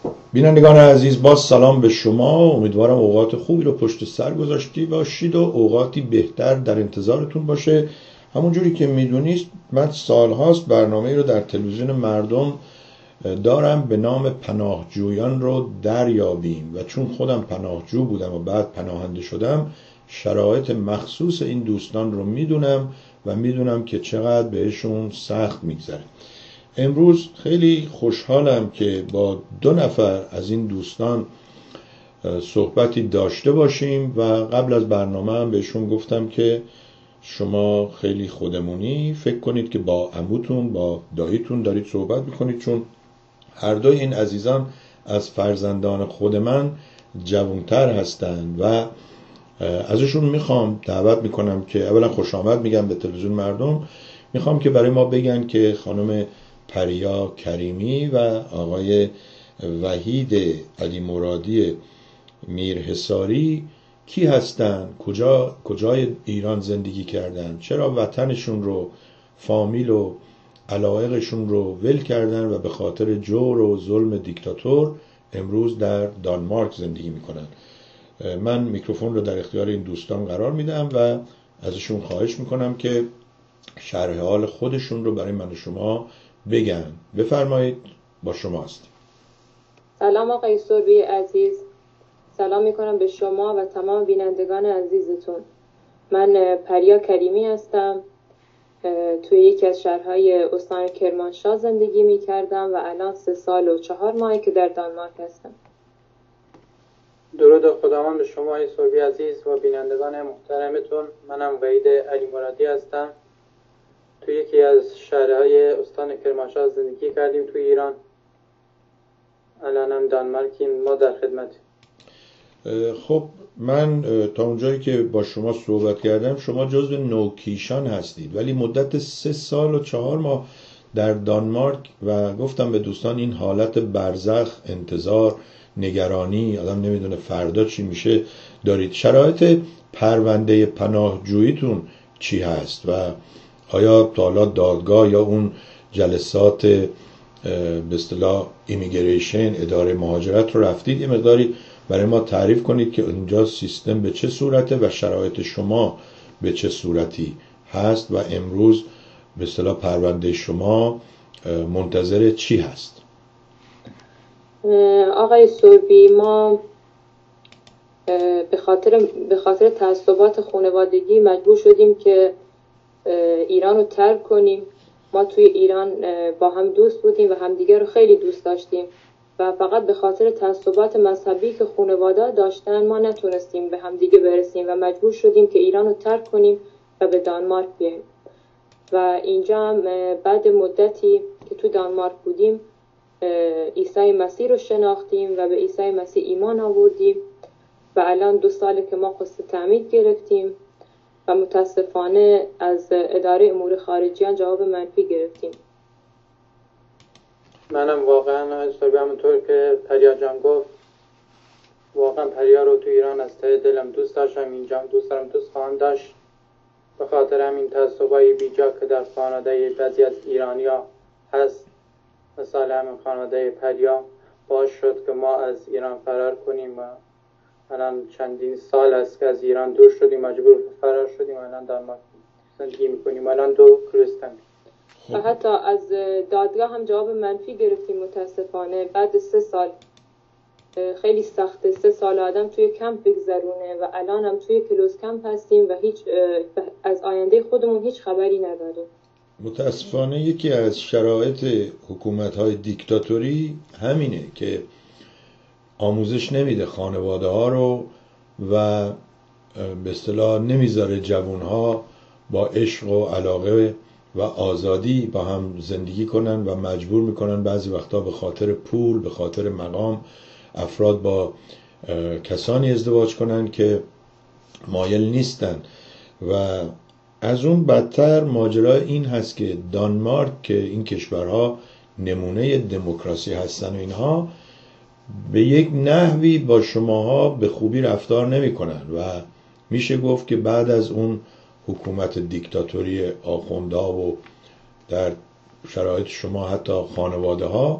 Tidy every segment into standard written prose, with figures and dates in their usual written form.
بینندگان عزیز، باز سلام به شما. امیدوارم اوقات خوبی رو پشت سر گذاشتی باشید و اوقاتی بهتر در انتظارتون باشه. همونجوری که میدونید من سالهاست برنامه رو در تلویزیون مردم دارم به نام پناهجویان رو دریابیم و چون خودم پناهجو بودم و بعد پناهنده شدم، شرایط مخصوص این دوستان رو میدونم و میدونم که چقدر بهشون سخت میگذره. امروز خیلی خوشحالم که با 2 نفر از این دوستان صحبتی داشته باشیم و قبل از برنامه هم بهشون گفتم که شما خیلی خودمونی فکر کنید که با عموتون با داییتون دارید صحبت میکنید، چون هر دوی این عزیزان از فرزندان خود من جوانتر هستند و ازشون میخوام دعوت میکنم که اولا خوش آمد میگم به تلویزیون مردم. میخوام که برای ما بگن که خانم پریا کریمی و آقای وحید علی مرادی میرحصاری کی هستن، کجای ایران زندگی کردن، چرا وطنشون رو، فامیل و علایقشون رو ول کردن و به خاطر جور و ظلم دیکتاتور امروز در دانمارک زندگی میکنن. من میکروفون رو در اختیار این دوستان قرار میدم و ازشون خواهش میکنم که شرح حال خودشون رو برای من و شما بگن. بفرمایید، با شما هستیم. سلام آقای سربی عزیز، سلام میکنم به شما و تمام بینندگان عزیزتون. من پریا کریمی هستم، توی یکی از شهرهای استان کرمانشاه زندگی میکردم و الان 3 سال و 4 ماهی که در دانمارک هستم. درود خداوند به شما آقای سربی عزیز و بینندگان محترمتون. منم وحید علی مرادی هستم، توی یکی از شهرهای استان کرمانشاه زندگی کردیم توی ایران. الانم دانمارکیم، ما در خدمتیم. خب من تا اونجایی که با شما صحبت کردم شما جزو نوکیشان هستید، ولی مدت 3 سال و 4 ماه در دانمارک و گفتم به دوستان این حالت برزخ، انتظار، نگرانی، آدم نمیدونه فردا چی میشه دارید. شرایط پرونده پناهجوییتون چی هست و آیا تا حالا دادگاه یا اون جلسات به اصطلاح ایمیگریشن، اداره مهاجرت رو رفتید؟ یه مقداری برای ما تعریف کنید که اونجا سیستم به چه صورته و شرایط شما به چه صورتی هست و امروز به اصطلاح پرونده شما منتظر چی هست؟ آقای سربی، ما به خاطر تعصبات خانوادگی مجبور شدیم که ایران رو ترک کنیم. ما توی ایران با هم دوست بودیم و همدیگه رو خیلی دوست داشتیم و فقط به خاطر تعصبات مذهبی که خانواده داشتن ما نتونستیم به همدیگه برسیم و مجبور شدیم که ایران رو ترک کنیم و به دانمارک بیاییم. و اینجا هم بعد مدتی که تو دانمارک بودیم عیسی مسیح رو شناختیم و به عیسی مسیح ایمان آوردیم و الان 2 ساله که ما قسط تعمید گرفتیم و متاسفانه از اداره امور خارجیان جواب منفی گرفتیم. منم واقعا همونطور که پریا جان گفت، واقعا پریا رو تو ایران از ته دلم دوست داشتم، اینجا دوست دارم، دوست خواهم داشت. به خاطر همین تعصبای بیجا که در خانواده بعضی از ایرانیا هست، مثال همین خانواده پریا، باعث شد که ما از ایران فرار کنیم و الان چندین سال است که از ایران دور شدیم، مجبور فرار شدیم، الان دانمارک زندگی میکنیم، الان 2 کریستن. و حتی از دادگاه هم جواب منفی گرفتیم متاسفانه. بعد 3 سال خیلی سخته، 3 سال آدم توی کمپ بگذرونه و الان هم توی کلوز کمپ هستیم و هیچ از آینده خودمون هیچ خبری نداریم. متاسفانه یکی از شرایط حکومت‌های دیکتاتوری همینه که آموزش نمیده خانواده ها رو و به اصطلاح نمیذاره جوانها با عشق و علاقه و آزادی با هم زندگی کنن و مجبور میکنن بعضی وقتا به خاطر پول، به خاطر مقام، افراد با کسانی ازدواج کنن که مایل نیستن. و از اون بدتر ماجرا این هست که دانمارک که این کشورها نمونه دموکراسی هستن و اینها به یک نحوی با شماها به خوبی رفتار نمی کنن و میشه گفت که بعد از اون حکومت دیکتاتوری آخوندا و در شرایط شما حتی خانواده ها،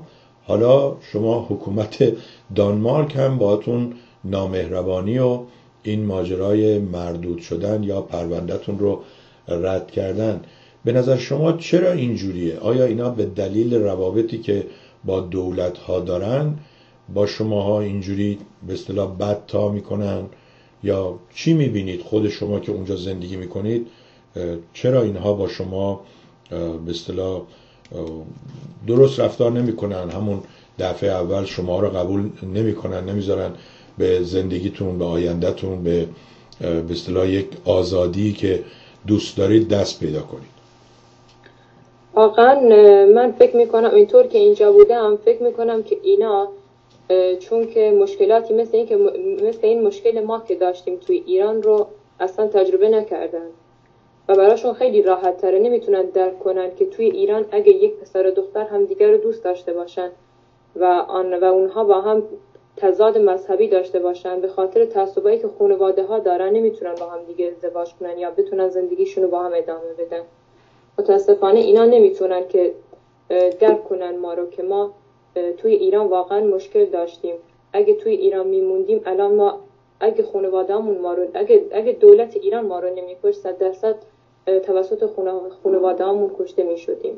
حالا شما حکومت دانمارک هم باهاتون نامهربانی و این ماجرای مردود شدن یا پروندهتون رو رد کردن. به نظر شما چرا اینجوریه؟ آیا اینا به دلیل روابطی که با دولت ها دارن با شماها اینجوری به اصطلاح بد تا میکنن، یا چی میبینید خود شما که اونجا زندگی میکنید؟ چرا اینها با شما به اصطلاح درست رفتار نمیکنن؟ همون دفعه اول شما رو قبول نمیکنن، نمیذارن به زندگیتون، به آیندهتون، به اصطلاح یک آزادی که دوست دارید دست پیدا کنید. واقعا من فکر میکنم اینطور که اینجا بودم، فکر میکنم که اینا چون که مشکلاتی مثل این مشکل ما که داشتیم توی ایران رو اصلا تجربه نکردن و براشون خیلی راحت تره، نمیتونن درک کنن که توی ایران اگه یک پسر و دختر هم دیگر رو دوست داشته باشن و اونها با هم تضاد مذهبی داشته باشن، به خاطر تعصبایی که خانواده ها دارن نمیتونن با هم دیگه ازدواج کنن یا بتونن زندگیشون رو با هم ادامه بدن. متاسفانه اینا نمیتونن که درک کنن ما رو که ما توی ایران واقعا مشکل داشتیم. اگه توی ایران میموندیم الان ما اگه خانواده‌مون ما رو اگه دولت ایران ما رو نمیکشت 100% توسط خانواده‌مون کشته میشدیم.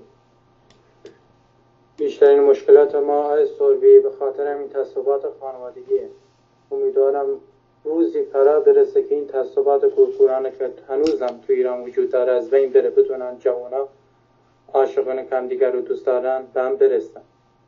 بیشترین مشکلات ما از سوربی به خاطر همین تعصبات خانوادگیه. امیدوارم روزی فرا برسه که این تعصبات کورکورانه که هنوزم تو ایران وجود داره از بین بره، بتونن جوانا عاشقانه کم دیگر رو دوست دارن به هم برسن.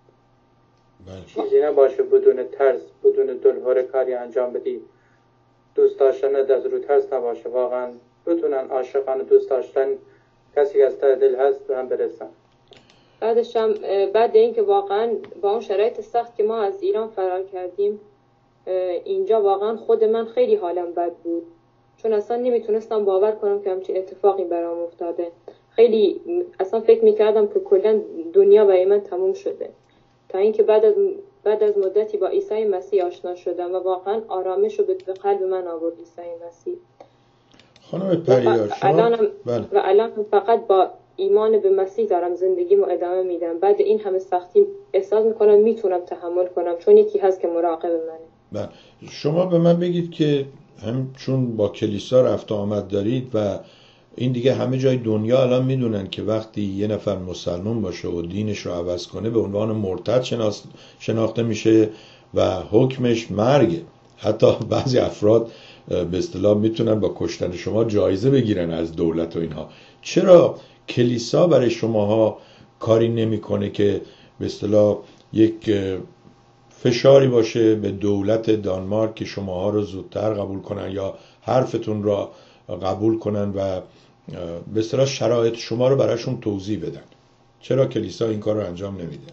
چیزی نباشه بدون ترس، بدون دلهوره کاری انجام بدی. دوست داشتن از رو ترس نباشه، واقعا بتونن عاشقانه دوست داشتن کسی از ته دل هست به هم برسن. بعدش هم بعد اینکه واقعا با اون شرایط سخت که ما از ایران فرار کردیم اینجا واقعا خود من خیلی حالم بد بود، چون اصلا نمیتونستم باور کنم که همچین اتفاقی برام افتاده. خیلی اصلا فکر میکردم که کلا دنیا برای من تموم شده، تا اینکه بعد از مدتی با عیسی مسیح آشنا شدم و واقعا آرامش رو به قلب من آورد عیسی مسیح. خانم پریا و الان فقط با ایمان به مسیح دارم زندگیمو ادامه میدم. بعد این همه سختی احساس میکنم میتونم تحمل کنم، چون یکی هست که مراقب منه. بله، شما به من بگید که هم چون با کلیسا رفت آمد دارید و این دیگه همه جای دنیا الان میدونن که وقتی یه نفر مسلمان باشه و دینش رو عوض کنه به عنوان مرتد شناخته میشه و حکمش مرگه. حتی بعضی افراد به اصطلاح میتونن با کشتن شما جایزه بگیرن از دولت و اینها. چرا کلیسا برای شماها کاری نمیکنه که به اصطلاح یک فشاری باشه به دولت دانمارک که شماها رو زودتر قبول کنن یا حرفتون را قبول کنن و به اصطلاح شرایط شما رو براشون توضیح بدن؟ چرا کلیسا این کار رو انجام نمیده؟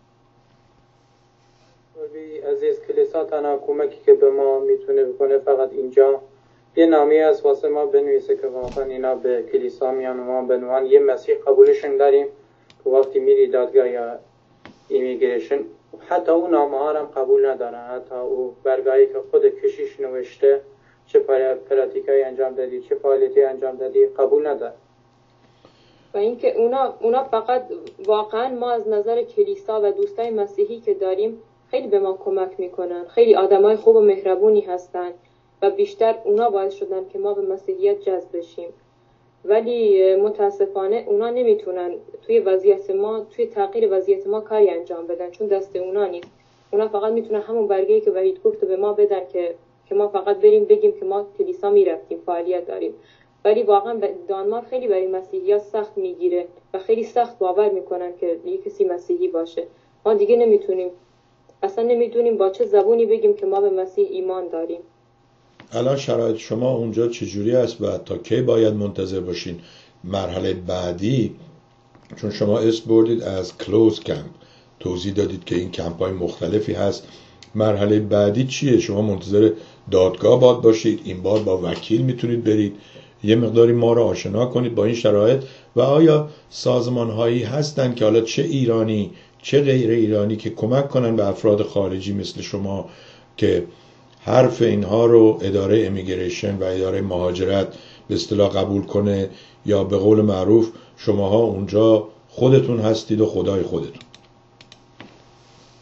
عزیز، کلیسا تنها کمکی که به ما میتونه بکنه فقط اینجا یه نامه از واسه ما بنویسه که واقعا اینا به کلیسا میان و ما به عنوان یه مسیح قبولشون داریم که وقتی میری دادگاه یا ایمیگریشن حتی اون نامه ها هم قبول ندارن، حتی اون برگاهی که خود کشیش نوشته چه پراتیکایی انجام دادی چه فعالیتی انجام دادی قبول ندارن. و اینکه اونا فقط واقعا ما از نظر کلیسا و دوستای مسیحی که داریم خیلی به ما کمک میکنن، خیلی آدمای خوب و مهربونی هستن و بیشتر اونا باعث شدن که ما به مسیحیت جذب بشیم. ولی متاسفانه اونا نمیتونن توی تغییر وضعیت ما کاری انجام بدن، چون دست اونا نیست. اونا فقط میتونن همون برگه‌ای که وحید گفت به ما بدن که ما فقط بریم بگیم که ما کلیسا میرفتیم، فعالیت داریم. ولی واقعا دانمارک خیلی برای مسیحیات سخت میگیره و خیلی سخت باور میکنن که یه کسی مسیحی باشه. ما دیگه اصلا نمیدونیم با چه زبونی بگیم که ما به مسیح ایمان داریم. الان شرایط شما اونجا چجوری است و تا کی باید منتظر باشین مرحله بعدی؟ چون شما اسم بردید از کلوز کمپ، توضیح دادید که این کمپ های مختلفی هست. مرحله بعدی چیه؟ شما منتظر دادگاه باید باشید؟ این بار با وکیل میتونید برید؟ یه مقداری ما رو آشنا کنید با این شرایط. و آیا سازمان هایی هستن که حالا چه ایرانی چه غیر ایرانی که کمک کنن به افراد خارجی مثل شما که حرف اینها رو اداره امیگریشن و اداره مهاجرت به اصطلاح قبول کنه، یا به قول معروف شماها اونجا خودتون هستید و خدای خودتون؟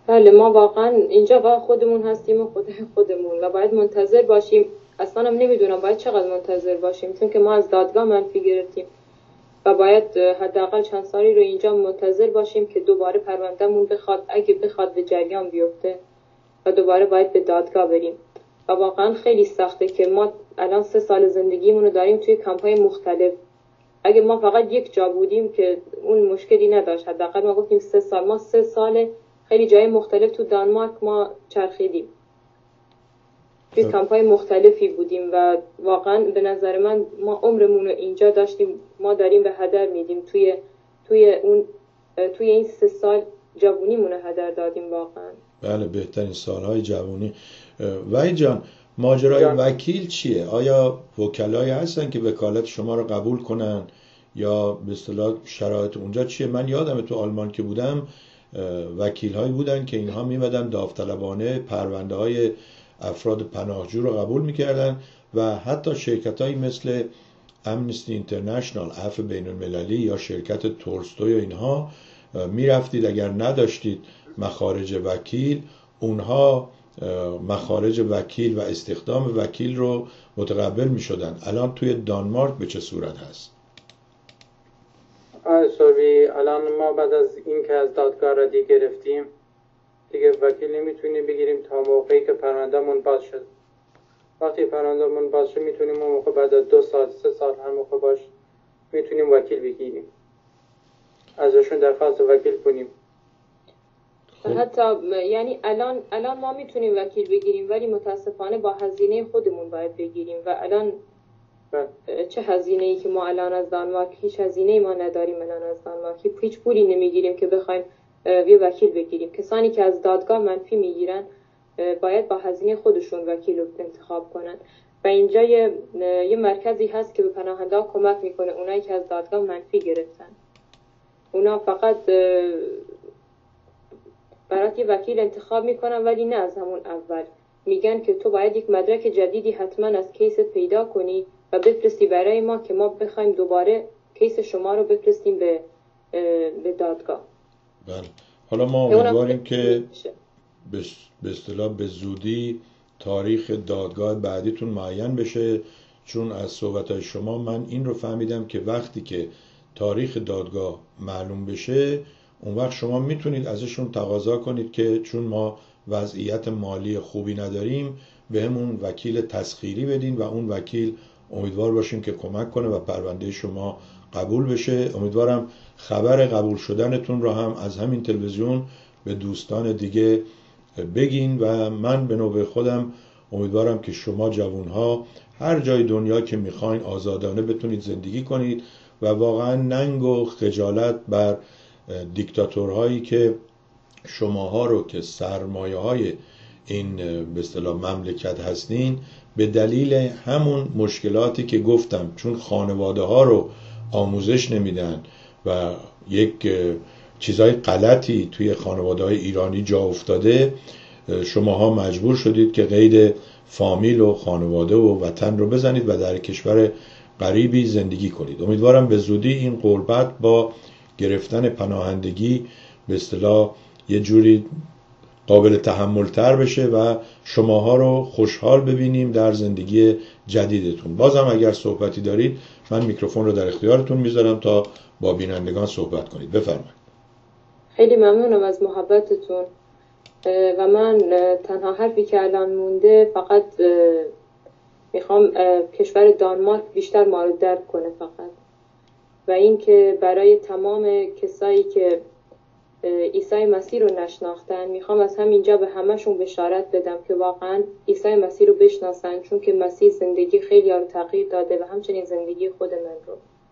بله، ما واقعا اینجا با خودمون هستیم و خودمون و باید منتظر باشیم. اصلا هم نمیدونم باید چقدر منتظر باشیم، چون که ما از دادگاه منفی گرفتیم و باید حداقل چند سالی رو اینجا منتظر باشیم که دوباره پروندهمون اگه بخواد به جریان بیفته و دوباره باید به دادگاه بریم. و واقعا خیلی سخته که ما الان 3 سال زندگیمون رو داریم توی کمپ‌های مختلف. اگه ما فقط یک جا بودیم که اون مشکلی نداشت، حداقل ما گفتیم 3 سال. ما 3 سال خیلی جای مختلف تو دانمارک ما چرخیدیم، توی کمپ‌های مختلفی بودیم و واقعا به نظر من ما عمرمون رو اینجا داشتیم، ما داریم به هدر میدیم. توی این 3 سال جوونیمون رو هدر دادیم واقعا. بله، بهترین سالهای جوانی. وحید جان، ماجرای وکیل چیه؟ آیا وکلایی هستن که وکالت شما رو قبول کنن یا به اصطلاح شرایط اونجا چیه؟ من یادمه تو آلمان که بودم وکیل هایی بودن که اینها میمدن داوطلبانه پرونده های افراد پناهجو رو قبول میکردن و حتی شرکت هایی مثل امنستی اینترنشنال، عفو بین المللی یا شرکت تولستوی و اینها میرفتید اگر نداشتید مخارج وکیل، اونها مخارج وکیل و استخدام وکیل رو متقبل میشدن. الان توی دانمارک به چه صورت هست؟ سوری الان ما بعد از این که از دادگاه را گرفتیم دیگه وکیل نمیتونیم بگیریم تا موقعی که پروندهمون باز شد. وقتی پروندهمون باز شد میتونیم اون موقع بعد از 2 سال 3 سال هر موقع باش میتونیم وکیل بگیریم، ازشون درخواست وکیل کنیم. حتی یعنی الان ما میتونیم وکیل بگیریم ولی متاسفانه با هزینه خودمون باید بگیریم و الان چه هزینه‌ای که ما الان از دانمارک، هیچ هزینه‌ای ما نداریم الان از دانمارک، هیچ پولی نمیگیریم که بخوایم یه وکیل بگیریم. کسانی که از دادگاه منفی میگیرن باید با هزینه خودشون وکیل رو انتخاب کنن و اینجا یه مرکزی هست که به پناهنده‌ها کمک میکنه. اونایی که از دادگاه منفی گرفتن اونا فقط برات یه وکیل انتخاب میکنن ولی نه از همون اول. میگن که تو باید یک مدرک جدیدی حتما از کیست پیدا کنی و بفرستی برای ما که ما بخوایم دوباره کیس شما رو بفرستیم به دادگاه. بله. حالا ما امیدواریم که به اصطلاح به زودی تاریخ دادگاه بعدیتون معین بشه، چون از صحبتهای شما من این رو فهمیدم که وقتی که تاریخ دادگاه معلوم بشه اون وقت شما میتونید ازشون تقاضا کنید که چون ما وضعیت مالی خوبی نداریم به همون وکیل تسخیری بدین و اون وکیل امیدوار باشیم که کمک کنه و پرونده شما قبول بشه. امیدوارم خبر قبول شدنتون رو هم از همین تلویزیون به دوستان دیگه بگین و من به نوبه خودم امیدوارم که شما جوانها هر جای دنیا که میخواین آزادانه بتونید زندگی کنید و واقعا ننگ و خجالت بر دیکتاتورهایی که شماها رو که سرمایه های این به اصطلاح مملکت هستین به دلیل همون مشکلاتی که گفتم، چون خانواده ها رو آموزش نمیدن و یک چیزای غلطی توی خانواده های ایرانی جا افتاده، شماها مجبور شدید که قید فامیل و خانواده و وطن رو بزنید و در کشور غریبی زندگی کنید. امیدوارم به زودی این غربت با گرفتن پناهندگی به اصطلاح یه جوری قابل تحمل تر بشه و شماها رو خوشحال ببینیم در زندگی جدیدتون. بازم اگر صحبتی دارید من میکروفون رو در اختیارتون میذارم تا با بینندگان صحبت کنید. بفرمایید. خیلی ممنونم از محبتتون و من تنها حرفی که الان مونده فقط میخوام کشور دانمارک بیشتر ما رو درک کنه فقط، و این که برای تمام کسایی که عیسی مسیح رو نشناختن میخوام از همینجا به همشون بشارت بدم که واقعا عیسی مسیح رو بشناسن، چون که مسیح زندگی خیلی رو تغییر داده و همچنین زندگی خود من رو.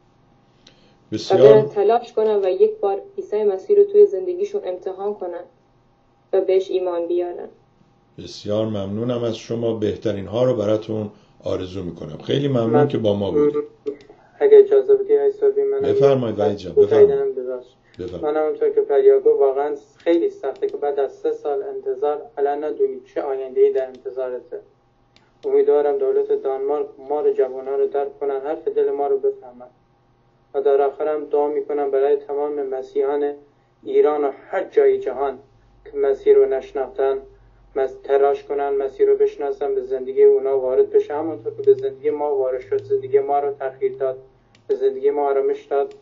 بسیار تلاش کنن و یک بار عیسی مسیح رو توی زندگیشون امتحان کنن و بهش ایمان بیارن. بسیار ممنونم از شما، بهترین ها رو براتون آرزو میکنم. خیلی ممنون که با ما بودید. اگه اجازه بدی ایسابی من بفرمایید وحید جان. بفرمایید. من همونطور که پریاگو واقعا خیلی سخته که بعد از 3 سال انتظار الان ندونی چه آینده‌ای در انتظارته. امیدوارم دولت دانمارک ما رو جوان‌ها رو درک کنن، حرف دل ما رو بفهمن و در آخرم دعا میکنم برای تمام مسیحیان ایران و هر جای جهان که مسیر رو نشناختن تلاش کنن مسیر رو بشناسن، به زندگی اونا وارد بشه، همونطور که به زندگی ما وارد شد، زندگی ما رو تغییر داد، به زندگی ما آرامش داد.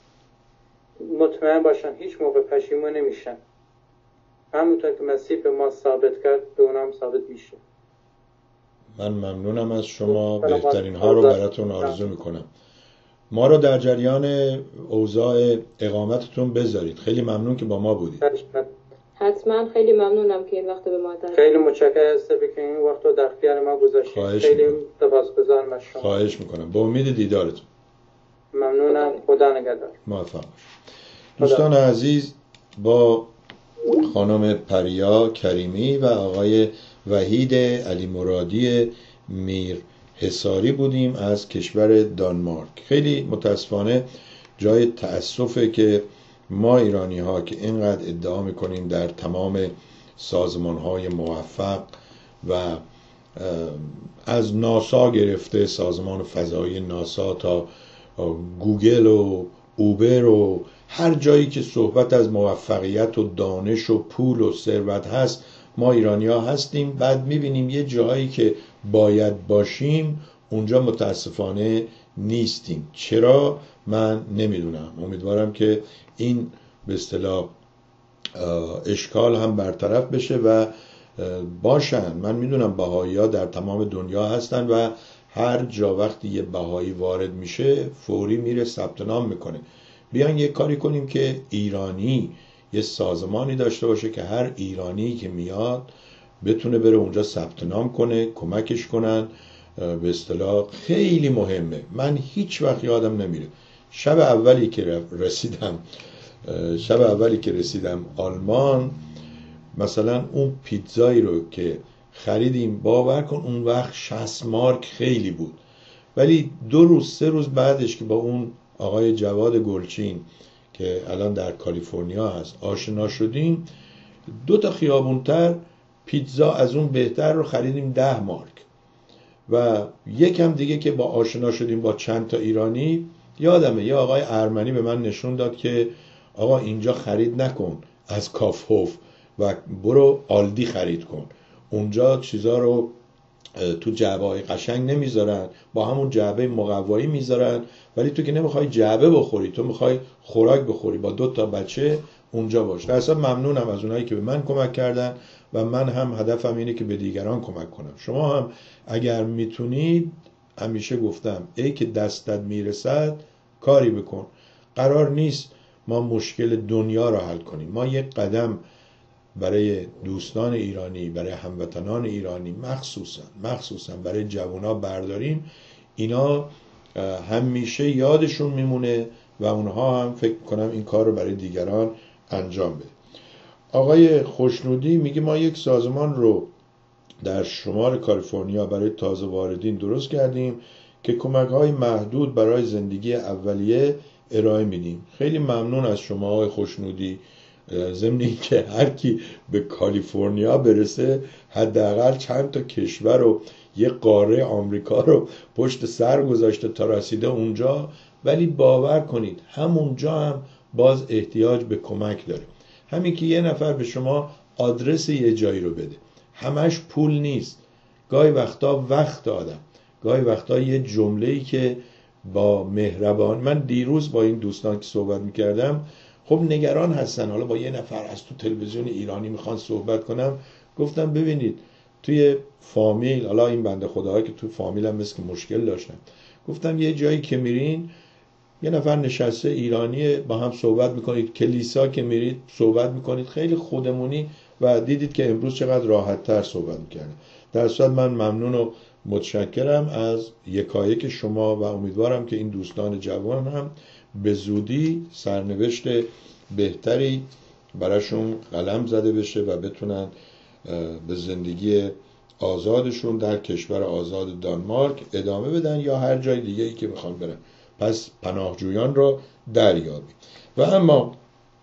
مطمئن باشن هیچ موقع پشیمون نمیشن. همونطور که مسیح به ما ثابت کرد به اونام ثابت میشه. من ممنونم از شما، بهترین ها رو براتون آرزو میکنم. ما رو در جریان اوضاع اقامتتون بذارید. خیلی ممنون که با ما بودید. حتما خیلی ممنونم که این وقت به ما دادید. خیلی متشکرم که این وقت رو در اختیار ما گذاشتید. خیلی سپاسگزارم از شما. خواهش میکنم. به امید دیدارتون. ممنونم. خدا نگهدار. موفق باشید. دوستان عزیز، با خانم پریا کریمی و آقای وحید علی مرادی میر حصاری بودیم از کشور دانمارک. خیلی متاسفانه جای تأسفه که ما ایرانی ها که اینقدر ادعا میکنیم در تمام سازمان های موفق و از ناسا گرفته سازمان فضایی ناسا تا گوگل و اوبر و هر جایی که صحبت از موفقیت و دانش و پول و ثروت هست ما ایرانی ها هستیم. بعد میبینیم یه جایی که باید باشیم اونجا متاسفانه نیستیم. چرا؟ من نمیدونم. امیدوارم که این به اصطلاح اشکال هم برطرف بشه و باشن. من میدونم بهایی‌ها در تمام دنیا هستن و هر جا وقتی یه بهایی وارد میشه فوری میره ثبت نام میکنه. بیان یه کاری کنیم که ایرانی یه سازمانی داشته باشه که هر ایرانی که میاد بتونه بره اونجا ثبت نام کنه، کمکش کنن. به اصطلاح خیلی مهمه. من هیچ وقت یادم نمیره شب اولی که رسیدم آلمان، مثلا اون پیتزایی رو که خریدیم، باور کن اون وقت 60 مارک خیلی بود، ولی 2-3 روز بعدش که با اون آقای جواد گلچین که الان در کالیفرنیا هست آشنا شدیم، 2 تا خیابونتر پیتزا از اون بهتر رو خریدیم 10 مارک. و یکم دیگه که با آشنا شدیم با چند تا ایرانی، یادمه یه آقای ارمنی به من نشون داد که آقا اینجا خرید نکن از کافهوف و برو آلدی خرید کن، اونجا چیزا رو تو جعبه‌های قشنگ نمیذارن، با همون جعبه مقوایی میذارن، ولی تو که نمیخوای جعبه بخوری، تو میخوای خوراک بخوری با 2 تا بچه اونجا باش. در اصلا ممنونم از اونایی که به من کمک کردن و من هم هدفم اینه که به دیگران کمک کنم. شما هم اگر میتونید، همیشه گفتم ای که دستت میرسد کاری بکن. قرار نیست ما مشکل دنیا را حل کنیم. ما یک قدم برای دوستان ایرانی، برای هموطنان ایرانی، مخصوصا برای جوونا برداریم، اینا همیشه یادشون میمونه و اونها هم فکر کنم این کار رو برای دیگران انجام بده. آقای خوشنودی میگه ما یک سازمان رو در شمال کالیفرنیا برای تازه واردین درست کردیم که کمک‌های محدود برای زندگی اولیه ارائه میدیم. خیلی ممنون از شما آقای خوشنودی. ضمن اینکه هر کی به کالیفرنیا برسه حداقل چند تا کشور و یه قاره آمریکا رو پشت سر گذاشته تا رسیده اونجا، ولی باور کنید همونجا هم باز احتیاج به کمک داره. همین که یه نفر به شما آدرس یه جایی رو بده، همش پول نیست، گاهی وقتا وقت آدم، گاهی وقتا یه جمله‌ای که با مهربان. من دیروز با این دوستان که صحبت میکردم، خب نگران هستن، حالا با یه نفر از تو تلویزیون ایرانی میخوان صحبت کنم، گفتم ببینید توی فامیل، حالا این بنده خداها که تو فامیل هم مثل که مشکل داشتن، گفتم یه جایی که میرین یه نفر نشسته ایرانیه، با هم صحبت میکنید، کلیسا که میرید صحبت میکنید، خیلی خودمونی و دیدید که امروز چقدر راحت تر صحبت میکردم. در صورت من ممنون و متشکرم از یکایک شما و امیدوارم که این دوستان جوان هم به زودی سرنوشت بهتری براشون قلم زده بشه و بتونن به زندگی آزادشون در کشور آزاد دانمارک ادامه بدن یا هر جای دیگه ای که میخوان برن. پس پناهجویان رو دریابیم. و اما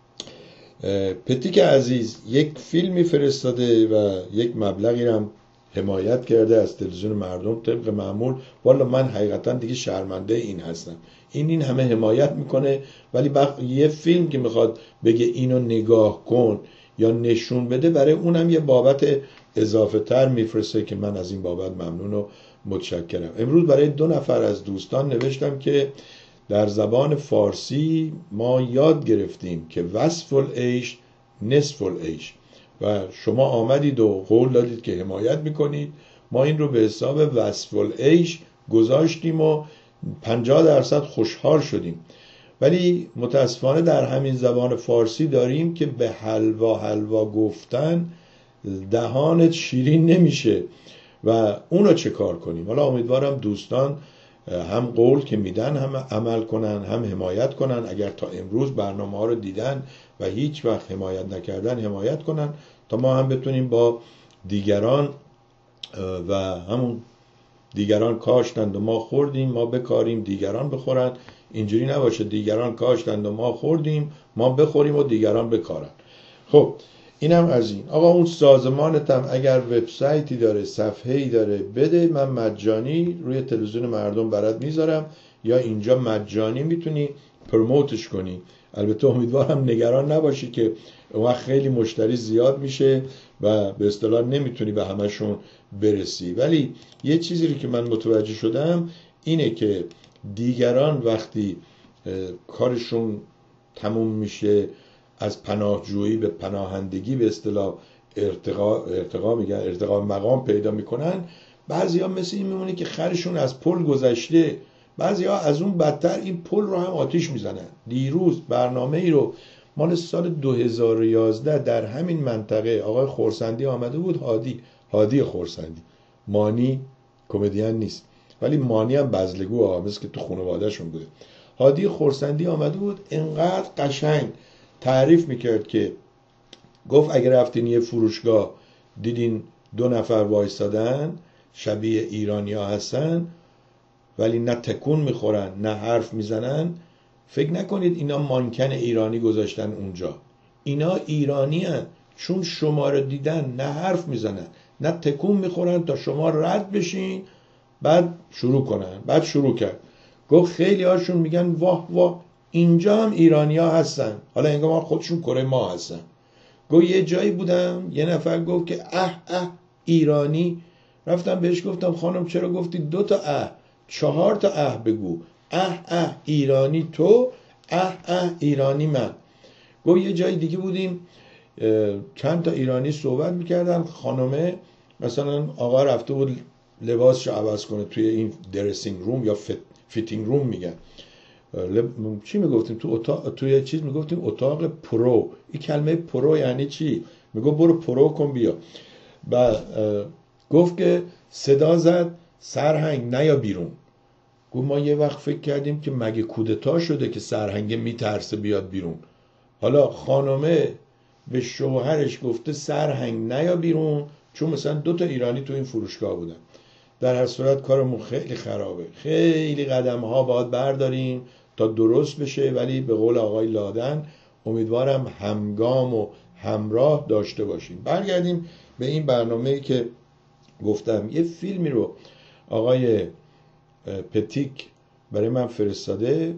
پتیک عزیز یک فیلمی فرستاده و یک مبلغی هم حمایت کرده از تلویزیون مردم طبق معمول. والا من حقیقتا دیگه شرمنده این هستم، این همه حمایت میکنه ولی یه فیلم که میخواد بگه اینو نگاه کن یا نشون بده، برای اونم یه بابت اضافه تر میفرسته که من از این بابت ممنون و متشکرم. امروز برای 2 نفر از دوستان نوشتم که در زبان فارسی ما یاد گرفتیم که وصف العیش نصف العیش و شما آمدید و قول دادید که حمایت میکنید. ما این رو به حساب وصف العیش گذاشتیم و 50% خوشحال شدیم. ولی متاسفانه در همین زبان فارسی داریم که به حلوا گفتن دهانت شیرین نمیشه و اونو چه کار کنیم؟ حالا امیدوارم دوستان هم قول که میدن هم عمل کنن، هم حمایت کنن. اگر تا امروز برنامه ها رو دیدن و هیچ وقت حمایت نکردن حمایت کنن تا ما هم بتونیم با دیگران و همون دیگران کاشتند و ما خوردیم ما بکاریم دیگران بخورن. اینجوری نباشه دیگران کاشتند و ما خوردیم ما بخوریم و دیگران بکارن. خب اینم از این. آقا اون سازمانت هم اگر وبسایتی داره صفحه‌ای داره بده، من مجانی روی تلویزیون مردم برات میذارم یا اینجا مجانی میتونی پروموتش کنی. البته امیدوارم نگران نباشی که وقت خیلی مشتری زیاد میشه و به اصطلاح نمیتونی به همشون برسی. ولی یه چیزی که من متوجه شدم اینه که دیگران وقتی کارشون تموم میشه از پناهجویی به پناهندگی به اصطلاح ارتقا مقام پیدا میکنن، بعضیا مثل این میمونه که خرشون از پل گذشته، بعضیا از اون بدتر این پل رو هم آتیش میزنن. دیروز برنامه ای رو مال سال 2011 در همین منطقه آقای خورسندی آمده بود، هادی خورسندی، مانی کمدین نیست ولی مانی هم بزلگو مثل که تو خانواده‌شون بوده. هادی خورسندی آمده بود انقدر قشنگ تعریف میکرد که گفت اگر رفتین یه فروشگاه دیدین 2 نفر وایستادن شبیه ایرانیا هستن ولی نه تکون میخورن نه حرف میزنن، فکر نکنید اینا مانکن ایرانی گذاشتن اونجا. اینا ایرانی هن. چون شما رو دیدن نه حرف میزنن نه تکون میخورن تا شما رد بشین بعد شروع کنن. بعد شروع کرد گفت خیلی هاشون میگن واه واه اینجا هم ایرانیا هستن، حالا انگار خودشون کره ما هستن. گفت یه جایی بودم یه نفر گفت که ایرانی. رفتم بهش گفتم خانم چرا گفتی 2 تا 4 تا بگو، ایرانی تو، ایرانی من. گفت یه جای دیگه بودیم چند تا ایرانی صحبت میکردن، خانمه مثلا آقا رفته بود لباسشو عوض کنه توی این درسینگ روم یا فیتینگ روم میگن، چی میگفتیم توی چیز میگفتیم اتاق پرو. این کلمه پرو یعنی چی؟ میگو برو پرو کن بیا. بعد گفت که صدا زد سرهنگ نیا بیرون. گفت ما یه وقت فکر کردیم که مگه کودتا شده که سرهنگ میترسه بیاد بیرون. حالا خانمه به شوهرش گفته سرهنگ نیا بیرون چون مثلا 2 تا ایرانی تو این فروشگاه بودن. در هر صورت کارمون خیلی خرابه، خیلی قدم ها باید برداریم تا درست بشه، ولی به قول آقای لادن امیدوارم همگام و همراه داشته باشیم. برگردیم به این برنامه‌ای که گفتم. یه فیلمی رو آقای پتیک برای من فرستاده،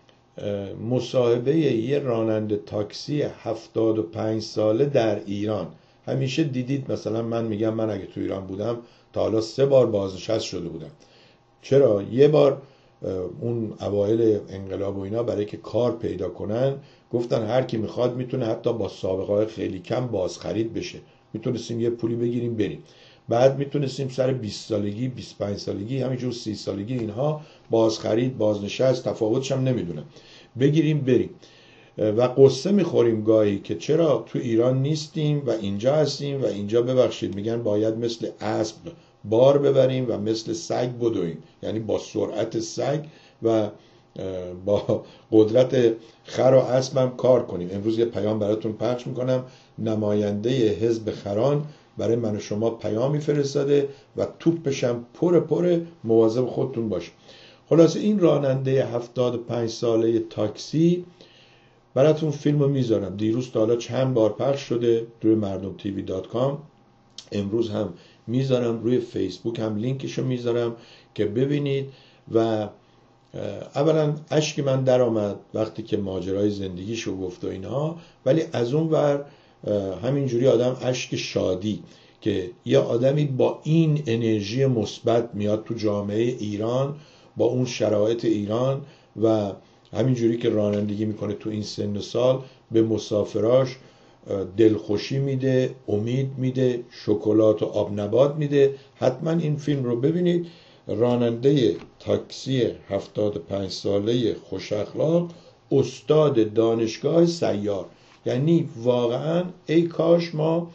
مصاحبه یه راننده تاکسی 75 ساله در ایران. همیشه دیدید مثلا من میگم من اگه تو ایران بودم تا حالا 3 بار بازنشست شده بودم. چرا؟ یه بار اون اوایل انقلاب و اینا برای که کار پیدا کنن گفتن هر کی میخواد میتونه حتی با سابقه خیلی کم بازخرید بشه، میتونستیم یه پولی بگیریم بریم. بعد میتونستیم سر 20 سالگی 25 سالگی همینجور 30 سالگی اینها بازخرید بازنشست تفاوتش هم نمیدونم بگیریم بریم. و قصه میخوریم گاهی که چرا تو ایران نیستیم و اینجا هستیم و اینجا ببخشید میگن باید مثل اسب بار ببریم و مثل سگ بدویم، یعنی با سرعت سگ و با قدرت خر و اسب هم کار کنیم. امروز یه پیام براتون پخش میکنم، نماینده حزب خران برای من و شما پیامی فرستاده و توپش هم پر مواظب خودتون باشه. خلاصه این راننده 75 ساله تاکسی براتون فیلمو میذارم. دیروز تا حالا چند بار پخش شده روی mardomtv.com، امروز هم میذارم روی فیسبوک هم لینکشو میذارم که ببینید. و اولا اشک من در آمد وقتی که ماجرای زندگیشو گفت و اینها، ولی از اون ور همینجوری آدم اشک شادی که یه آدمی با این انرژی مثبت میاد تو جامعه ایران با اون شرایط ایران و همینجوری که رانندگی میکنه تو این سن و سال به مسافراش دلخوشی میده، امید میده، شکلات و آب نبات میده. حتما این فیلم رو ببینید. راننده تاکسی 75 ساله خوش اخلاق، استاد دانشگاه سیار. یعنی واقعا ای کاش ما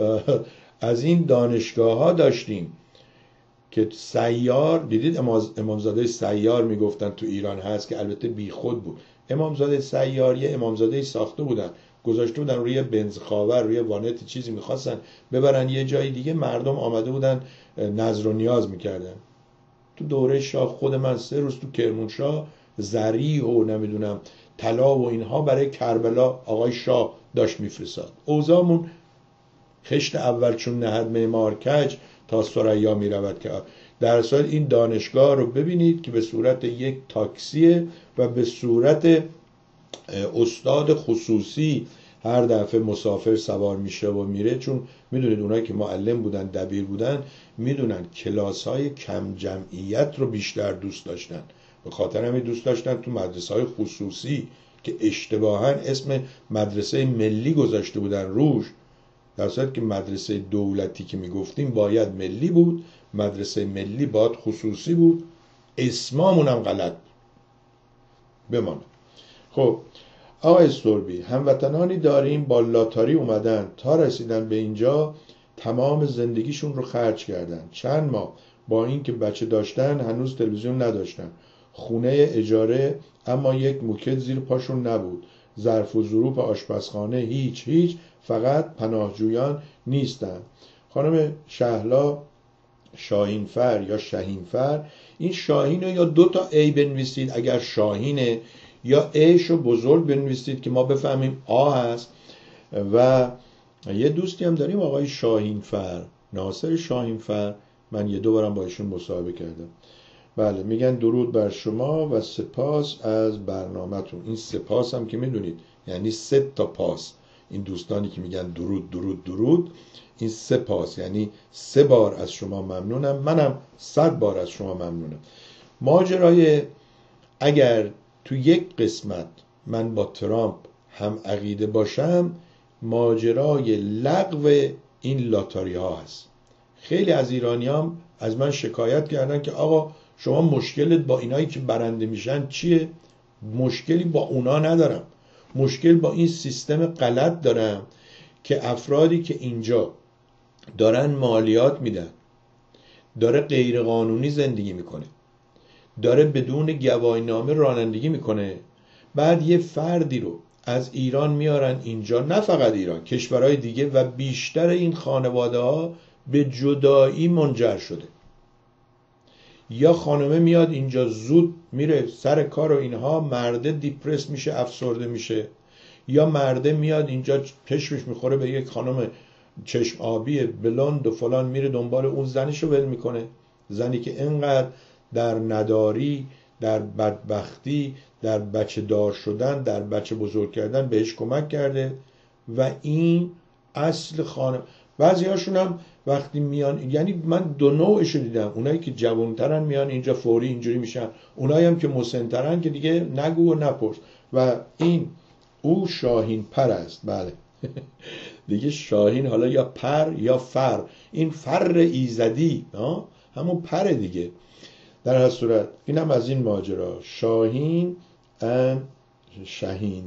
از این دانشگاه ها داشتیم که سیار. دیدید امامزاده سیار میگفتن تو ایران هست که البته بی خود بود. امامزاده سیار یه امامزاده ساخته بودن، گذاشته بودن روی بنزخاور، روی وانت چیزی میخواستن ببرن یه جای دیگه، مردم آمده بودن نظر و نیاز میکردن. تو دوره شاه خود من 3 روز تو کرمانشاه زریح و نمیدونم طلا و اینها برای کربلا آقای شاه داشت میفرستاد. اوضاعمون خشت اول چون نهد معمار کج تا ثریا میرود که در اصل این دانشگاه رو ببینید که به صورت یک تاکسیه و به صورت استاد خصوصی هر دفعه مسافر سوار میشه و میره. چون میدونید اونایی که معلم بودن، دبیر بودن، میدونن کلاس‌های کم جمعیت رو بیشتر دوست داشتن. به خاطر همین دوست داشتن تو مدرسه‌های خصوصی که اشتباهاً اسم مدرسه ملی گذاشته بودن روش، در صورتی که مدرسه دولتی که میگفتیم باید ملی بود، مدرسه ملی باید خصوصی بود. اسمامون هم غلط بمانه. خب آقای سوربی، هموطنانی داریم با لاتاری اومدن تا رسیدن به اینجا تمام زندگیشون رو خرج کردن. چند ماه با اینکه بچه داشتن هنوز تلویزیون نداشتن، خونه اجاره اما یک موکت زیر پاشون نبود، ظرف و ظروف آشپزخانه هیچ، فقط پناهجویان نیستن. خانم شهلا شاهینفر یا شهینفر، این شاهین رو یا 2 تا ای بنویسید اگر شاهینه، یا ایش رو بزرگ بنویسید که ما بفهمیم آ هست. و یه دوستی هم داریم آقای شاهینفر، ناصر شاهینفر، من یه 2 بارم با ایشون مصاحبه کردم. بله، میگن درود بر شما و سپاس از برنامه‌تون. این سپاس هم که میدونید یعنی 3 تا پاس. این دوستانی که میگن درود درود درود، این 3 پاس یعنی 3 بار از شما ممنونم، منم 100 بار از شما ممنونم. ماجرای اگر تو یک قسمت من با ترامپ هم عقیده باشم، ماجرای لغو این لاتاری ها هست. خیلی از ایرانیام از من شکایت کردن که آقا شما مشکلت با اینایی که برنده میشن چیه؟ مشکلی با اونا ندارم، مشکل با این سیستم غلط دارم که افرادی که اینجا دارن مالیات میدن، داره غیرقانونی زندگی میکنه، داره بدون گواهینامه رانندگی میکنه، بعد یه فردی رو از ایران میارن اینجا، نه فقط ایران، کشورهای دیگه، و بیشتر این خانواده ها به جدایی منجر شده. یا خانمه میاد اینجا زود میره سر کار و اینها، مرده دیپرس میشه، افسرده میشه، یا مرده میاد اینجا چشمش میخوره به یک خانم چشم آبی بلوند و فلان، میره دنبال اون زنشو ول میکنه. زنی که اینقدر در نداری، در بدبختی، در بچه دار شدن، در بچه بزرگ کردن بهش کمک کرده. و این اصل خانم. بعضی هاشون هم وقتی میان، یعنی من 2 نوعشو دیدم، اونایی که جوانترن میان اینجا فوری اینجوری میشن، اونایی هم که مسنترن که دیگه نگو و نپرس. و این او شاهین پر است. بله دیگه شاهین حالا یا پر یا فر، این فر ایزدی همون پر دیگه. در هر صورت اینم از این ماجرا، شاهین ان شاهین.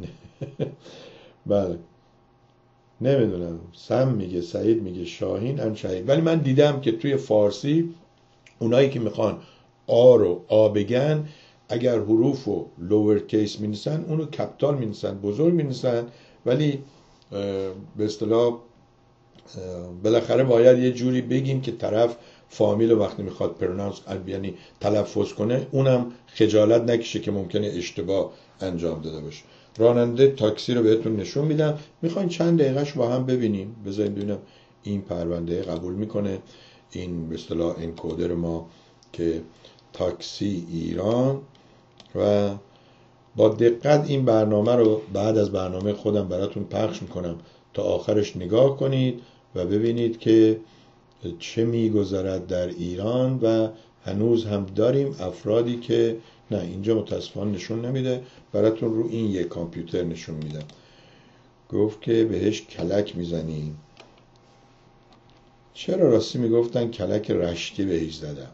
بله نمیدونم، سم میگه، سعید میگه شاهین ان شاهین، ولی من دیدم که توی فارسی اونایی که میخوان آ رو آ بگن، اگر حروف رو لوور کیس مینویسن اونو کپیتال مینویسن، بزرگ مینویسن، ولی به اصطلاح بالاخره باید یه جوری بگیم که طرف فامیل رو وقتی میخواد پرونانس یعنی تلفظ کنه اونم خجالت نکشه که ممکنه اشتباه انجام داده باشه. راننده تاکسی رو بهتون نشون میدم، میخواین چند دقیقهش با هم ببینیم، بذاریم ببینم این پرونده قبول میکنه. این به اصطلاح انکودر ما که تاکسی ایران، و با دقت این برنامه رو بعد از برنامه خودم براتون پخش میکنم تا آخرش نگاه کنید و ببینید که چه میگذرد در ایران و هنوز هم داریم افرادی که نه اینجا متاسفانه نشون نمیده، براتون رو این یک کامپیوتر نشون میدم. گفت که بهش کلک میزنیم. چرا راستی میگفتن کلک رشتی بهش زدم؟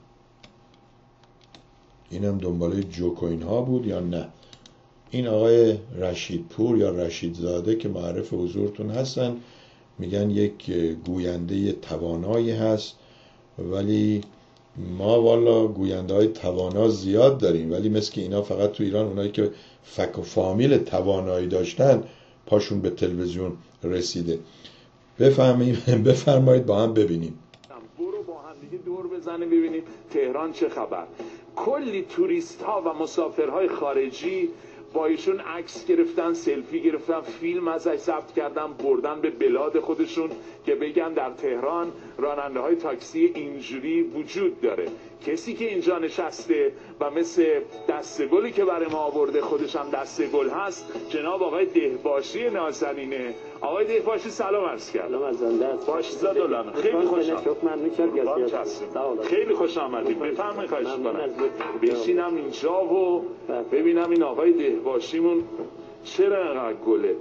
اینم دنباله جوک و اینها بود یا نه؟ این آقای رشیدپور یا رشیدزاده که معرف حضورتون هستن میگن یک گوینده توانایی هست، ولی ما والا گوینده های توانا زیاد داریم، ولی مثل که اینا فقط تو ایران اونایی که فک و فامیل توانایی داشتن پاشون به تلویزیون رسیده. بفرمایید با هم ببینیم. برو با هم دیگه دور بزنیم ببینیم تهران چه خبر. کلی توریست ها و مسافرهای خارجی با ایشون عکس گرفتن، سلفی گرفتن، فیلم ازش ضبط کردن، بردن به بلاد خودشون که بگن در تهران راننده های تاکسی اینجوری وجود داره. کسی که اینجا نشسته و مثل دستگلی که برای ما آورده خودش هم دستگل هست، جناب آقای دهباشی نازنینه. آقای دهباشی سلام عرض کردم. سلام از زنده است. باشیزاد دولانا. خیلی خیلی خوش آمدید. بفرمایید خواهش می‌کنم. بشینم اینجا و ببینم این آقای دهباشیمون چرا اینقدر گله.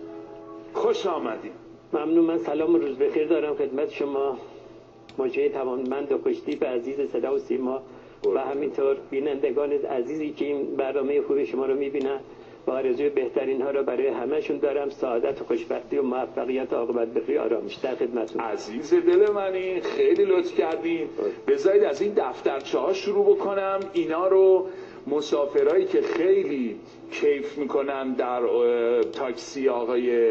خوش آمدید. ممنون. من سلام و روز بخیر دارم خدمت شما مجری توانمند و خوشتیپ عزیز صدا و سیما و همینطور بینندگان عزیزی که این برنامه خوب شما رو میبینن و آرزوی بهترین ها رو برای همهشون دارم. سعادت و خوشبختی و موفقیت و عاقبت بخیر آرامش در خدمتتون. عزیز دل منی، خیلی لطف کردین. بذارید از این دفترچه ها شروع بکنم. اینا رو مسافرایی که خیلی کیف میکنن در تاکسی آقای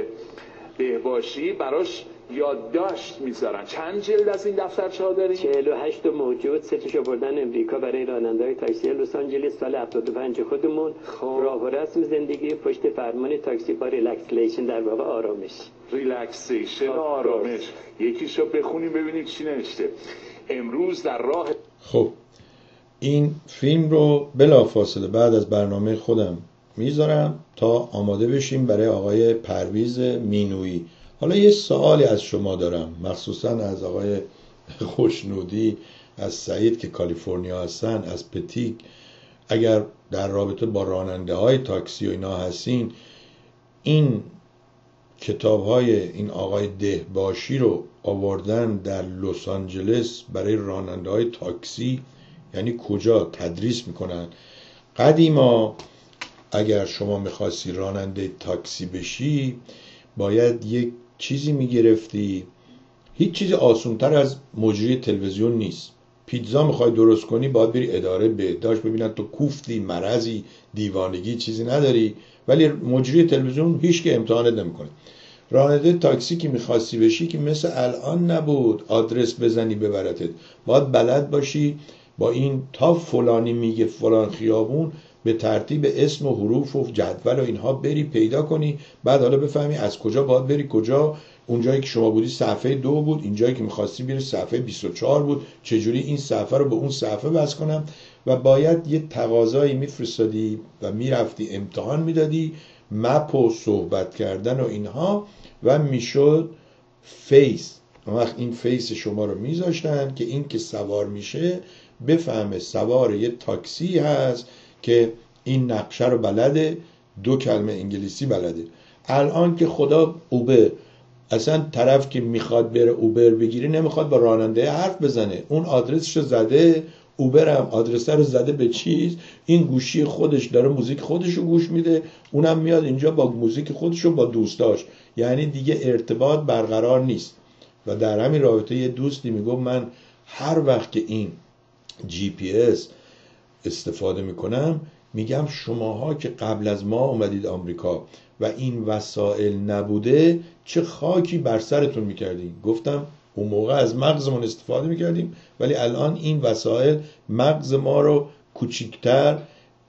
دهباشی براش یادداشت میذارن. چند جلد از این دفترچه ها داریم؟ 48 موجود، 3 تاشو بردن امریکا برای راننده‌های تاکسی لس آنجلس سال 75 خودمون. راه و رسم زندگی پشت فرمان تاکسی با ریلکسیشن، در واقع آرامش. ریلکسیشن آرامش. یکیشو بخونیم ببینیم چی نوشته. امروز در راه. خب این فیلم رو بلافاصله بعد از برنامه خودم میذارم تا آماده بشیم برای آقای پرویز مینویی. حالا یه سوالی از شما دارم، مخصوصا از آقای خوشنودی، از سعید که کالیفرنیا هستن، از پتیک. اگر در رابطه با راننده های تاکسی و اینا هستین، این کتاب های این آقای دهباشی رو آوردن در لس آنجلس برای راننده های تاکسی، یعنی کجا تدریس میکنن؟ قدیما اگر شما میخواستی راننده تاکسی بشی باید یک چیزی میگرفتی. هیچ چیزی آسان‌تر از مجری تلویزیون نیست. پیتزا میخوای درست کنی باید بری اداره بهداشت ببینن تو کوفتی، مرضی، دیوانگی چیزی نداری، ولی مجری تلویزیون هیچ که امتحانت نمیکنه. راننده تاکسی که میخواستی بشی که مثل الان نبود آدرس بزنی ببرتت، باید بلد باشی با این تا فلانی میگه فلان خیابون به ترتیب اسم و حروف و جدول و اینها بری پیدا کنی، بعد حالا بفهمی از کجا باید بری کجا. اونجایی که شما بودی صفحه 2 بود، اینجایی که میخواستی بری صفحه 24 بود، چجوری این صفحه رو به اون صفحه وصل کنم. و باید یه تقاضایی میفرستادی و میرفتی امتحان میدادی، مپ و صحبت کردن و اینها، و میشد فیس. وقت این فیس شما رو میذاشتن که این که سوار میشه بفهمه سوار یه تاکسی هست که این نقشه رو بلده، 2 کلمه انگلیسی بلده. الان که خدا اوبر، اصلا طرف که میخواد بره اوبر بگیره نمیخواد با راننده حرف بزنه، اون آدرسشو زده، اوبر هم آدرس رو زده به چیز، این گوشی خودش داره موزیک خودشو گوش میده، اونم میاد اینجا با موزیک خودشو با دوستاش، یعنی دیگه ارتباط برقرار نیست. و در همین رابطه یه دوستی میگفت من هر وقت که این جی پی اس استفاده میکنم میگم شماها که قبل از ما اومدید آمریکا و این وسایل نبوده چه خاکی بر سرتون میکردیم. گفتم اون موقع از مغزمون استفاده میکردیم، ولی الان این وسایل مغز ما رو کوچیکتر،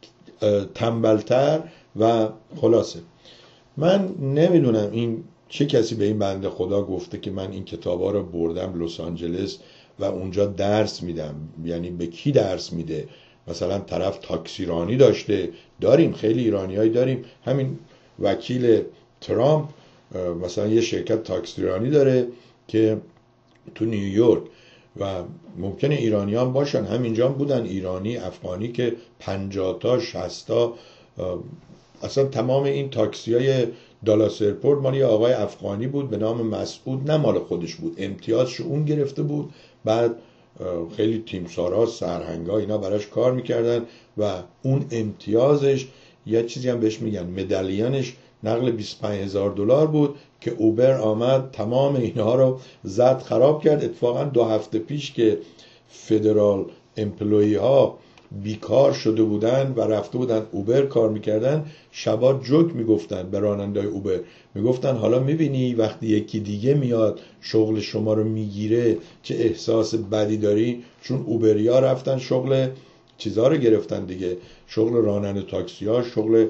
تنبلتر و خلاصه. من نمیدونم این چه کسی به این بنده خدا گفته که من این کتابا رو بردم لس آنجلس و اونجا درس میدم. یعنی به کی درس میده؟ مثلا طرف تاکسیرانی داشته، داریم خیلی ایرانیایی داریم. همین وکیل ترامپ مثلا یه شرکت تاکسیرانی داره که تو نیویورک و ممکنه ایرانیان باشن، همینجا بودن ایرانی افغانی که 50 تا 60 تا اصلا تمام این تاکسی های دالاس ایرپورت مال یه آقای افغانی بود به نام مسعود، نه مال خودش بود، امتیازشو اون گرفته بود. بعد خیلی تیمسارا سرهنگا اینا براش کار میکردن و اون امتیازش یه چیزی هم بهش میگن مدالیانش نقل $25,000 بود که اوبر آمد تمام اینها رو زد خراب کرد. اتفاقا 2 هفته پیش که فدرال امپلوی ها بیکار شده بودن و رفته بودن اوبر کار میکردن، شبا جوک میگفتن به رانندهای اوبر، میگفتن حالا میبینی وقتی یکی دیگه میاد شغل شما رو میگیره چه احساس بدی داری، چون اوبریا رفتن شغل چیزا رو گرفتن دیگه، شغل راننده تاکسی ها، شغل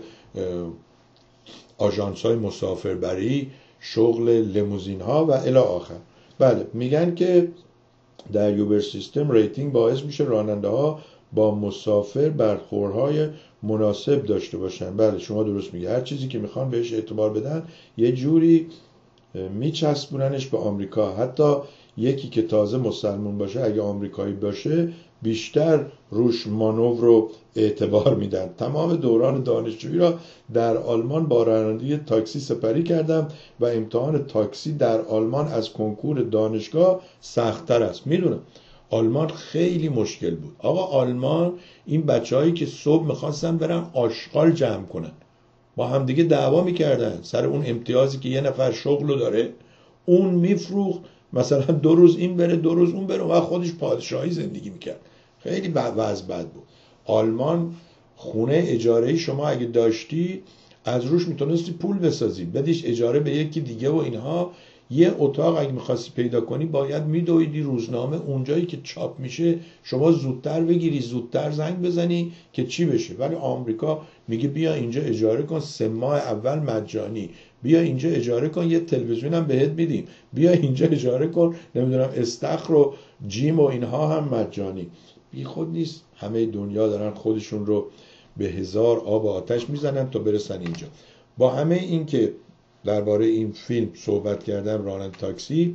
آژانس های مسافربری، شغل لیموزین ها و الی آخر. بله میگن که در یوبر سیستم ریتینگ باعث میشه راننده ها با مسافر برخوردهای مناسب داشته باشن. بله شما درست میگه، هر چیزی که میخوان بهش اعتبار بدن یه جوری میچسبوننش به آمریکا. حتی یکی که تازه مسلمون باشه اگه آمریکایی باشه بیشتر روش مانور رو اعتبار میدن. تمام دوران دانشجویی را در آلمان با رانندگی تاکسی سپری کردم و امتحان تاکسی در آلمان از کنکور دانشگاه سخت‌تر است. میدونم آلمان خیلی مشکل بود. آقا آلمان این بچه‌هایی که صبح میخواستن برن آشغال جمع کنن با همدیگه دعوا میکردن سر اون امتیازی که یه نفر شغلو داره، اون میفروخت مثلا 2 روز این بره 2 روز اون بره و خودش پادشاهی زندگی میکرد. خیلی وضع بد بود. آلمان خونه اجاره‌ای شما اگه داشتی از روش میتونستی پول بسازی بدیش اجاره به یکی دیگه و اینها. یه اتاق اگه میخواستی پیدا کنی باید میدویدی روزنامه اونجایی که چاپ میشه شما زودتر بگیری، زودتر زنگ بزنی که چی بشه. ولی آمریکا میگه بیا اینجا اجاره کن 3 ماه اول مجانی، بیا اینجا اجاره کن یه تلویزیون هم بهت میدیم، بیا اینجا اجاره کن نمیدونم استخر و جیم و اینها هم مجانی. بی خود نیست. همه دنیا دارن خودشون رو به هزار آب و آتش میزنن تا برسن اینجا. با همه این که درباره این فیلم صحبت کردم راننده تاکسی،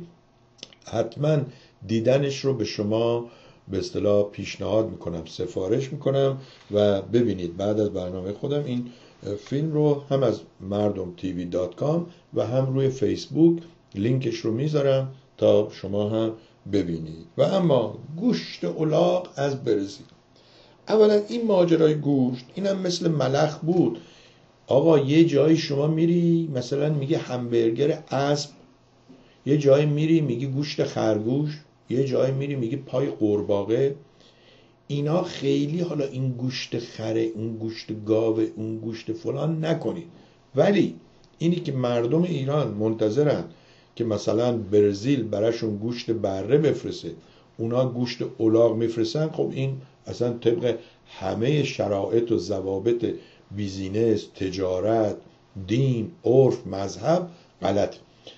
حتما دیدنش رو به شما به اصطلاح پیشنهاد میکنم، سفارش میکنم و ببینید. بعد از برنامه خودم این فیلم رو هم از mardomtv.com و هم روی فیسبوک لینکش رو میذارم تا شما هم ببینید. و اما گوشت الاغ از برزیل. اولا این ماجرای گوشت اینم مثل ملخ بود. آقا یه جایی شما میری مثلا میگه همبرگر اسب، یه جایی میری میگه گوشت خرگوش، یه جایی میری میگه پای قورباغه. اینا خیلی حالا این گوشت خره، اون گوشت گاوه، اون گوشت فلان نکنید. ولی اینی که مردم ایران منتظرن که مثلا برزیل براشون گوشت بره بفرسته، اونا گوشت الاغ میفرستن، خب این اصلا طبق همه شرایط و ضوابط بیزینس، تجارت، دین، عرف، مذهب غلط.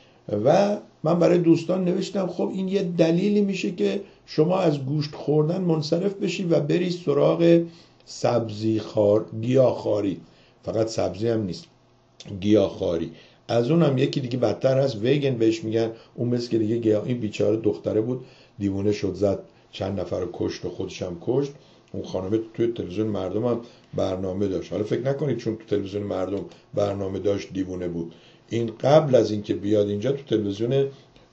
و من برای دوستان نوشتم خب این یه دلیلی میشه که شما از گوشت خوردن منصرف بشی و بری سراغ سبزی گیاهخواری. فقط سبزی هم نیست، گیاهخواری. از اونم یکی دیگه بدتر هست، ویگن بهش میگن. اون مثل که دیگه گیاه. این بیچاره دختره بود دیوونه شد زد چند نفر رو کشت و خودش هم کشت. اون خانمه توی تلویزیون مردم هم برنامه داشت. حالا فکر نکنید چون تو تلویزیون مردم برنامه داشت دیوونه بود. این قبل از اینکه بیاد اینجا تو تلویزیون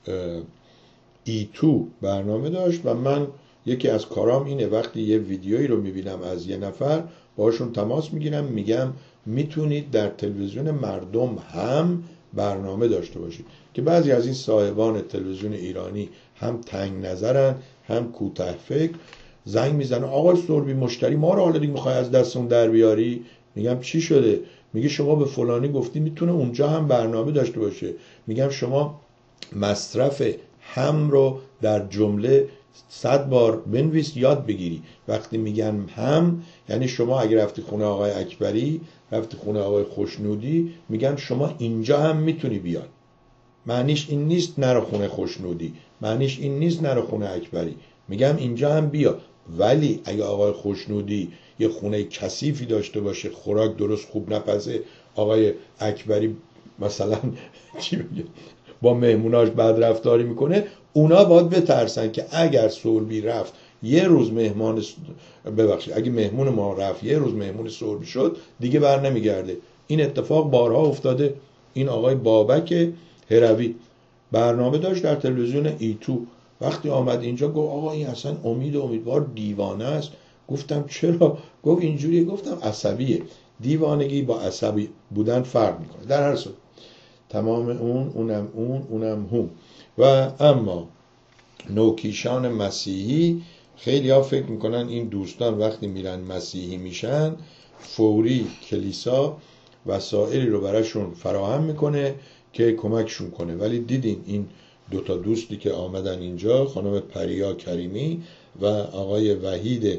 E2 برنامه داشت و من یکی از کارام اینه وقتی یه ویدیویی رو میبینم از یه نفر باشون تماس میگیرم، میگم میتونید در تلویزیون مردم هم برنامه داشته باشید. که بعضی از این صاحبان تلویزیون ایرانی هم تنگ نظرن هم کوتاه فکر، زنگ میزنه آقا سربی مشتری ما رو حالا دیگه میخوای از دستمون در بیاری. میگم چی شده؟ میگه شما به فلانی گفتی میتونه اونجا هم برنامه داشته باشه. میگم شما مصرف هم رو در جمله 100 بار بنویس یاد بگیری. وقتی میگن هم یعنی شما اگه رفتی خونه آقای اکبری، رفتی خونه آقای خوشنودی، میگن شما اینجا هم میتونی بیای. معنیش این نیست نرو خونه خوشنودی، معنیش این نیست نرو خونه اکبری، میگم اینجا هم بیا. ولی اگه آقای خوشنودی یه خونه کثیفی داشته باشه، خوراک درست خوب نپزه، آقای اکبری مثلا چی بگه با مهموناش بد رفتاری میکنه، اونا باید بترسن که اگر سوربی رفت یه روز اگه مهمون ما رفت یه روز مهمون سوربی شد دیگه بر نمیگرده. این اتفاق بارها افتاده. این آقای بابک هروی برنامه داشت در تلویزیون ایتو، وقتی آمد اینجا گفت آقا این اصلا امیدوار دیوانه است. گفتم چرا؟ گفت اینجوریه. گفتم عصبیه. دیوانگی با عصبی بودن فرق میکنه. در هر صورت تمام اونم هم. و اما نوکیشان مسیحی، خیلی ها فکر میکنن این دوستان وقتی میرن مسیحی میشن فوری کلیسا وسائلی رو براشون فراهم میکنه که کمکشون کنه. ولی دیدین این دوتا دوستی که آمدن اینجا، خانم پریا کریمی و آقای وحید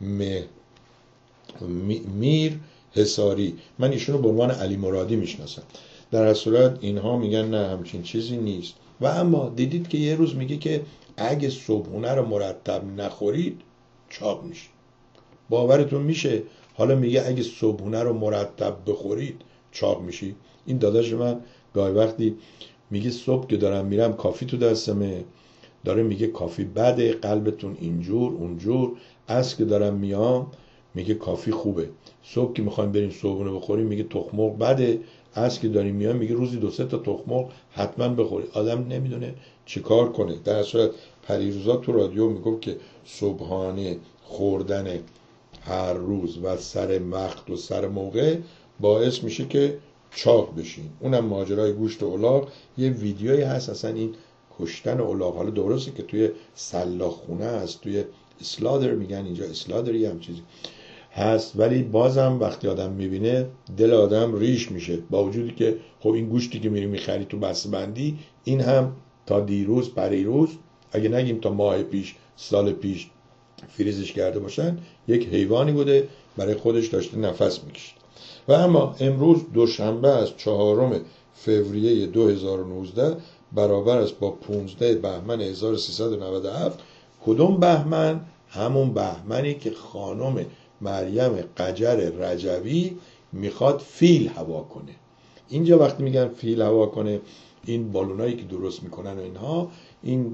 میر حصاری، من ایشونو به عنوان علی مرادی میشناسم. در صورت اینها میگن نه همچین چیزی نیست. و اما دیدید که یه روز میگه که اگه صبحونه رو مرتب نخورید چاق میشه. باورتون میشه؟ حالا میگه اگه صبحونه رو مرتب بخورید چاق میشی. این داداش من گاهی وقتی میگه صبح که دارم میرم کافی تو دستمه، داره میگه کافی بده، قلبتون اینجور اونجور. از که دارم میام میگه کافی خوبه. صبح که میخوایم بریم صبحونه بخوریم میگه تخم مرغ بده. از که داریم میام میگه روزی 2-3 تا تخم مرغ حتما بخورید. آدم نمیدونه چی کار کنه. در صورت پریروزا تو رادیو میگفت که صبحانه خوردن هر روز و سر وقت و سر موقع باعث میشه که چاق بشین. اونم ماجرای گوشت الاغ. یه ویدیویی هست اصلا این کشتن الاغ. حالا درسته که توی سلاخ خونه هست، توی اسلادر میگن اینجا، اسلادری هم چیزی هست، ولی بازم وقتی آدم میبینه دل آدم ریش میشه. با وجودی که خب این گوشتی که میری میخری تو بسته‌بندی، این هم تا دیروز پریروز، اگه نگیم تا ماه پیش سال پیش فریزش کرده باشن، یک حیوانی بوده برای خودش داشته نفس میکشید. و اما امروز دوشنبه از 4 فوریه 2019 برابر است با 15 بهمن 1397. کدوم بهمن؟ همون بهمنی که خانم مریم قجر رجوی میخواد فیل هوا کنه. اینجا وقتی میگن فیل هوا کنه، این بالونایی که درست میکنن و اینها، این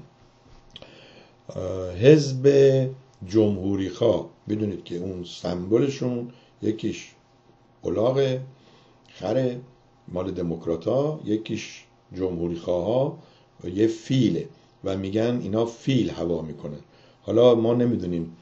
حزب جمهوری خواه، بدونید که اون سمبلشون یکیش الاغ خره مال دموکراتا، یکیش جمهوری خواه و یه فیله و میگن اینا فیل هوا میکنن. حالا ما نمیدونیم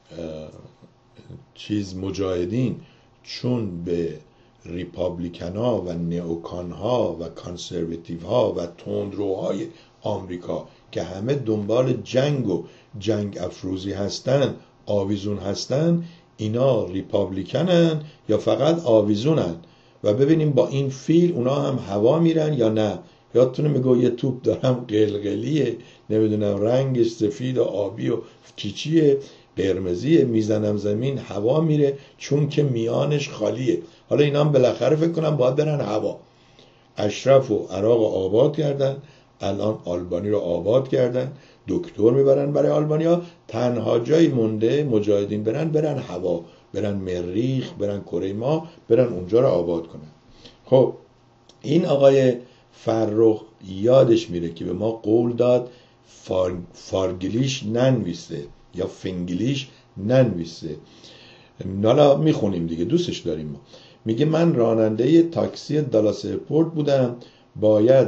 مجاهدین چون به ریپابلیکن ها و نیوکان ها و کانسرواتیو ها و تندروهای آمریکا که همه دنبال جنگ و جنگ افروزی هستن آویزون هستن، اینا ریپابلیکنن یا فقط آویزونن. و ببینیم با این فیل اونا هم هوا میرن یا نه. یادتونه میگو یه توپ دارم قلقلیه، نمیدونم رنگش سفید و آبی و چیچیه، قرمزیه، میزنم زمین هوا میره چون که میانش خالیه. حالا اینا هم بالاخره فکر کنم باید برن هوا. اشرف و عراق آباد کردن، الان آلبانی رو آباد کردن، دکتر میبرن برای آلبانیا. تنها جایی مونده مجاهدین برن هوا، برن مریخ، برن کره ماه، برن اونجا رو آباد کنن. خب این آقای فرخ یادش میره که به ما قول داد فارگلیش ننویسه یا فنگلیش ننویسه. حالا میخونیم دیگه، دوستش داریم ما. میگه من راننده تاکسی دالاس ایرپورت بودم، باید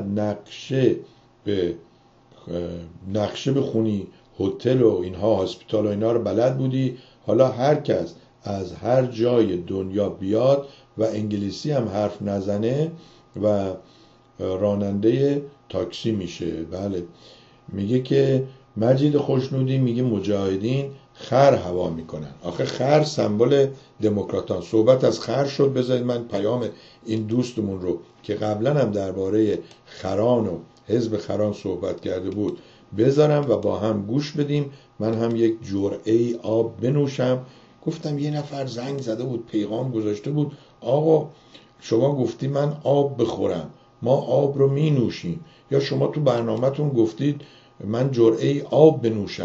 نقشه بخونی، هتل و اینها، هاسپیتال و اینا رو بلد بودی. حالا هر کس از هر جای دنیا بیاد و انگلیسی هم حرف نزنه و راننده تاکسی میشه. بله. میگه که مجید خوشنودی میگه مجاهدین خر هوا میکنن. آخه خر سمبل دموکراتان. صحبت از خر شد، بذارید من پیام این دوستمون رو که قبلا هم درباره خران و حزب خران صحبت کرده بود بذارم و با هم گوش بدیم. من هم یک جرعه آب بنوشم. گفتم یه نفر زنگ زده بود، پیغام گذاشته بود، آقا شما گفتی من آب بخورم، ما آب رو می نوشیم، یا شما تو برنامه‌تون گفتید من جرعه آب بنوشم،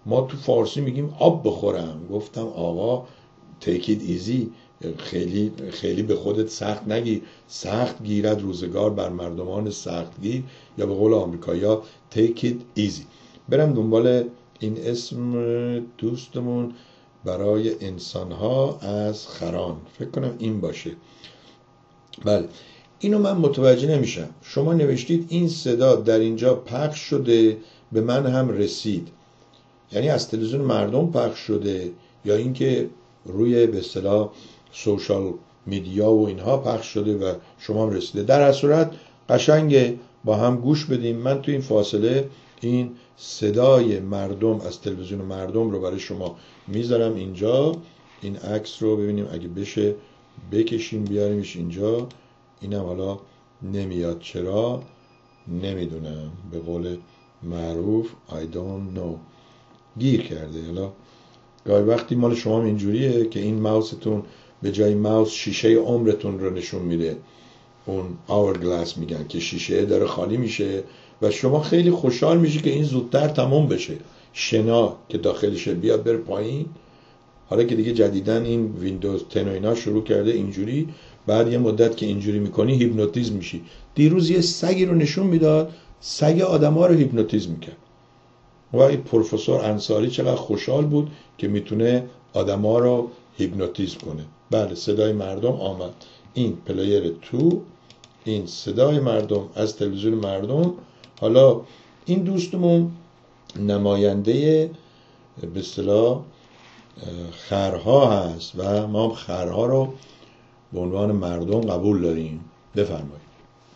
ما تو فارسی میگیم آب بخورم. گفتم آقا take it easy، خیلی به خودت سخت نگیر، سخت گیرد روزگار بر مردمان سخت گیر، یا به قول آمریکایی‌ها take it easy. برم دنبال این اسم دوستمون برای انسانها از خران، فکر کنم این باشه. بله، اینو من متوجه نمیشم. شما نوشتید این صدا در اینجا پخش شده به من هم رسید، یعنی از تلویزیون مردم پخش شده یا اینکه روی به اصطلاح سوشال میدیا و اینها پخش شده و شما هم رسیده؟ در هر صورت قشنگه با هم گوش بدیم. من تو این فاصله این صدای مردم از تلویزیون مردم رو برای شما میذارم اینجا. این عکس رو ببینیم اگه بشه بکشیم بیاریمش اینجا. اینم حالا نمیاد، چرا نمیدونم، به قول معروف I don't know، گیر کرده. حالا گاهی وقتی مال شما اینجوریه که این ماوستون به جای ماوس شیشه عمرتون رو نشون میده، اون hourglass میگن که شیشه داره خالی میشه و شما خیلی خوشحال میشی که این زودتر تموم بشه، شنا که داخلشه بیاد بره پایین. حالا که دیگه جدیدن این ویندوز 10 و اینا شروع کرده اینجوری، بعد یه مدت که اینجوری میکنی هیپنوتیزم میشی. دیروز یه سگی رو نشون میداد، سگ آدما رو هیپنوتیزم میکرد و این پروفسور انصاری چقدر خوشحال بود که میتونه آدما رو هیپنوتیزم کنه. بله، صدای مردم آمد. این پلیر تو، این صدای مردم از تلویزیون مردم. حالا این دوستمون نماینده به اصطلاح خرها هست و ما هم خرها رو به عنوان مردم قبول داریم. بفرمایید.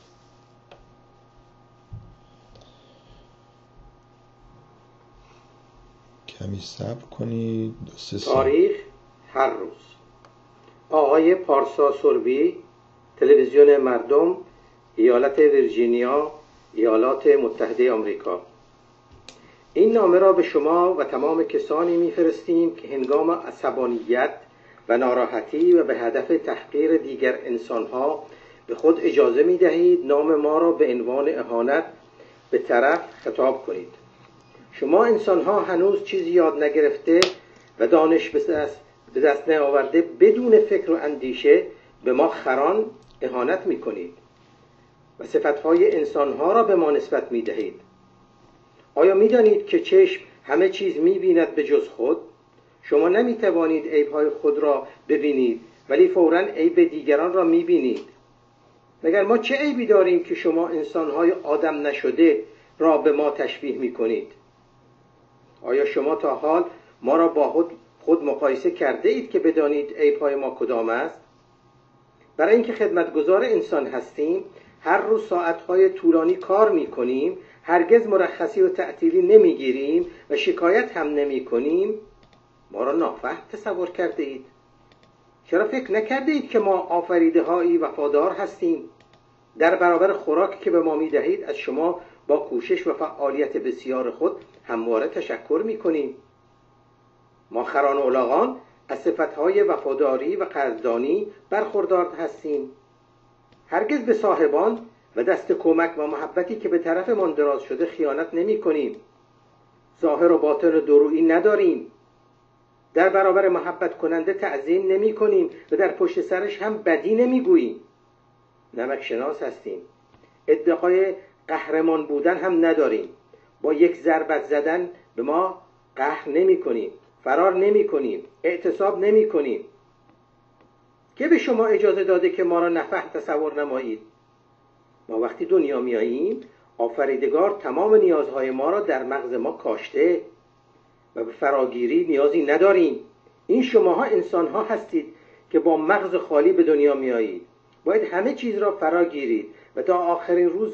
کمی صبر کنید. تاریخ هر روز. آقای پارسا سوربی، تلویزیون مردم، ایالت ویرجینیا، ایالات متحده آمریکا. این نامه را به شما و تمام کسانی میفرستیم که هنگام عصبانیت و ناراحتی و به هدف تحقیر دیگر انسانها به خود اجازه میدهید نام ما را به عنوان اهانت به طرف خطاب کنید. شما انسانها هنوز چیزی یاد نگرفته و دانش به دست نیاورده بدون فکر و اندیشه به ما خران اهانت میکنید و صفتهای انسانها را به ما نسبت میدهید. آیا میدانید که چشم همه چیز میبیند به جز خود؟ شما نمیتوانید عیبهای خود را ببینید ولی فوراً عیب دیگران را میبینید. مگر ما چه عیبی داریم که شما انسانهای آدم نشده را به ما تشبیه میکنید؟ آیا شما تا حال ما را با خود مقایسه کرده اید که بدانید عیبهای ما کدام است؟ برای اینکه خدمتگزار انسان هستیم هر روز ساعتهای طولانی کار میکنیم، هرگز مرخصی و تعطیلی نمیگیریم و شکایت هم نمی کنیم. ما را نافهم تصور کرده اید. چرا فکر نکرده اید که ما آفریده هایی وفادار هستیم؟ در برابر خوراک که به ما می دهید از شما با کوشش و فعالیت بسیار خود همواره تشکر می کنیم. ما خران و الاغان از صفتهای وفاداری و قدردانی برخوردار هستیم. هرگز به صاحبان و دست کمک و محبتی که به طرفمان دراز شده خیانت نمی کنیم. ظاهر و باطن درویی نداریم. در برابر محبت کننده تعظیم نمی کنیم و در پشت سرش هم بدی نمی گوییم. نمک شناس هستیم. ادعای قهرمان بودن هم نداریم. با یک ضربت زدن به ما قهر نمی کنیم. فرار نمی کنیم. اعتصاب نمی کنیم. که به شما اجازه داده که ما را نفهم تصور نمایید؟ ما وقتی دنیا می آییم آفریدگار تمام نیازهای ما را در مغز ما کاشته و به فراگیری نیازی نداریم. این شماها انسانها هستید که با مغز خالی به دنیا می آیید. باید همه چیز را فراگیرید و تا آخرین روز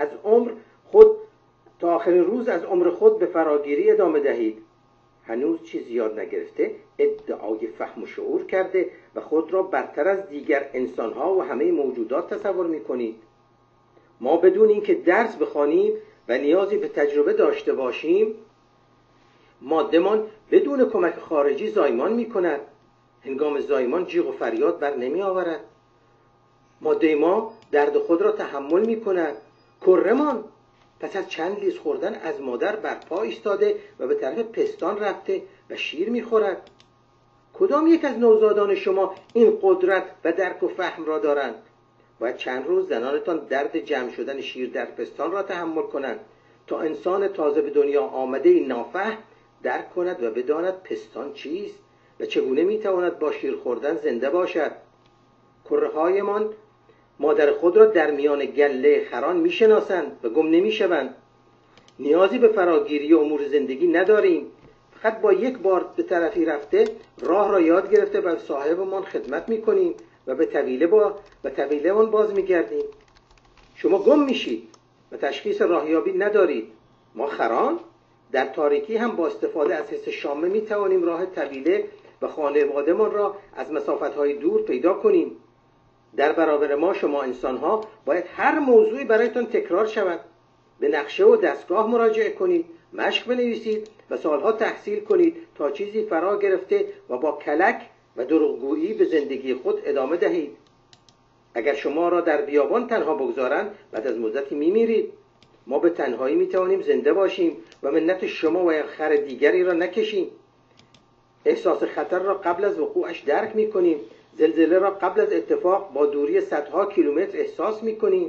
از عمر خود به فراگیری ادامه دهید. هنوز چیزی یاد نگرفته ادعای فهم و شعور کرده و خود را برتر از دیگر انسانها و همه موجودات تصور می کنید. ما بدون اینکه درس بخوانیم و نیازی به تجربه داشته باشیم ماده‌مان بدون کمک خارجی زایمان می کند. هنگام زایمان جیغ و فریاد بر نمی آورد. ماده ما درد خود را تحمل می کند. کره‌مان پس از چند لیز خوردن از مادر بر پا ایستاده و به طرف پستان رفته و شیر میخورد. کدام یک از نوزادان شما این قدرت و درک و فهم را دارند؟ باید چند روز زنانتان درد جمع شدن شیر در پستان را تحمل کنند تا انسان تازه به دنیا آمده نافهم درک کند و بداند پستان چیست و چگونه میتواند با شیر خوردن زنده باشد. کره‌هایمان مادر خود را در میان گله خران میشناسند و گم نمیشوند. نیازی به فراگیری امور زندگی نداریم، فقط با یک بار به طرفی رفته راه را یاد گرفته و صاحبمان خدمت میکنیم و به طویله من باز میگردیم. شما گم میشید و تشخیص راهیابی ندارید. ما خران در تاریکی هم با استفاده از حس شامه میتوانیم راه طویله و خانواده‌مان را از مسافت‌های دور پیدا کنیم. در برابر ما شما انسان‌ها باید هر موضوعی برایتان تکرار شود. به نقشه و دستگاه مراجعه کنید، مشق بنویسید و سالها تحصیل کنید تا چیزی فرا گرفته و با کلک و دروغگویی به زندگی خود ادامه دهید. اگر شما را در بیابان تنها بگذارند بعد از مدتی میمیرید. ما به تنهایی میتوانیم زنده باشیم و منت شما و خر دیگری را نکشیم. احساس خطر را قبل از وقوعش درک میکنیم. زلزله را قبل از اتفاق با دوری صدها کیلومتر احساس میکنیم.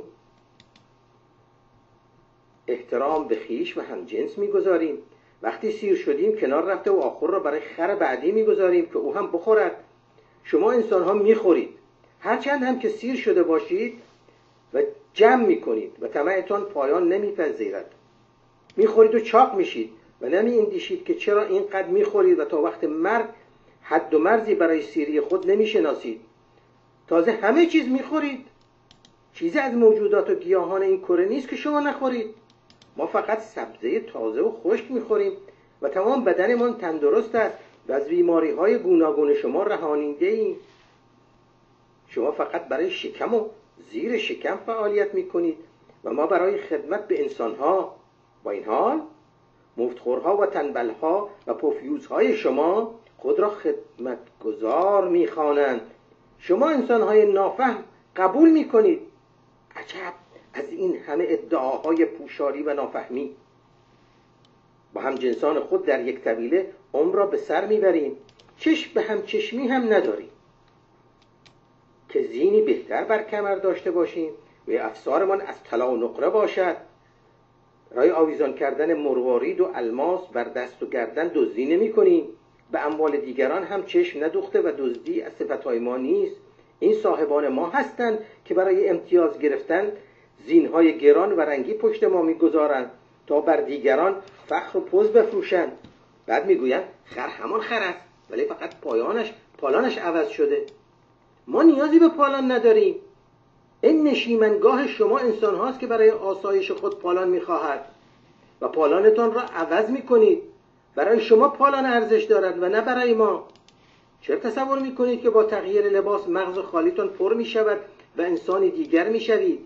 احترام به خیش و همجنس میگذاریم. وقتی سیر شدیم کنار رفته و آخر را برای خر بعدی میگذاریم که او هم بخورد. شما انسان ها میخورید، هرچند هم که سیر شده باشید و جمع میکنید و طمعتان پایان نمیپذیرد. میخورید و چاق میشید و نمیاندیشید که چرا اینقدر میخورید و تا وقت مرگ حد و مرزی برای سیری خود نمیشناسید. تازه همه چیز میخورید. چیزی از موجودات و گیاهان این کره نیست که شما نخورید. ما فقط سبزه تازه و خشک میخوریم و تمام بدنمان تندرست است و از بیماری‌های گوناگون شما رهانیده ایم. شما فقط برای شکم و زیر شکم فعالیت میکنید و ما برای خدمت به انسانها. با این حال مفتخورها و تنبلها و پفیوزهای شما خود را خدمتگزار میخوانند. شما انسانهای نافهم قبول میکنید. عجب از این همه ادعاهای پوشاری و نافهمی. با هم جنسان خود در یک طویله عمر را به سر میبریم. چشم به هم چشمی هم نداریم که زینی بهتر بر کمر داشته باشیم و افسارمان از طلا و نقره باشد. برای آویزان کردن مروارید و الماس بر دست و گردن دزدی نمی کنیم. به اموال دیگران هم چشم ندوخته و دزدی از صفتهای ما نیست. این صاحبان ما هستند که برای امتیاز گرفتن زینهای گران و رنگی پشت ما میگذارند تا بر دیگران فخر و پوز بفروشند. بعد میگویند خر همان خر است ولی فقط پالانش عوض شده. ما نیازی به پالان نداریم. این نشیمنگاه شما انسان هاست که برای آسایش خود پالان میخواهد و پالانتان را عوض میکنید. برای شما پالان ارزش دارد و نه برای ما. چرا تصور میکنید که با تغییر لباس مغز خالیتان پر میشود و انسانی دیگر میشوید؟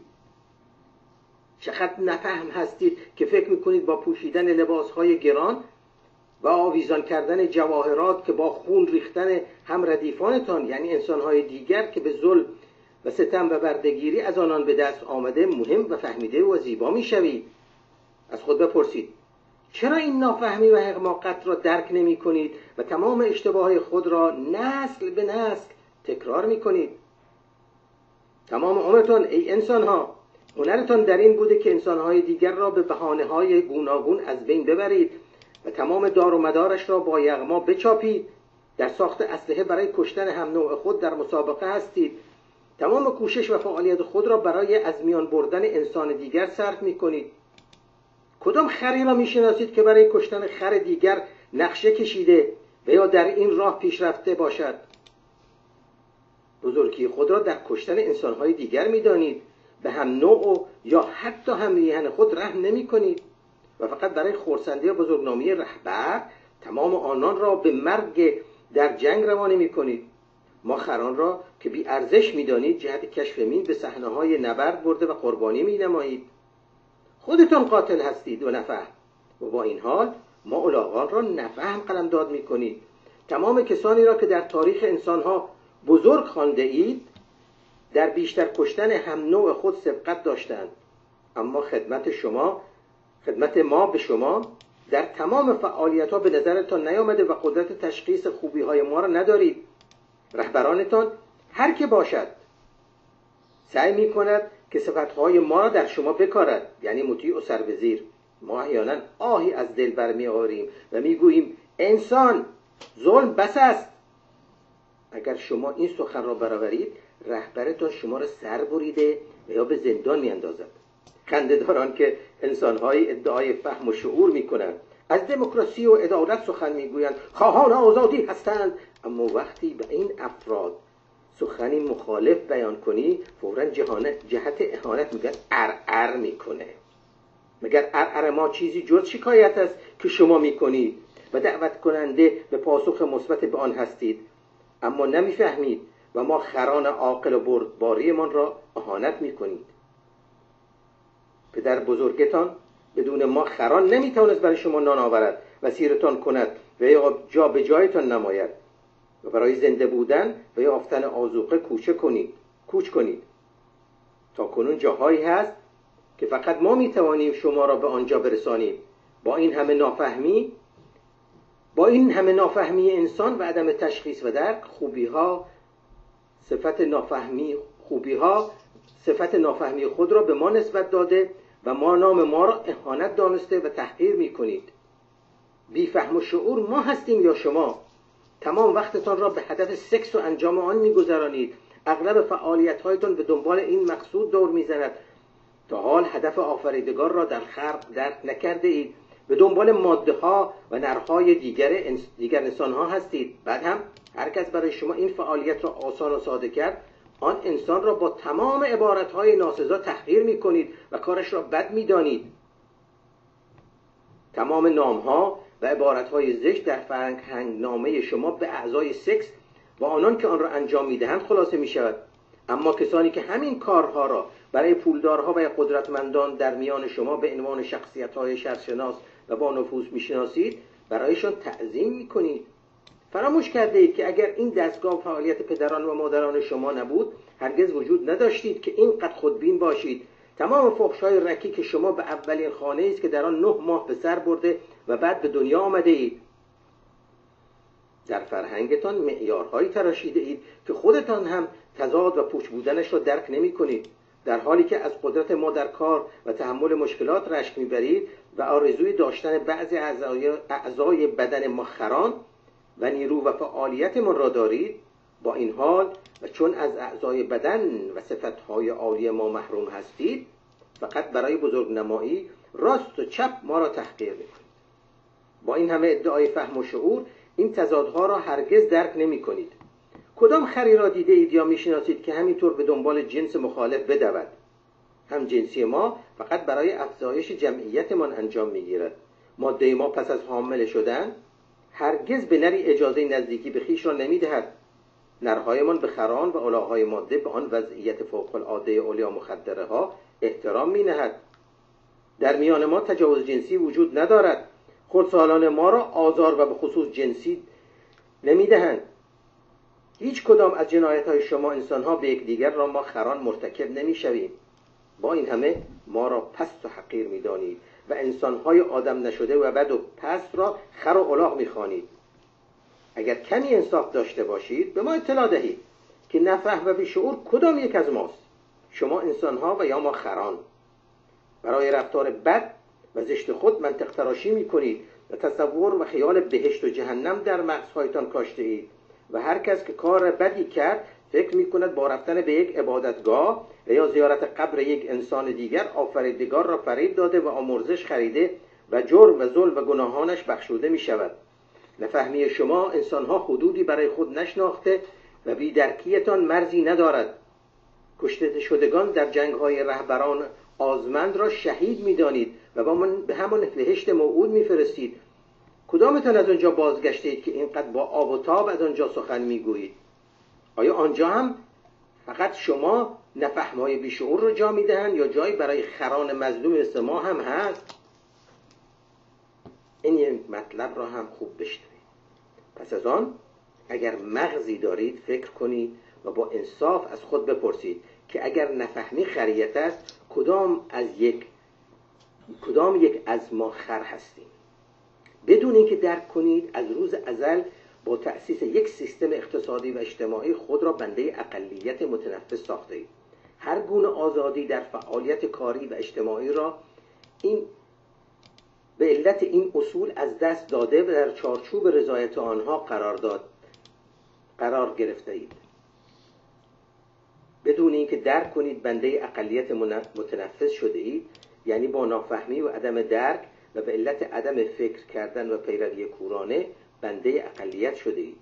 چقدر نفهم هستید که فکر میکنید با پوشیدن لباسهای گران و آویزان کردن جواهرات که با خون ریختن هم ردیفانتان یعنی انسانهای دیگر که به ظلم و ستم و بردگیری از آنان به دست آمده مهم و فهمیده و زیبا میشوید. از خود بپرسید چرا این نافهمی و حماقت را درک نمی کنید و تمام اشتباهات خود را نسل به نسل تکرار می کنید؟ تمام عمرتان ای انسانها هنرتان در این بوده که انسانهای دیگر را به بهانه‌های گوناگون از بین ببرید و تمام دار و مدارش را با یغما بچاپید. در ساخت اسلحه برای کشتن هم نوع خود در مسابقه هستید. تمام کوشش و فعالیت خود را برای از میان بردن انسان دیگر صرف می کنید. کدام خری را می شناسید که برای کشتن خر دیگر نقشه کشیده و یا در این راه پیش رفته باشد؟ بزرگی خود را در کشتن انسانهای دیگر می دانید. به هم نوع یا حتی هم میهن خود رحم نمی کنید و فقط برای خرسندی و بزرگنامی رهبر تمام آنان را به مرگ در جنگ روانه می کنید. ما خران را که بی ارزش می دانید جهت کشف مین به صحنه‌های نبرد برده و قربانی می نمایید. خودتان قاتل هستید و نفهم و با این حال ما الاغان را نفهم قلمداد می کنید. تمام کسانی را که در تاریخ انسانها بزرگ خوانده اید در بیشتر کشتن هم نوع خود سبقت داشتند، اما خدمت شما خدمت ما به شما در تمام فعالیت‌ها به نظرتان نیامده و قدرت تشخیص خوبی‌های ما را ندارید. رهبرانتان هر که باشد سعی می‌کند که صفت‌های ما را در شما بکارد، یعنی مطیع و سربزیر. ما احیانا آهی از دل برمی‌آوریم و می‌گوییم انسان ظلم بس است. اگر شما این سخن را برآورید، رهبرتان شما را سر بریده و یا به زندان می‌اندازد. خنده‌داران که انسان‌های ادعای فهم و شعور می‌کنند، از دموکراسی و عدالت سخن می‌گویند، خواهان آزادی هستند، اما وقتی به این افراد سخنی مخالف بیان کنی، فوراً جهت اهانت میگن ارعر میکنه. مگر ارعر ما چیزی جز شکایت است که شما میکنید و دعوت کننده به پاسخ مثبت به آن هستید، اما نمیفهمید و ما خران عاقل و بردباریمان را اهانت میکنید. پدر بزرگتان بدون ما خران نمیتوانست برای شما نان آورد و سیرتان کند و یا جا به جایتان نماید و برای زنده بودن و یافتن آذوقه کوچ کنید. تا کنون جاهایی هست که فقط ما میتوانیم شما را به آنجا برسانیم. با این همه نافهمی انسان و عدم تشخیص و درک، صفت نافهمی خود را به ما نسبت داده و نام ما را اهانت دانسته و تحقیر میکنید. بی فهم و شعور ما هستیم یا شما؟ تمام وقتتان را به هدف سکس و انجام آن میگذرانید. اغلب فعالیت‌هایتان به دنبال این مقصود دور میزند. تا حال هدف آفریدگار را در خلق درک نکرده اید. به دنبال ماده‌ها و نرهای دیگر انسان‌ها هستید. بعد هم هر کس برای شما این فعالیت را آسان و ساده کرد، آن انسان را با تمام عبارت‌های ناسزا تحقیر می‌کنید و کارش را بد می‌دانید. تمام نام‌ها و عبارت‌های زشت در فرهنگنامه شما به اعضای سکس و آنان که آن را انجام می‌دهند خلاصه می‌شود. اما کسانی که همین کارها را برای پولدارها و قدرتمندان در میان شما به عنوان شخصیت‌های شرشناس و با نفوذ می‌شناسید، برایشان تعظیم می‌کنید. فراموش کرده اید که اگر این دستگاه فعالیت پدران و مادران شما نبود، هرگز وجود نداشتید که اینقدر خودبین باشید. تمام فحش‌های رکیک شما به اولین خانه‌ای است که در آن 9 ماه به سر برده و بعد به دنیا آمده اید. در فرهنگتان معیارهایی تراشیده اید که خودتان هم تضاد و پوچ بودنش را درک نمی کنید. در حالی که از قدرت ما در کار و تحمل مشکلات رشک میبرید و آرزوی داشتن بعضی اعضای بدن ما خران و نیرو و فعالیتمان را دارید، با این حال و چون از اعضای بدن و صفتهای عالی ما محروم هستید، فقط برای بزرگنمایی راست و چپ ما را تحقیر میکنید. با این همه ادعای فهم و شعور، این تضادها را هرگز درک نمی کنید. کدام خری را دیده اید یا میشناسید که همینطور به دنبال جنس مخالف بدود؟ هم جنسی ما فقط برای افزایش جمعیتمان انجام میگیرد. ماده ما پس از حامل شدن هرگز به نری اجازه نزدیکی به خویش را نمیدهد. نرهایمان به خران و الاغ‌های ماده به آن وضعیت فوق العاده اولیا مخدره ها احترام مینهد. در میان ما تجاوز جنسی وجود ندارد. خردسالان ما را آزار و به خصوص جنسی نمیدهند. هیچ کدام از جنایت‌های شما انسان‌ها به یکدیگر را ما خران مرتکب نمی‌شویم. با این همه ما را پست و حقیر می‌دانید و انسان‌های آدم نشده و بد و پست را خر و الاغ می‌خوانید. اگر کمی انصاف داشته باشید به ما اطلاع دهید که نفهم و بیشعور کدام یک از ماست، شما انسان‌ها و یا ما خران. برای رفتار بد و زشت خود منطق تراشی می‌کنید و تصور و خیال بهشت و جهنم در مغزهایتان کاشته اید و هر کس که کار بدی کرد فکر می‌کند با رفتن به یک عبادتگاه و یا زیارت قبر یک انسان دیگر آفریدگار را فریب داده و آمرزش خریده و جرم و ظلم و گناهانش بخشوده می‌شود. نفهمی شما انسان‌ها حدودی برای خود نشناخته و بی‌درکیتان مرزی ندارد. کشته شدگان در جنگ‌های رهبران آزمند را شهید می‌دانید و به همان بهشت موعود می‌فرستید. کدامتان از آنجا بازگشتید که اینقدر با آب و تاب از آنجا سخن می‌گویید؟ آیا آنجا هم فقط شما نفهم‌های بیشعور را جا می‌دهند یا جایی برای خران مظلوم مثل ما هم هست؟ این یک مطلب را هم خوب بشنوید. پس از آن اگر مغزی دارید فکر کنید و با انصاف از خود بپرسید که اگر نفهمی خریت است، کدام از یک کدام یک از ما خر هستیم. بدون اینکه درک کنید از روز ازل با تأسیس یک سیستم اقتصادی و اجتماعی خود را بنده اقلیت متنفس ساخته اید. هر گونه آزادی در فعالیت کاری و اجتماعی را به علت این اصول از دست داده و در چارچوب رضایت آنها قرار گرفته اید. بدون اینکه درک کنید بنده اقلیت متنفس شده اید، یعنی با نافهمی و عدم درک و به علت عدم فکر کردن و پیروی کورانه بنده اقلیت شده اید.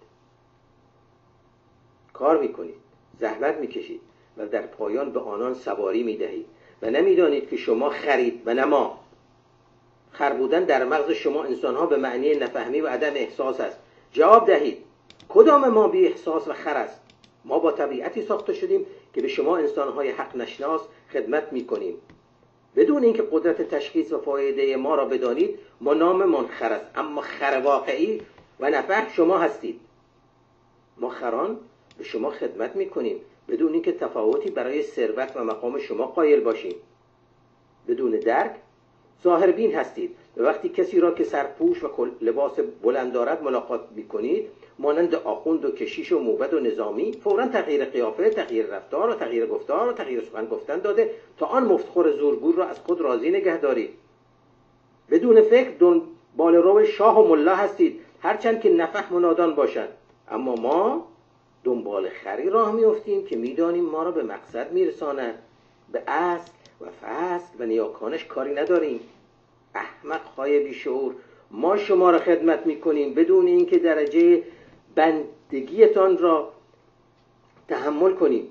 کار میکنید، زحمت میکشید و در پایان به آنان سواری میدهید و نمیدانید که شما خرید و نه ما. خر بودن در مغز شما انسانها به معنی نفهمی و عدم احساس است. جواب دهید کدام ما بی احساس و خر است؟ ما با طبیعتی ساخته شدیم که به شما انسانهای حق نشناس خدمت میکنیم. بدون اینکه قدرت تشخیص و فایده ما را بدانید، ما ناممان خر است، اما خر واقعی و نفهم شما هستید. ما خران به شما خدمت میکنیم بدون اینکه تفاوتی برای ثروت و مقام شما قائل باشیم. بدون درک ظاهربین هستید و وقتی کسی را که سرپوش و لباس بلند دارد ملاقات میکنید، مانند آخوند و کشیش و موبد و نظامی، فوراً تغییر قیافه، تغییر رفتار و تغییر گفتار و تغییر سخن گفتن داده تا آن مفتخر زورگور را از خود راضی نگه دارید. بدون فکر دنبال رو شاه و ملا هستید، هرچند که نفهم و نادان باشند. اما ما دنبال خری راه میافتیم که میدانیم ما را به مقصد میرساند. به اصل و فصل و نیاکانش کاری نداریم. احمق های بیشعور، ما شما را خدمت میکنیم بدون اینکه درجه بندگیتان را تحمل کنیم.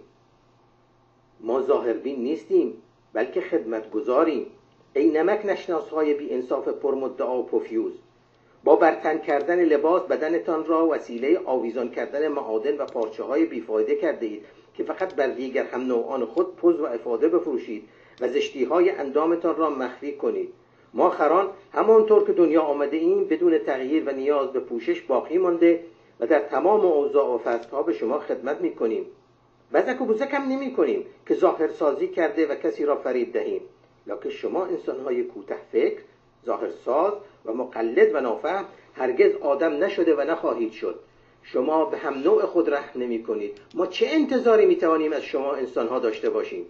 ما ظاهربین نیستیم بلکه خدمتگزاریم. ای نمک نشناس های بی انصاف پرمدعا و پفیوز، با برتن کردن لباس بدنتان را وسیله آویزان کردن معادن و پارچه های بیفایده کرده اید که فقط بر دیگر هم نوعان خود پوز و افاده بفروشید و زشتی های اندامتان را مخفی کنید. ما خران همانطور که دنیا آمده ایم بدون تغییر و نیاز به پوشش باقی مانده و در تمام اوضاع و فصلها به شما خدمت میکنیم. بزک و بوزک هم نمی کنیم که ظاهر سازی کرده و کسی را فریب دهیم. لکن شما انسانهای کوته فکر، ظاهر ساز و مقلد و نافهم هرگز آدم نشده و نخواهید شد. شما به هم نوع خود رحم نمی کنید. ما چه انتظاری می توانیم از شما انسانها داشته باشیم؟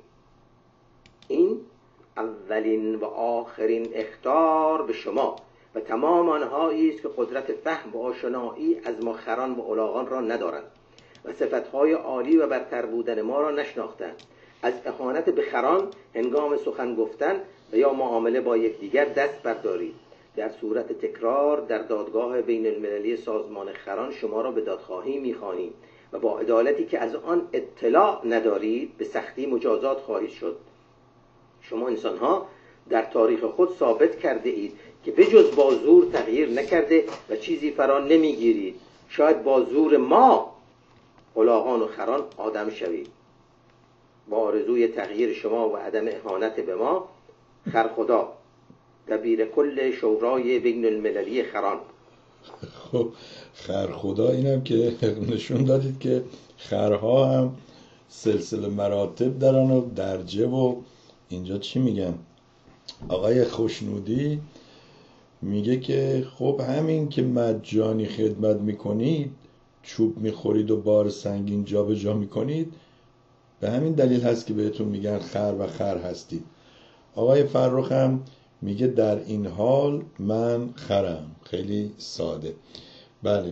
این اولین و آخرین اخطار به شما و تمام آنهایی است که قدرت فهم و آشنایی از ما خران و الاغان را ندارند و صفتهای عالی و برتر بودن ما را نشناختند. از اهانت به خران هنگام سخن گفتن و یا معامله با یکدیگر دست بردارید. در صورت تکرار در دادگاه بین المللی سازمان خران شما را به دادخواهی می‌خوانیم و با عدالتی که از آن اطلاع ندارید به سختی مجازات خواهید شد. شما انسان‌ها در تاریخ خود ثابت کرده اید که بجز با زور تغییر نکرده و چیزی فرا نمیگیرید. شاید با زور ما الاغان و خران آدم شوید. با آرزوی تغییر شما و عدم اهانت به ما، خرخدا دبیر کل شورای بین المللی خران. خب خرخدا اینم که نشون دادید که خرها هم سلسله مراتب دارن و درجه و اینجا چی میگن؟ آقای خوشنودی میگه که خب همین که مجانی خدمت میکنید، چوب میخورید و بار سنگین جا به جا میکنید، به همین دلیل هست که بهتون میگن خر و خر هستید. آقای فرخ هم میگه در این حال من خرم. خیلی ساده. بله،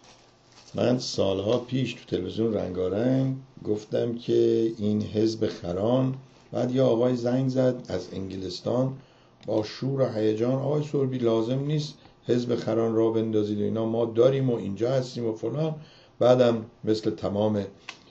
من سالها پیش تو تلویزیون رنگارنگ گفتم که این حزب خران، بعد یه آقای زنگ زد از انگلستان با شور و هیجان، آقای سربی لازم نیست حزب خران را بندازید و اینا، ما داریم و اینجا هستیم و فلان. بعدم مثل تمام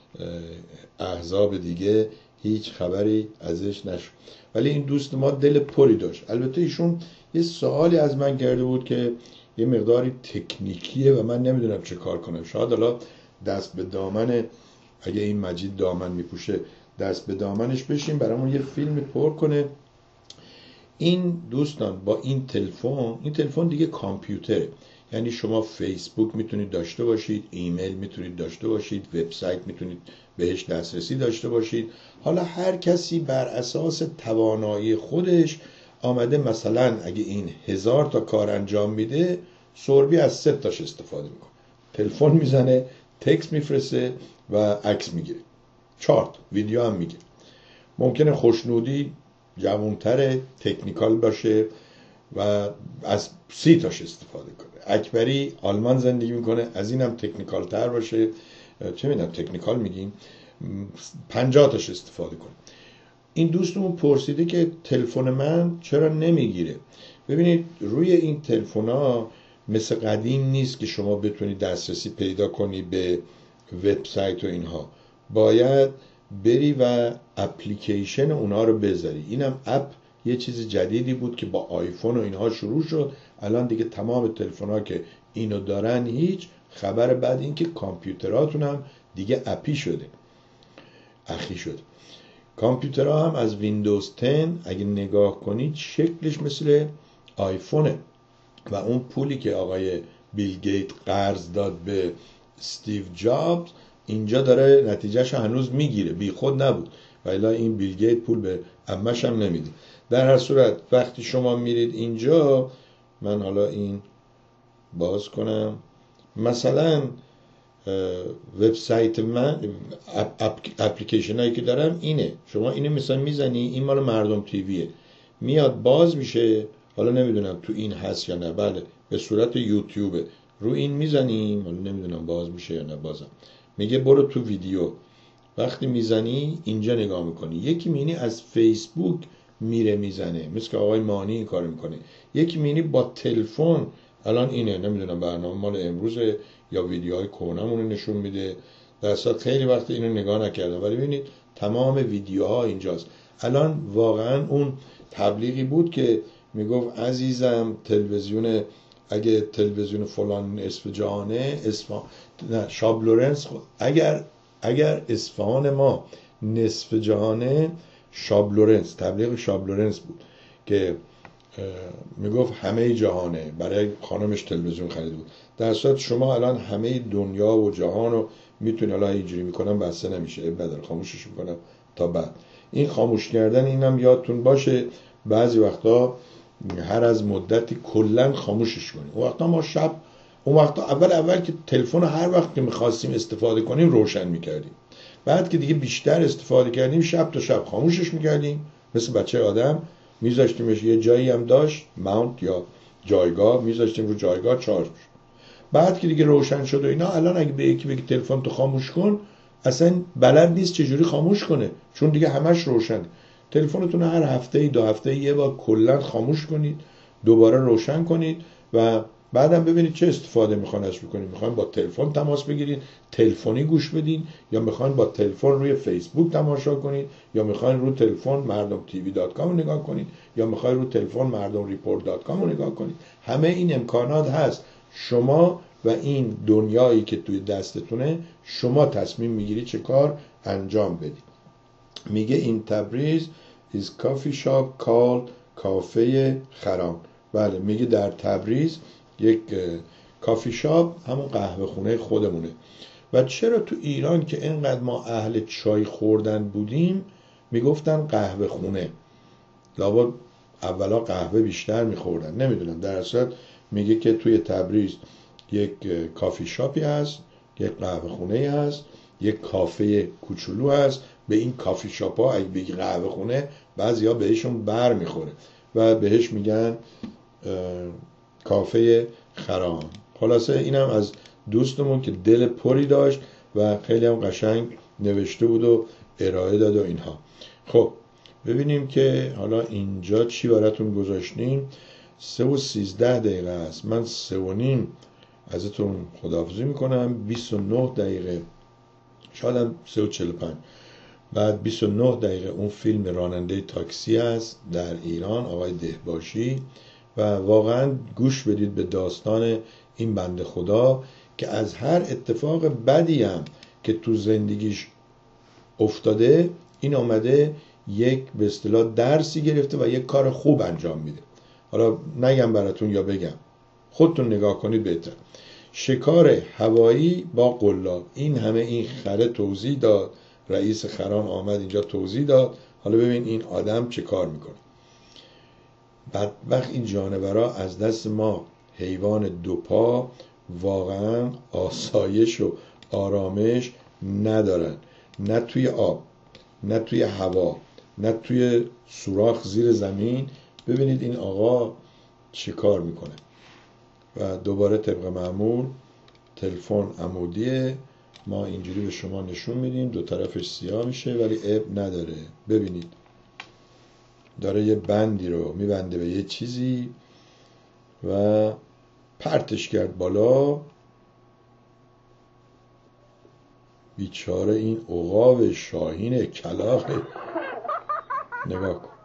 احزاب دیگه هیچ خبری ازش نشد. ولی این دوست ما دل پری داشت. البته ایشون یه سوالی از من کرده بود که یه مقداری تکنیکیه و من نمیدونم چه کار کنم. شاید حالا دست به دامن، اگه این مجید دامن میپوشه، دست به دامنش بشیم برامون یه فیلم پر کنه. این دوستان با این تلفن دیگه کامپیوتره، یعنی شما فیسبوک میتونید داشته باشید، ایمیل میتونید داشته باشید، وبسایت میتونید بهش دسترسی داشته باشید. حالا هر کسی بر اساس توانایی خودش آمده مثلا اگه این 1000 تا کار انجام میده، سوربی از 3 تاش استفاده میکنه. تلفن میزنه، تکست میفرسته و عکس میگیره، 4 تا ویدیو هم میگیره. ممکنه خوشنودی جوانتر تکنیکال باشه و از 30 تاش استفاده کنه. اکبری آلمان زندگی میکنه، از اینم تکنیکال تر باشه، چه میدونم تکنیکال میگیم، 50 تاش استفاده کنه. این دوستمون پرسیده که تلفن من چرا نمیگیره. ببینید روی این تلفن‌ها مثل قدیم نیست که شما بتونید دسترسی پیدا کنی به وبسایت و اینها. باید بری و اپلیکیشن اونا رو بذاری. اینم اپ یه چیز جدیدی بود که با آیفون و اینها شروع شد. الان دیگه تمام تلفن‌ها که اینو دارن هیچ خبر بعد این که کامپیوتراتون هم دیگه اپی شده، اخی شده. کامپیوترها هم از ویندوز 10 اگه نگاه کنید شکلش مثل آیفونه و اون پولی که آقای بیل گیت قرض داد به استیو جابز اینجا داره نتیجهش هنوز میگیره، بی خود نبود و الا این بیل گیت پول به عمش هم نمیده. در هر صورت وقتی شما میرید اینجا، من حالا این باز کنم، مثلا وبسایت من اپلیکیشن هایی که دارم اینه، شما اینو مثلا میزنی، این مال مردم تیویه، میاد باز میشه. حالا نمیدونم تو این هست یا نه، بله به صورت یوتیوبه، رو این میزنیم، حالا نمیدونم باز میشه یا نه، بازم میگه برو تو ویدیو. وقتی میزنی اینجا نگاه میکنی، یکی مینی از فیسبوک میره میزنه، مثل که آقای مانی این کار میکنه. یکی مینی با تلفن، الان اینه، نمیدونم برنامه مال امروزه یا ویدیوهای کهنمون نشون میده، در اصل خیلی وقت اینو نگاه نکردم، ولی ببینید تمام ویدیوها اینجاست. الان واقعا اون تبلیغی بود که میگفت عزیزم تلویزیون، اگه تلویزیون فلان نصف جهانه، اصفهان نه شاب لورنس، اگر اصفهان ما نصف جهانه، شاب لورنس، تبلیغ شاب لورنس بود که میگفت همه جهانه، برای خانمش تلویزیون خریده بود. در صورت شما الان همه دنیا و جهان رو میتونی، الان اینجوری میکنم بسته نمیشه، بدل خاموشش میکنم تا بعد. این خاموش کردن اینم یادتون باشه، بعضی وقتا هر از مدتی کلا خاموشش کنیم. اون وقتا ما شب، اون وقتا اول که تلفن هر وقت که میخواستیم استفاده کنیم روشن میکردیم، بعد که دیگه بیشتر استفاده کردیم شب تا شب خاموشش میکردیم، مثل بچه آدم میذاشتیمش، یه جایی هم داشت ماونت یا جایگاه، میذاشتیم رو جایگاه چارج بشه. بعد که دیگه روشن شد و اینا، الان اگه به یکی بگی تلفن تو خاموش کن، اصلا بلد نیست چجوری خاموش کنه، چون دیگه همش روشن. تلفنتون هر هفته 2 هفته یه بار کلا خاموش کنید، دوباره روشن کنید و بعدم ببینید چه استفاده میخواین ازش بکنید. میخواین با تلفن تماس بگیرید، تلفنی گوش بدین، یا میخواین با تلفن روی فیسبوک تماشا کنید، یا میخواین رو تلفن مردم tv.com رو نگاه کنید، یا میخواین رو تلفن مردم report.com رو نگاه کنید. همه این امکانات هست. شما و این دنیایی که توی دستتونه، شما تصمیم میگیرید چه کار انجام بدید. میگه این تبریز is coffee shop called کافه خران. بله میگه در تبریز یک کافی شاپ، همون قهوه خونه خودمونه. و چرا تو ایران که اینقدر ما اهل چای خوردن بودیم میگفتن قهوه خونه، لابد اولا قهوه بیشتر میخوردن، نمیدونم. در اصل میگه که توی تبریز یک کافی شاپی هست، یک قهوه خونه هست، یک کافه کوچولو هست. به این کافی شاپ ها اگه بگی قهوه خونه، بعضی ها بهشون بر میخوره و بهش میگن کافه خرام. خلاصه اینم از دوستمون که دل پری داشت و خیلی هم قشنگ نوشته بود و ارائه داد و اینها. خب ببینیم که حالا اینجا چی براتون گذاشتیم. 3:13 است. من 3:30 ازتون خداحافظی میکنم. 29 دقیقه، شاید هم 3:45، بعد 29 دقیقه اون فیلم راننده تاکسی است در ایران، آقای دهباشی. و واقعا گوش بدید به داستان این بنده خدا که از هر اتفاق بدی هم که تو زندگیش افتاده، این آمده یک به اصطلاح درسی گرفته و یک کار خوب انجام میده. حالا نگم براتون یا بگم، خودتون نگاه کنید بهتر. شکار هوایی با قلاب، این همه این خره توضیح داد، رئیس خران آمد اینجا توضیح داد. حالا ببین این آدم چه کار میکنه. بدبخت این جانورا از دست ما حیوان دو پا واقعا آسایش و آرامش ندارن، نه توی آب، نه توی هوا، نه توی سوراخ زیر زمین. ببینید این آقا چی کار میکنه. و دوباره طبق معمول تلفن عمودیه، ما اینجوری به شما نشون میدیم، دو طرفش سیاه میشه ولی عیب نداره. ببینید داره یه بندی رو میبنده به یه چیزی و پرتش کرد بالا. بیچاره این عقاب شاهین کلاغه، نگاه کن.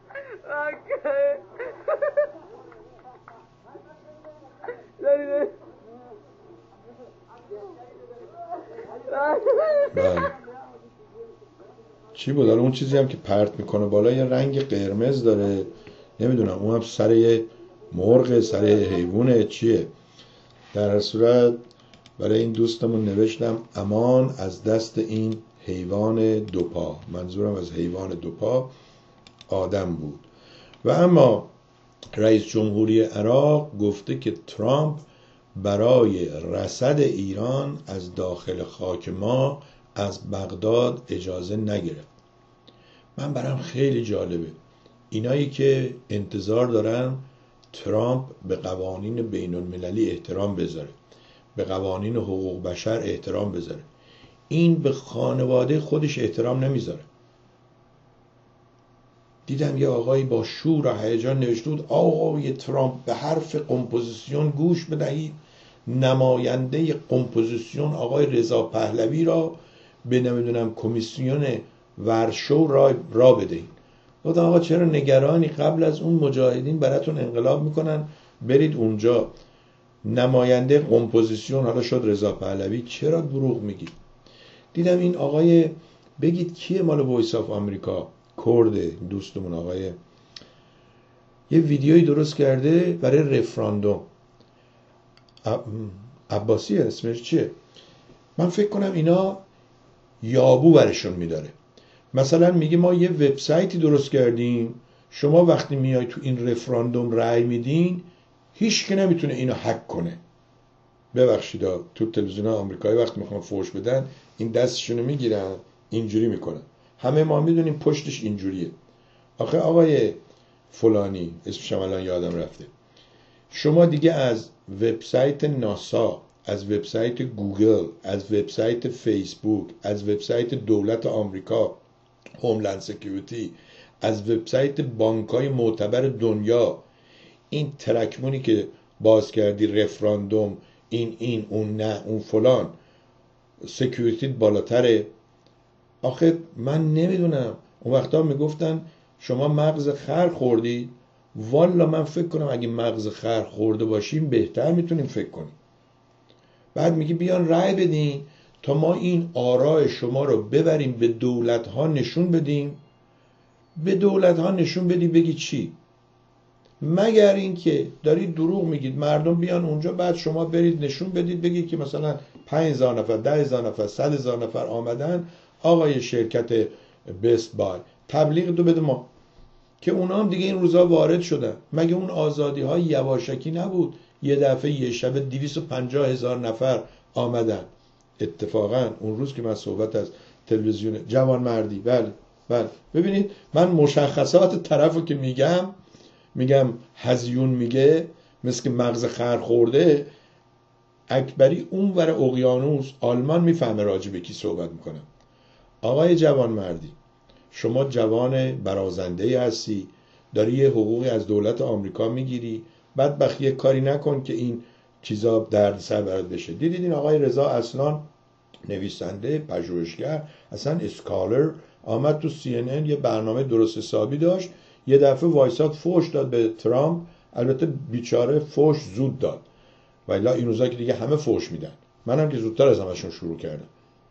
بله. چی بود؟ اون چیزی هم که پرت میکنه بالا یه رنگ قرمز داره، نمیدونم اون هم سر یه مرغ، سر یه حیوانه، چیه؟ در هر صورت برای این دوستمون نوشتم امان از دست این حیوان دوپا. منظورم از حیوان دوپا آدم بود. و اما رئیس جمهوری عراق گفته که ترامپ برای رصد ایران از داخل خاک ما از بغداد اجازه نگرفت. من برام خیلی جالبه اینایی که انتظار دارن ترامپ به قوانین بین المللی احترام بذاره، به قوانین حقوق بشر احترام بذاره، این به خانواده خودش احترام نمیذاره. دیدم یه آقایی با شور و هیجان نوشته بود آقای ترامپ به حرف کمپوزیسیون گوش بدهید، نماینده کمپوزیسیون آقای رضا پهلوی را به نمیدونم کمیسیون ورشو را بدهید. گفتم آقا چرا نگرانی؟ قبل از اون مجاهدین براتون انقلاب میکنن، برید اونجا. نماینده کمپوزیسیون حالا شد رضا پهلوی، چرا دروغ میگید؟ دیدم این آقای بگید کیه مال وایس آف آمریکا، کرده دوستمون، آقای یه ویدیویی درست کرده برای رفراندوم. عباسی اسمش چیه؟ من فکر کنم اینا یابو برشون میداره. مثلا میگه ما یه وبسایتی درست کردیم، شما وقتی میای تو این رفراندوم رأی میدین هیچ که نمیتونه اینو هک کنه. ببخشید تو تلویزیون آمریکایی وقتی میخوان فوش بدن این دستشونو میگیرن اینجوری میکنن، همه ما میدونیم پشتش اینجوریه. آخه آقای فلانی اسمش الان یادم رفته، شما دیگه از وبسایت ناسا، از وبسایت گوگل، از وبسایت فیسبوک، از وبسایت دولت آمریکا هوملند سکیوریتی، از وبسایت بانک‌های معتبر دنیا این ترکمونی که باز کردی رفراندوم این اون نه اون فلان سکیوریتی بالاتره. آخه من نمیدونم، اون وقتا میگفتن شما مغز خر خوردی، والا من فکر کنم اگه مغز خر خورده باشیم بهتر میتونیم فکر کنیم. بعد میگی بیان رأی بدین تا ما این آراء شما رو ببریم به دولت ها نشون بدیم. به دولت ها نشون بدی بگی چی؟ مگر این که دارید دروغ میگید مردم بیان اونجا بعد شما برید نشون بدید بگید که مثلا 5000 نفر 10000 نفر 100000 نفر آمدن آقای شرکت بست بای تبلیغ دو بده ما، که اونا هم دیگه این روزا وارد شدن. مگه اون آزادی های یواشکی نبود یه دفعه یه شب 250000 نفر آمدن؟ اتفاقا اون روز که من صحبت از تلویزیون جوانمردی، بله ببینید من مشخصات طرفو که میگم هزیون میگه مثل که مغز خر خورده، اکبری اون ور اقیانوس آلمان میفهمه راجع به کی صحبت میکنم. آقای جوانمردی شما جوان برازنده هستی، داری یه حقوقی از دولت آمریکا میگیری، بدبخت یه کاری نکن که این چیزا دردسر برات بشه. دیدید این آقای رضا اصلان نویسنده پژوهشگر اصلا اسکالر آمد تو CNN یه برنامه درست حسابی داشت، یه دفعه وایساد فوش داد به ترامپ. البته بیچاره فوش زود داد و الا این روزا که دیگه همه فوش میدن، منم که زودتر از همشون شروع کردم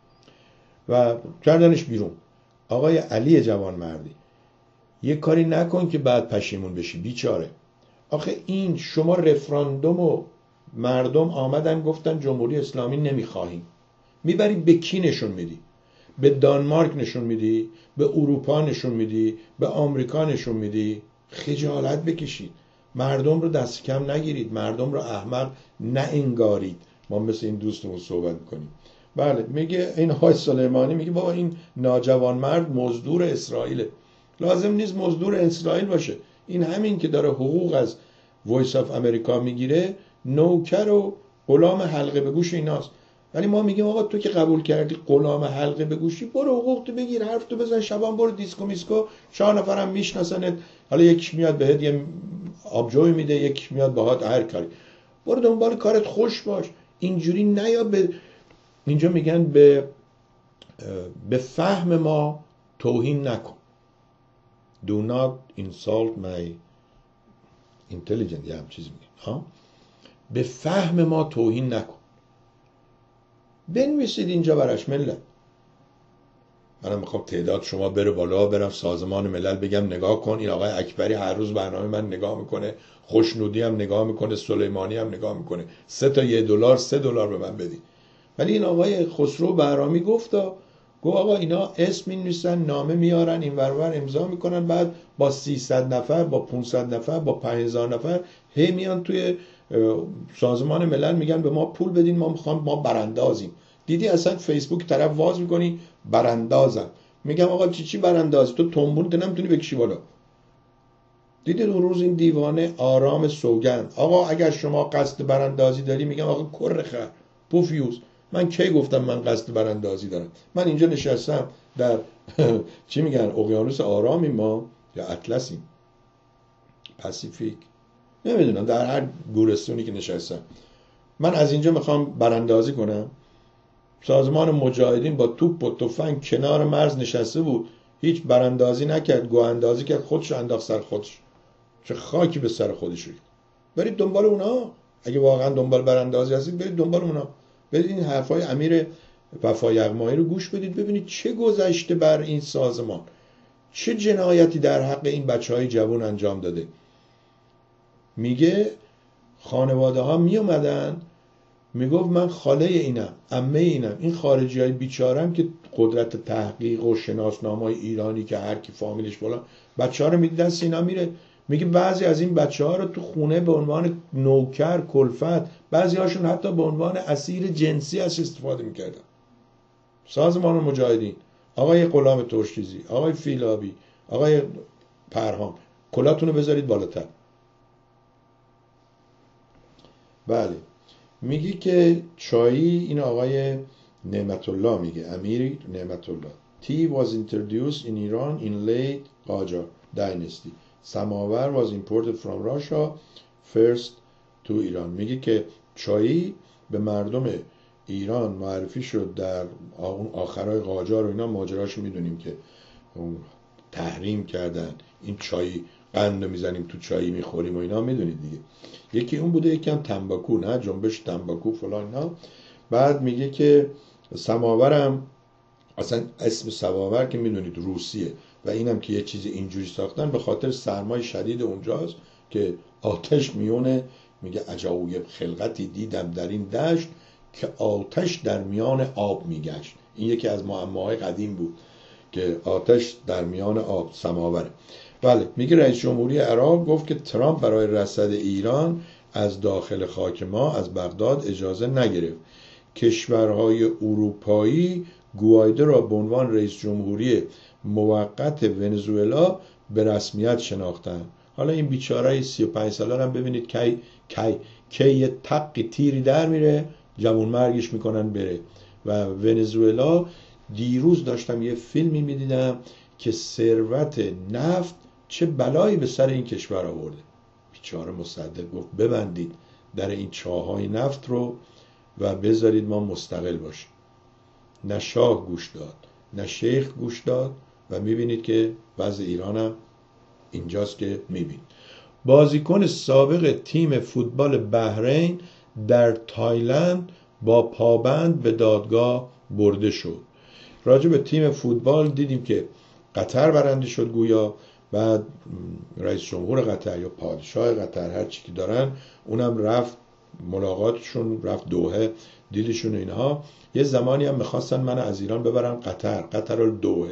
و کردنش بیرون. آقای علی جوانمردی یه کاری نکن که بعد پشیمون بشی بیچاره. آخه این شما رفراندوم و مردم آمدن گفتن جمهوری اسلامی نمیخواهیم، میبری به کی نشون میدی؟ به دانمارک نشون میدی؟ به اروپا نشون میدی؟ به آمریکا نشون میدی؟ خجالت بکشید، مردم رو دست کم نگیرید، مردم رو احمق نه انگارید. ما مثل این دوستمون صحبت میکنیم. بله میگه این های سلیمانی میگه بابا این ناجوان مرد مزدور اسرائیله. لازم نیست مزدور اسرائیل باشه، این همین که داره حقوق از وایس آف امریکا میگیره نوکر و غلام حلقه به گوش ایناست. ولی ما میگیم آقا تو که قبول کردی غلام حلقه به گوشی، برو حقوق تو بگیر، حرف تو بزن، شبان برو دیسکو میسکو، 4 نفرم میشناسنت، حالا یکی میاد بهت یه آبجوی میده، یکی میاد باهات هر کاری، برو دنبال کارت، خوش باش. اینجوری نیا اینجا میگن به فهم ما توهین نکن. Do not insult my intelligence، یه هم چیزی میگن به فهم ما توهین نکن. بنویسید اینجا براش ملت. منم میخوام تعداد شما بره بالا، برم سازمان ملل بگم نگاه کن این آقای اکبری هر روز برنامه من نگاه میکنه، خوشنودی هم نگاه میکنه، سلیمانی هم نگاه میکنه، 3 تا $1 $3 به من بدی. ولی این آقای خسرو بهرامی گفت آقا اینا اسم مینویسن، نامه میارن، این ورور امضا میکنن، بعد با 300 نفر، با 500 نفر، با 5000 نفر هی میان توی سازمان ملل میگن به ما پول بدین، ما براندازیم. دیدی اصلا فیسبوک طرف واز میکنی براندازم. میگم آقا چی برانداز؟ تو تنبون که نمیتونی بکشی بالا. دیدید اون روز این دیوانه آرام سوگند، آقا اگر شما قصد براندازی داری، میگم آقا کرخر پوفیوز، من کی گفتم من قصد براندازی دارم؟ من اینجا نشستم در چی میگن اقیانوس آرامی ما یا اطلسیم، پاسیفیک، نمیدونم، در هر گورستونی که نشستم. من از اینجا میخوام براندازی کنم. سازمان مجاهدین با توپ و تفنگ کنار مرز نشسته بود، هیچ براندازی نکرد، گواندازی کرد، خودش انداخت سر خودش. چه خاکی به سر خودش ریخت. برید دنبال اونا، اگه واقعا دنبال براندازی هستید برید دنبال اونا، برید این حرفای امیر وفا یغمایی رو گوش بدید، ببینید چه گذشته بر این سازمان، چه جنایتی در حق این بچهای جوان انجام داده. میگه خانواده ها می اومدن میگفت من خاله اینم، عمه اینم، این خارجی های بیچارم که قدرت تحقیق و شناسنامه ایرانی که هر کی فامیلش فلان، بچه ها رو میدیدن سینا میره. میگه بعضی از این بچه ها رو تو خونه به عنوان نوکر کلفت، بعضی هاشون حتی به عنوان اسیر جنسی از استفاده میکردن. سازمان مجاهدین، آقای غلام ترشیزی، آقای فیلابی، آقای پرهام، کلاتون رو بذارید بالاتر. بله میگی که چایی، این آقای نعمت الله میگه، امیر نعمت الله، tea was introduced in Iran in late Qajar dynasty. سماور was imported from Russia first to Iran. میگه که چایی به مردم ایران معرفی شد در اون آخرای قاجار و اینا، ماجراش میدونیم که تحریم کردن این چایی، قند میزنیم تو چایی میخوریم و اینا، میدونید دیگه. یکی اون بوده، یکی هم تنباکو، نه جنبش تنباکو فلان اینا. بعد میگه که سماورم، اصلا اسم سماور که میدونید روسیه و اینم که یه چیز اینجوری ساختن به خاطر سرمای شدید اونجاست که آتش میونه. میگه عجایب خلقتی دیدم در این دشت که آتش در میان آب میگشت. این یکی از معماهای قدیم بود که آتش در میان آب، سماوره. بله میگه رئیس جمهوری عراق گفت که ترامپ برای رصد ایران از داخل خاک ما از بغداد اجازه نگرفت. کشورهای اروپایی گوایدو را به عنوان رئیس جمهوری موقت ونزوئلا به رسمیت شناختند. حالا این بیچاره 35 ساله هم ببینید کی یه تقی تیری در میره، جوون مرگش میکنن بره. و ونزوئلا، دیروز داشتم یه فیلمی میدیدم که ثروت نفت چه بلایی به سر این کشور آورده. بیچاره مصدق گفت ببندید در این چاهای نفت رو و بذارید ما مستقل باشیم. نه شاه گوش داد، نه شیخ گوش داد و میبینید که وضع ایران هم اینجاست که میبینید. بازیکن سابق تیم فوتبال بحرین در تایلند با پابند به دادگاه برده شد. راجع به تیم فوتبال دیدیم که قطر برنده شد گویا، بعد رئیس جمهور قطر یا پادشاه قطر هر چی که دارن اونم رفت ملاقاتشون، رفت دوحه دیدشون. اینها یه زمانی هم میخواستن من از ایران ببرن قطر الدوحه،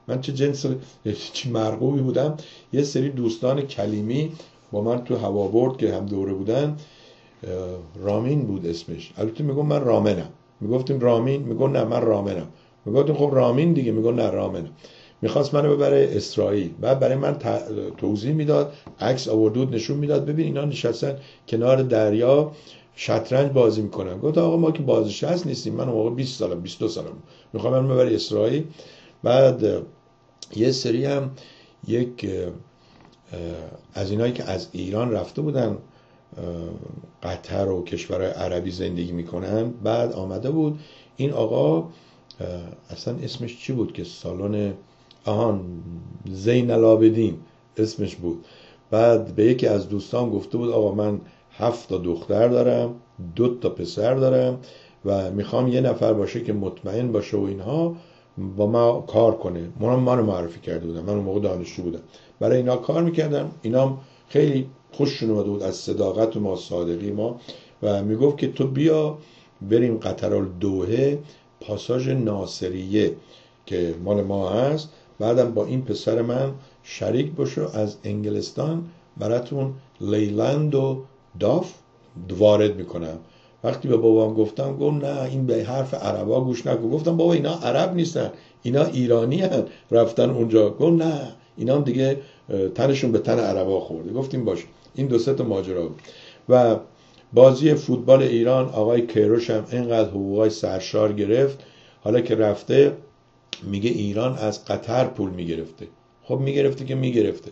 من چه جنس چه مرغوبی بودم. یه سری دوستان کلیمی با من تو هوابرد که هم دوره بودن، رامین بود اسمش، البته میگم من رامنم، میگفتیم رامین، میگم نه من رامنم، میگفتیم خب رامین دیگه، میگم نه رامنم. میخواست منو ببره اسرائیل، بعد برای من توضیح میداد، عکس آوردود نشون میداد، ببین اینا نشستن کنار دریا شطرنج بازی میکنن. گفت آقا ما که بازنشسته نیستیم، من اون موقع 20 سالم 22 سالم، میخوام منو ببره اسرائیل. بعد یه سری هم یک از اینایی که از ایران رفته بودن قطر و کشورهای عربی زندگی میکنن، بعد آمده بود این آقا، اصلا اسمش چی بود که سالن زین العابدین اسمش بود. بعد به یکی از دوستان گفته بود آقا من 7 تا دختر دارم، 2 تا پسر دارم و میخوام یه نفر باشه که مطمئن باشه و اینها با ما کار کنه. منو معرفی کرده بودم، من اون موقع دانشجو بودم، برای اینا کار میکردم. اینا خیلی خوششون اومده بود از صداقت ما، صادقی ما، و میگفت که تو بیا بریم قطرالدوحه، پاساژ ناصریه که مال ما هست، بعدم با این پسر من شریک باشو، از انگلستان براتون لیلند و داف وارد میکنم. وقتی به بابام گفتم، گفت نه این به حرف عربا گوش نکن. گفتم بابا اینا عرب نیستن، اینا ایرانی هن رفتن اونجا. گفت نه اینا هم دیگه تنشون به تن عربا خورده. گفتیم باشه. این 2-3 تا ماجرا بود. و بازی فوتبال ایران آقای کیروش هم اینقدر حقوقای سرشار گرفت، حالا که رفته میگه ایران از قطر پول میگرفته. خب میگرفته که میگرفته،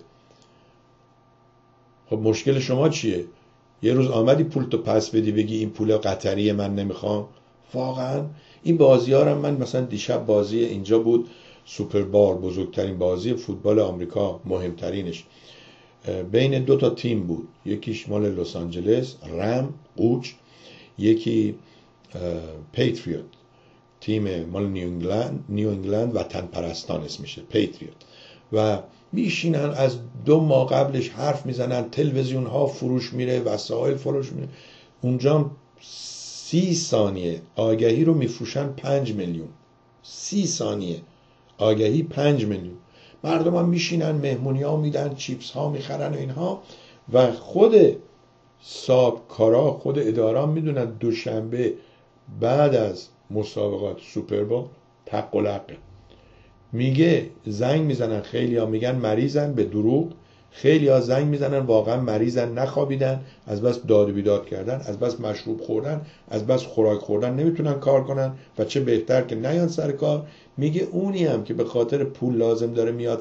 خب مشکل شما چیه؟ یه روز آمدی پول تو پس بدی بگی این پول قطری من نمیخوام؟ واقعا این بازی ها رو من مثلا دیشب بازی اینجا بود، سوپر بال، بزرگترین بازی فوتبال آمریکا، مهمترینش، بین 2 تا تیم بود، یکیش مال لس آنجلس رم قوچ، یکی پیتریوت، تیم مال نیو انگلند وطن پرستان اسمشه پیتریوت. و میشینن از 2 ماه قبلش حرف میزنن، تلویزیون ها فروش میره، وسایل فروش میره. اونجا 30 ثانیه آگهی رو میفروشن 5 میلیون. 30 ثانیه آگهی 5 میلیون. مردم هم میشینن، مهمونی ها میدن، چیپس ها میخرن و اینها. و خود صاحبکارا، خود اداران میدونن دوشنبه بعد از مسابقات سوپربول تق و لقه. میگه زنگ میزنن، خیلی ها میگن مریضن، به دروغ. خیلی ها زنگ میزنن واقعا مریضن، نخوابیدن، از بس داد و بیداد کردن، از بس مشروب خوردن، از بس خوراک خوردن نمیتونن کار کنن و چه بهتر که نیان سر کار. میگه اونی هم که به خاطر پول لازم داره میاد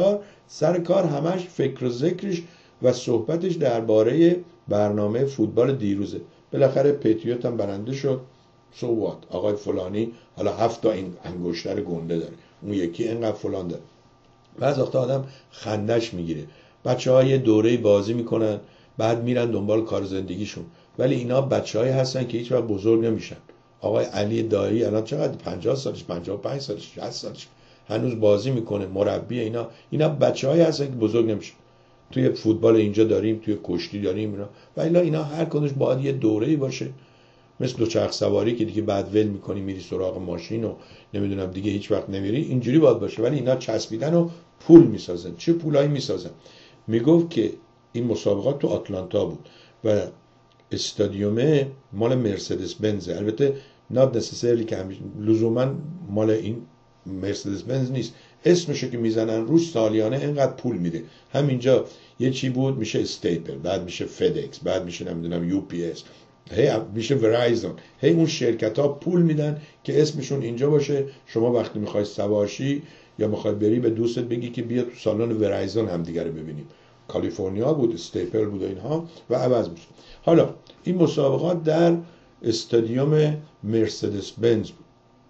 سر کار همش فکر و ذکرش و صحبتش درباره برنامه فوتبال دیروزه. بالاخره پیتریوت هم برنده شد، سووات آقای فلانی حالا 7 تا این انگشتر گنده داره، اون یکی اینقدر فلان داره. بعض وقتا آدم خندش میگیره. بچه‌ها یه دوره بازی میکنن، بعد میرن دنبال کار زندگیشون، ولی اینا بچه‌هایی هستن که هیچ وقت بزرگ نمیشن. آقای علی دایی الان چقدر 50 سالش، 55 سالش، 60 سالش هنوز بازی میکنه، مربی. اینا بچه‌هایی هستن که بزرگ نمیشن. توی فوتبال اینجا داریم، توی کشتی داریم اینا. ولی اینا هر کدومش باید یه دوره‌ای باشه، مثل دوچرخ سواری که دیگه بعد ول میکنی میری سراغ ماشین و نمیدونم دیگه هیچ وقت نمیری، اینجوری باید باشه. ولی اینا چسبیدن و پول میسازن. چه پولایی میسازن؟ میگفت که این مسابقات تو آتلانتا بود و استادیوم مال مرسدس بنزه. البته not necessarily که لزوما مال این مرسدس بنز نیست، اسمشو که میزنن روش سالیانه اینقدر پول میده. همینجا یه چی بود میشه استیپل، بعد میشه فدکس، بعد میشه نمیدونم یو پی اس، هی میشه ورایزون. هی اون شرکت ها پول میدن که اسمشون اینجا باشه. شما وقتی میخوای سوارشی یا میخوای بری به دوستت بگی که بیا تو سالن ورایزون هم دیگه رو ببینیم. کالیفرنیا بود، استیپل بود و اینها، و عوض میشه. حالا این مسابقات در استادیوم مرسدس بنز بود.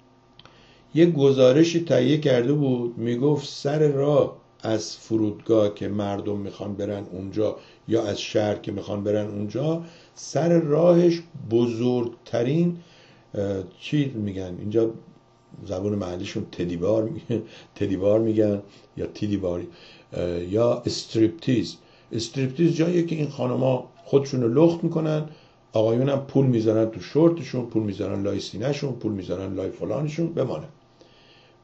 یه گزارشی تهیه کرده بود، میگفت سر راه از فرودگاه که مردم میخوان برن اونجا یا از شهر که میخوان برن اونجا، سر راهش بزرگترین چی میگن اینجا زبان محلیشون تدیبار میگن یا تیدیباری یا استریپتیز. استریپتیز جاییه که این خانما خودشونو لخت میکنن، آقایون هم پول میذارن تو شورتشون، پول میذارن لای سینهشون، پول میذارن لای فلانشون بمانه.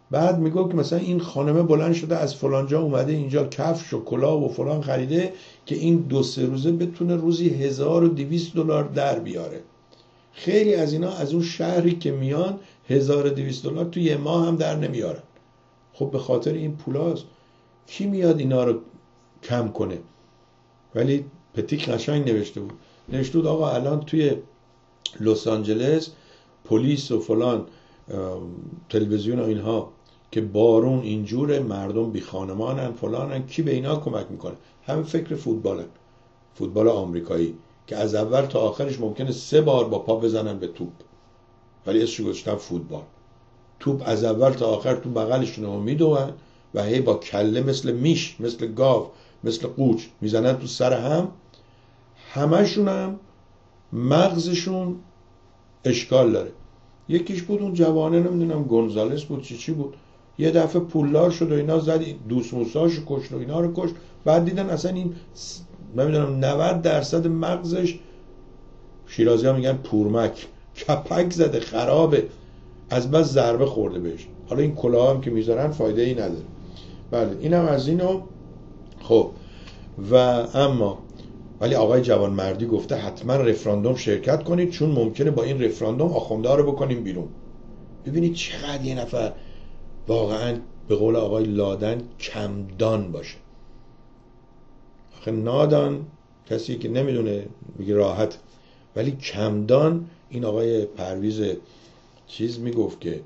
بعد میگه که مثلا این خانمه بلند شده از فلانجا اومده اینجا کفش و کلاه و فلان خریده که این 2-3 روزه بتونه روزی $1200 در بیاره. خیلی از اینا از اون شهری که میان $1200 تو یه ماه هم در نمیارن. خب به خاطر این پولاست. کی میاد اینا رو کم کنه؟ ولی پتیک قشنگ نوشته بود آقا الان توی لس آنجلس پلیس و فلان تلویزیون و اینها که بارون اینجوره، مردم بی خانمانن فلانن، کی به اینا کمک میکنه؟ همه فکر فوتبالن، فوتبال آمریکایی که از اول تا آخرش ممکنه 3 بار با پا بزنن به توپ، ولی اسمش گذاشتن فوتبال. توپ از اول تا آخر تو بغلشون رو میدوئن و هی با کله مثل میش، مثل گاو، مثل قوچ میزنن تو سر هم. همشون هم مغزشون اشکال داره. یکیش بود اون جوانه، نمیدونم گونزالس بود چی بود، یه دفعه پولدار شد و اینا زد دوست موساشو کشت و اینا رو کشت. بعد دیدن اصلا این نمیدونم 90% مغزش، شیرازی ها میگن پورمک، کپک زده، خرابه، از بس ضربه خورده بهش. حالا این کلاه هم که میذارن فایده ای نداره. بله اینم از اینو. خب و اما ولی آقای جوانمردی گفته حتما رفراندوم شرکت کنید چون ممکنه با این رفراندوم آخونده ها رو بکنیم بیرون. ببینید چقدر یه نفر واقعا به قول آقای لادن کمدان باشه. آخه نادان کسی که نمیدونه میگه راحت، ولی کمدان این آقای پرویز چیز میگفت که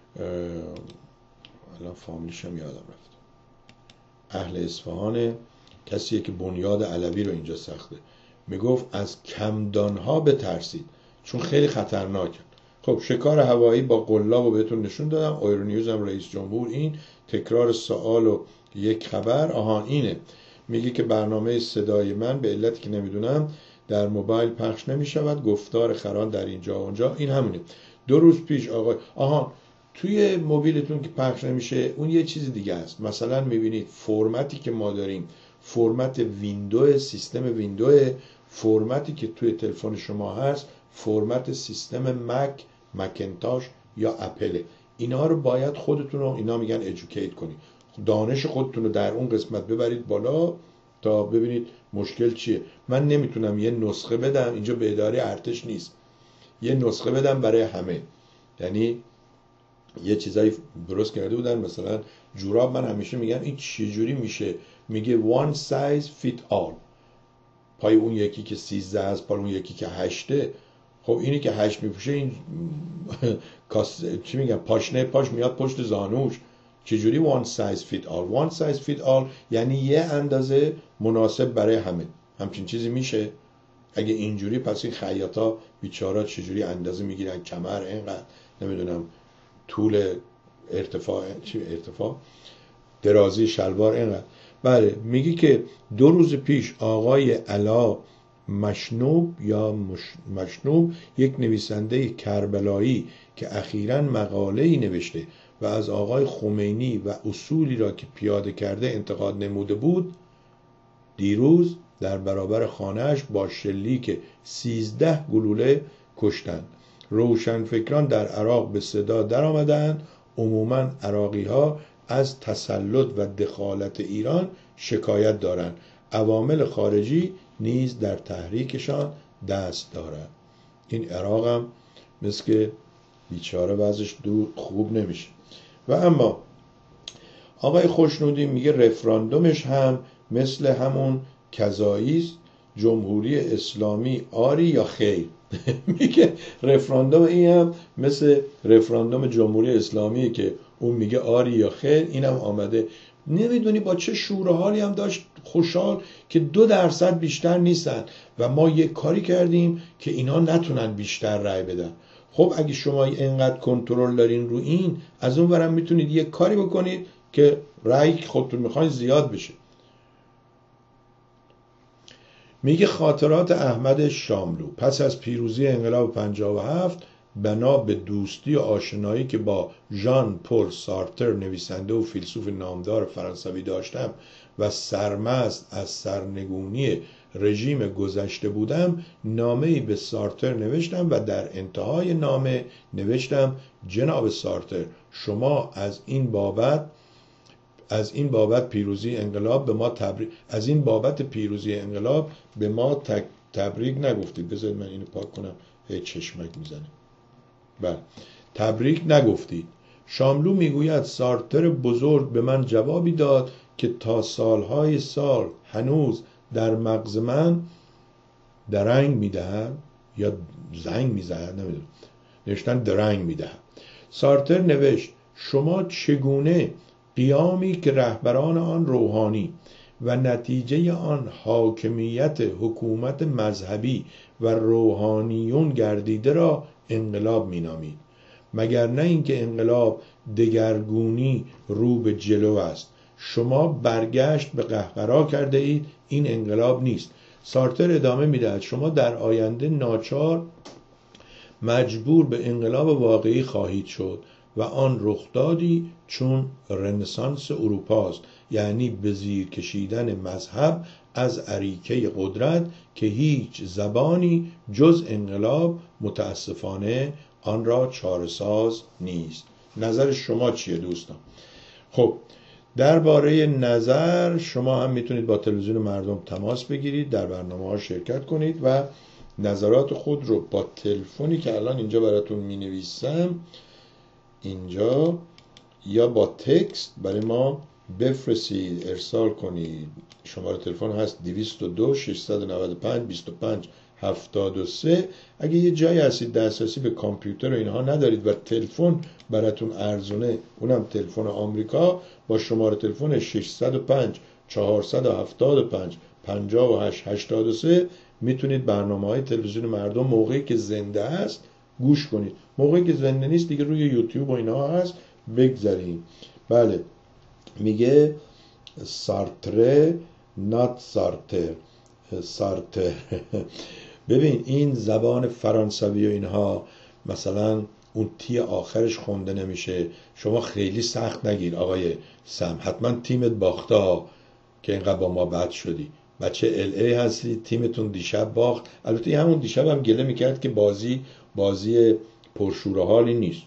الان فامیلیش هم یادم رفت، اهل اصفهان، کسیه که بنیاد علوی رو اینجا ساخته، میگفت از کمدانها بترسید چون خیلی خطرناکن. خب شکار هوایی با قلاب رو بهتون نشون دادم. ایرونیوز هم رئیس جمهور این تکرار سوال و یک خبر اینه، میگه که برنامه صدای من به علتی که نمیدونم در موبایل پخش نمیشود، گفتار خران در اینجا و اونجا. این همونه. 2 روز پیش توی موبیلتون که پخش نمیشه اون یه چیز دیگه است. مثلا میبینید فرمتی که ما داریم فرمت ویندو، سیستم ویندو، فرمتی که توی تلفن شما هست فرمت سیستم مک، مکنتاش یا اپل. اینا رو باید خودتون رو، اینا میگن ادوکییت کنید، دانش خودتون رو در اون قسمت ببرید بالا تا ببینید مشکل چیه. من نمیتونم یه نسخه بدم اینجا به اداره ارتش نیست، یه نسخه بدم برای همه. یعنی یه چیزایی درست کرده بودن، مثلا جوراب، من همیشه میگم این چجوری میشه، میگه one size fit all، پای اون یکی که 13 است، پای اون یکی که 8. خب اینی که 8 میپوشه این چی میگم پاشنه پاش میاد پشت زانوش. چجوری one size fit all؟ one size fit all یعنی یه اندازه مناسب برای همه. همچین چیزی میشه؟ اگه اینجوری پس این خیاطا بیچارا چجوری اندازه میگیرن؟ کمر اینقدر، نمیدونم طول ارتفاع درازی شلوار اینقدر. بله میگی که 2 روز پیش آقای علا مشنوب یک نویسنده کربلایی که اخیراً مقاله‌ای نوشته و از آقای خمینی و اصولی را که پیاده کرده انتقاد نموده بود، دیروز در برابر خانه‌اش با شلیک 13 گلوله کشتند. روشنفکران در عراق به صدا در آمدند. عموماً عراقی‌ها از تسلط و دخالت ایران شکایت دارند. عوامل خارجی نیز در تحریکشان دست دارند. این عراق هم مثل که بیچاره وضعش خوب نمیشه. و اما آقای خوشنودی میگه رفراندومش هم مثل همون کذاییست، جمهوری اسلامی آری یا خیر. میگه رفراندوم این هم مثل رفراندوم جمهوری اسلامی که اون میگه آری یا خیر، اینم آمده. نمیدونی با چه شور حالی هم داشت خوشحال که 2% بیشتر نیستن و ما یک کاری کردیم که اینا نتونن بیشتر رای بدن. خب اگه شما اینقدر کنترل دارین رو این، از اون ورم میتونید یک کاری بکنید که رای که خودتون میخواین زیاد بشه. میگه خاطرات احمد شاملو پس از پیروزی انقلاب 57 بنا به دوستی و آشنایی که با ژان پل سارتر نویسنده و فیلسوف نامدار فرانسوی داشتم و سرمست از سرنگونی رژیم گذشته بودم نامه‌ای به سارتر نوشتم و در انتهای نامه نوشتم جناب سارتر شما از این بابت پیروزی انقلاب به ما تبریک نگفتید. بذارید من اینو پاک کنم، چشمک میزنه. بله، تبریک نگفتید. شاملو میگوید سارتر بزرگ به من جوابی داد که تا سالهای سال هنوز در مغز من درنگ میدهد یا زنگ میزد، نمیدونم، نوشتن درنگ میدهد. سارتر نوشت شما چگونه قیامی که رهبران آن روحانی و نتیجه آن حاکمیت حکومت مذهبی و روحانیون گردیده را انقلاب مینامید؟ مگر نه اینکه انقلاب دگرگونی رو به جلو است. شما برگشت به قهقرا کرده اید، این انقلاب نیست. سارتر ادامه میدهد شما در آینده ناچار مجبور به انقلاب واقعی خواهید شد و آن رخدادی چون رنسانس اروپاست، یعنی به زیر کشیدن مذهب از اریکه قدرت که هیچ زبانی جز انقلاب متاسفانه آن را چاره‌ساز نیست. نظر شما چیه دوستان؟ خب درباره نظر شما هم میتونید با تلویزیون مردم تماس بگیرید، در برنامه ها شرکت کنید و نظرات خود رو با تلفنی که الان اینجا براتون مینویسم اینجا یا با تکست برای ما بفرستید، ارسال کنید. شماره تلفن هست 202 695 25 73. اگه یه جایی هستید دسترسی به کامپیوتر و اینها ندارید و تلفن براتون ارزونه، اونم تلفن آمریکا، با شماره تلفن 605 475 58 83 میتونید برنامه‌های تلویزیون مردم موقعی که زنده است گوش کنید. موقعی که زنده نیست دیگه روی یوتیوب و اینها هست بگذاریم. بله، میگه سارتر نات سارتر. ببین این زبان فرانسوی و اینها مثلا اون تی آخرش خونده نمیشه. شما خیلی سخت نگیر آقای سم، حتما تیمت باخته که اینقدر با ما بد شدی. بچه ال ای هستی، تیمتون دیشب باخت. البته همون دیشب هم گله میکرد که بازی پرشور حالی نیست.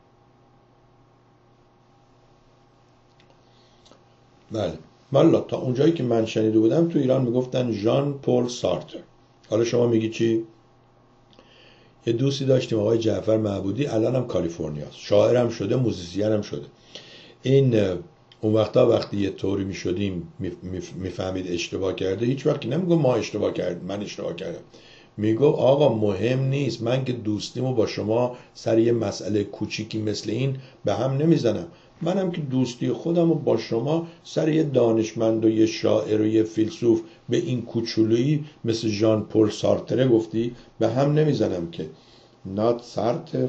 بله، والا تا اونجایی که من شنیده بودم تو ایران میگفتن ژان پل سارتر. حالا شما میگی چی؟ یه دوستی داشتیم آقای جعفر معبودی، الان هم کالیفرنیاست، شاعرم شده، موزیسین هم شده. این اون وقتا وقتی یه طوری میشدیم میفهمید اشتباه کرده، هیچ وقتی نمیگو ما اشتباه کردیم، من اشتباه کردم. میگو آقا مهم نیست، من که دوستیمو با شما سر یه مسئله کوچیکی مثل این به هم نمیزنم. منم که دوستی خودم رو با شما سر یه دانشمند و یه شاعر و یه فیلسوف به این کوچولویی مثل ژان پل سارتر گفتی به هم نمیزنم که. نات سارتر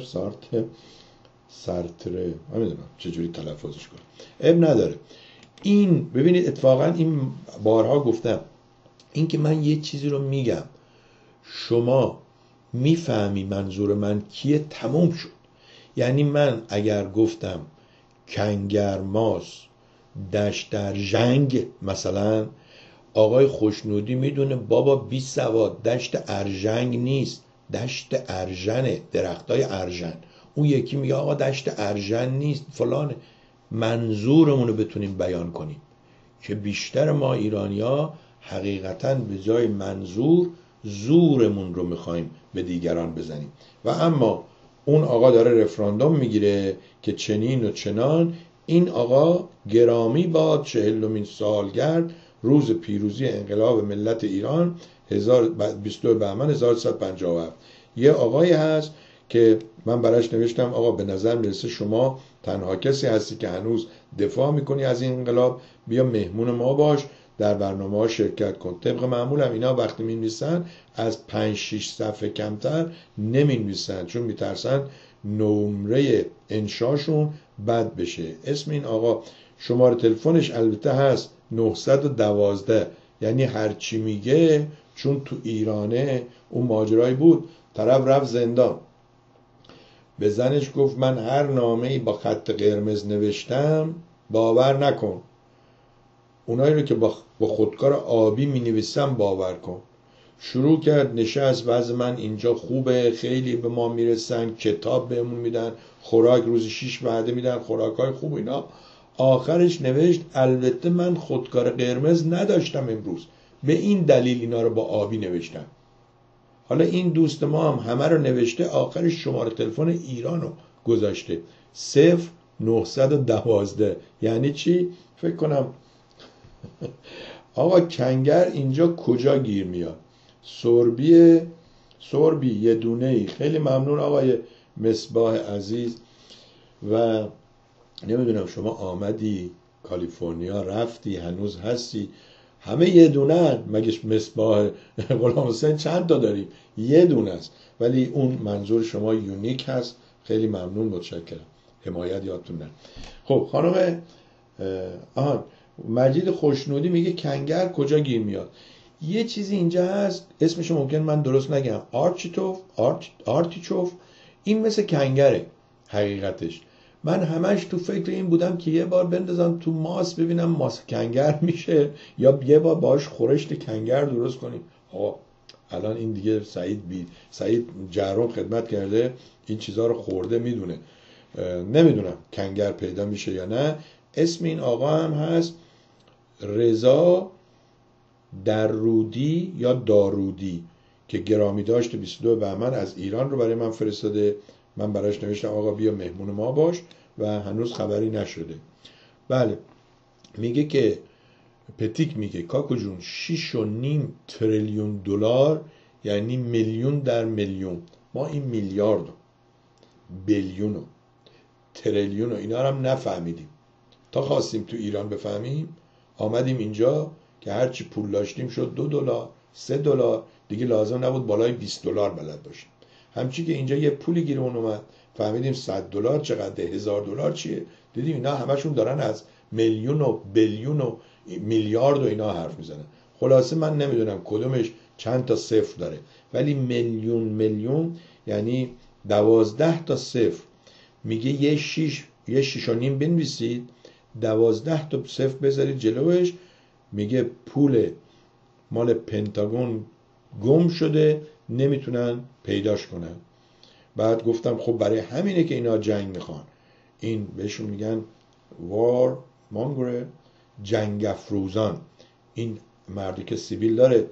نمیدونم چجوری تلفظش کنم، اب نداره. این ببینید اتفاقا این بارها گفتم، این که من یه چیزی رو میگم شما میفهمی منظور من کیه، تموم شد. یعنی من اگر گفتم کنگرماس دشت در جنگ مثلا، آقای خوشنودی میدونه بابا بی سواد دشت ارژنگ نیست، دشت ارژنه، درختای ارژن. اون یکی میگه آقا دشت ارژن نیست فلانه. منظورمون رو بتونیم بیان کنیم که بیشتر ما ایرانیا حقیقتاً به جای منظور زورمون رو میخوایم به دیگران بزنیم. و اما اون آقا داره رفراندوم میگیره که چنین و چنان. این آقا گرامی باد 40مین سالگرد روز پیروزی انقلاب ملت ایران 22 بهمن 1357. یه آقایی هست که من براش نوشتم آقا به نظر میرسه شما تنها کسی هستی که هنوز دفاع میکنی از این انقلاب، بیا مهمون ما باش، در برنامه ها شرکت کن. طبق معمول هم اینا وقتی مینویسن از 5-6 صفحه کمتر نمینویسن، چون میترسن نمره انشاشون بد بشه. اسم این آقا، شماره تلفنش البته هست 912، یعنی هرچی میگه، چون تو ایرانه اون ماجرایی بود، طرف رفت زندان، به زنش گفت من هر نامه‌ای با خط قرمز نوشتم باور نکن، اونایی رو که با خودکار آبی می نویسم باور کن. شروع کرد نشست، وضع من اینجا خوبه، خیلی به ما میرسن، کتاب بهمون میدن، خوراک روزی 6 وعده میدن، خوراکای خوب اینا. آخرش نوشت البته من خودکار قرمز نداشتم امروز، به این دلیل اینا رو با آبی نوشتم. حالا این دوست ما هم همه رو نوشته، آخرش شماره تلفن ایران رو گذاشته 0912. یعنی چی؟ فکر کنم آقا کنگر اینجا کجا گیر میاد؟ سوربی یه دونه ای. خیلی ممنون آقای مصباح عزیز. و نمیدونم شما آمدی کالیفرنیا، رفتی، هنوز هستی؟ همه یه دونه مگه مصباح غلام حسین چند تا داریم؟ یه دونه است، ولی اون منظور شما یونیک هست. خیلی ممنون، متشکرم، حمایت یادتون نره. خب خانم مجید خوشنودی میگه کنگر کجا گیر میاد؟ یه چیزی اینجا هست اسمش ممکن من درست نگم، آرتیچوف. این مثل کنگره حقیقتش. من همش تو فکر این بودم که یه بار بندازم تو ماس ببینم ماس کنگر میشه، یا یه بار باش خورشت کنگر درست کنیم. الان این دیگه سعید جهرم خدمت کرده، این چیزها رو خورده، میدونه. نمیدونم کنگر پیدا میشه یا نه. اسم این آقا هم هست رضا درودی یا دارودی که گرامی داشت 22 بهمن از ایران رو برای من فرستاده. من براش نوشتم آقا بیا مهمون ما باش و هنوز خبری نشده. بله، میگه که پتیک میگه کاکو جون 6.5 تریلیون دلار یعنی میلیون در میلیون. ما این میلیارد بیلیون و تریلیون و اینا هم نفهمیدیم تا خواستیم تو ایران بفهمیم. آمدیم اینجا که هرچی پول داشتیم شد 2 دلار 3 دلار، دیگه لازم نبود بالای 20 دلار بلد باشیم. همچی که اینجا یه پولی گیرمون اومد فهمیدیم 100 دلار چقدر، 1000 دلار چیه. دیدیم اینا همشون دارن از میلیون و بیلیون و میلیارد و اینا حرف میزنن. خلاصه من نمیدونم کدومش چند تا صفر داره، ولی میلیون یعنی 12 تا صفر. میگه یه 6.5 بنویسید، 12 تا صفر بذارید جلوش. میگه پول مال پنتاگون گم شده، نمیتونن پیداش کنن. بعد گفتم خب برای همینه که اینا جنگ میخوان. این بهشون میگن وار مانگر، جنگ افروزان. این مردی که سیبیل داره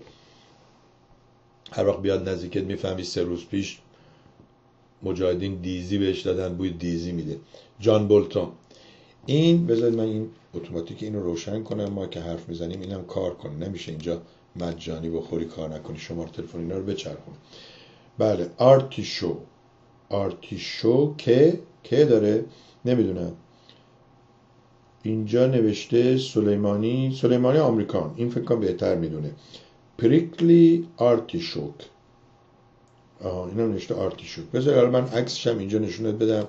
هر وقت بیاد نزدیکت میفهمی 3 روز پیش مجاهدین دیزی بهش دادن، بوی دیزی میده. جان بولتون. این بذارید من این اتوماتیک اینو روشن کنم، ما که حرف میزنیم اینم کار کنه. نمیشه اینجا مجانی بخوری کار نکنی. شماره تلفن اینا رو بچرخون. بله، آرتیشو که داره نمیدونم. اینجا نوشته سلیمانی آمریکان، این فکر کنم بهتر میدونه. پریکلی آرتیشوک. اینا نوشته آرتیشوک. بذار الان من عکسش هم اینجا نشونت بدم.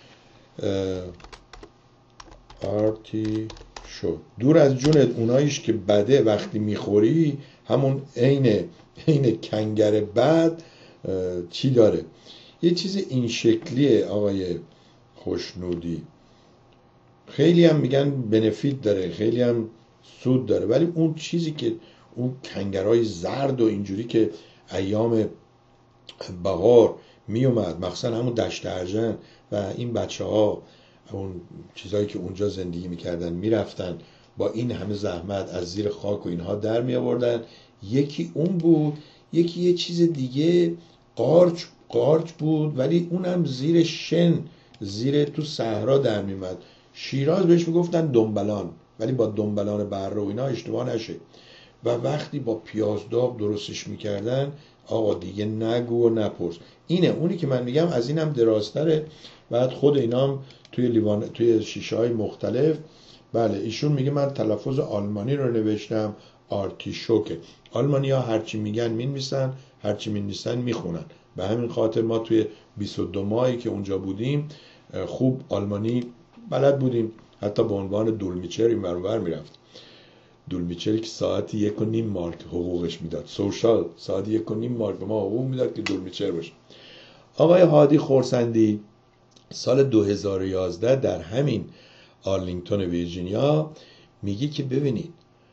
آرتیشوک دور از جونت اوناییش که بده وقتی میخوری، همون عین کنگر بد چی داره. یه چیز این شکلیه آقای خوشنودی. خیلی هم میگن بنفیت داره، خیلی هم سود داره، ولی اون چیزی که اون کنگرهای زرد و اینجوری که ایام بهار میومد، مخصوصا همون دشت ارژن و این بچه ها اون چیزایی که اونجا زندگی میکردن میرفتن با این همه زحمت از زیر خاک و اینها در می آوردن. یکی اون بود، یکی یه چیز دیگه قارچ بود، ولی اونم زیر شن، زیر تو صحرا در میمد. شیراز بهش میگفتن دنبلان، ولی با دنبلان بره و اینا اشتباه نشه. و وقتی با پیاز داغ درستش میکردن، آقا دیگه نگو و نپرس. اینه اونی که من میگم، از اینم درازتره. بعد خود اینام توی شیشه های مختلف. بله، ایشون میگه من تلفظ آلمانی رو نوشتم آرتیشوکه. آلمانی ها هرچی میگن مینویسن، هرچی مینویسن میخونن. به همین خاطر ما توی 22 ماهی که اونجا بودیم خوب آلمانی بلد بودیم. حتی به عنوان دولمیچر این برابر میرفت. دولمیچری که ساعتی 1.5 مارک حقوقش میداد. سوشال ساعتی 1.5 مارک به ما حقوق میداد که دولمیچر باشه. آقای هادی خورسندی سال 2011 در همین آرلینگتون ویرجینیا میگه که ببینید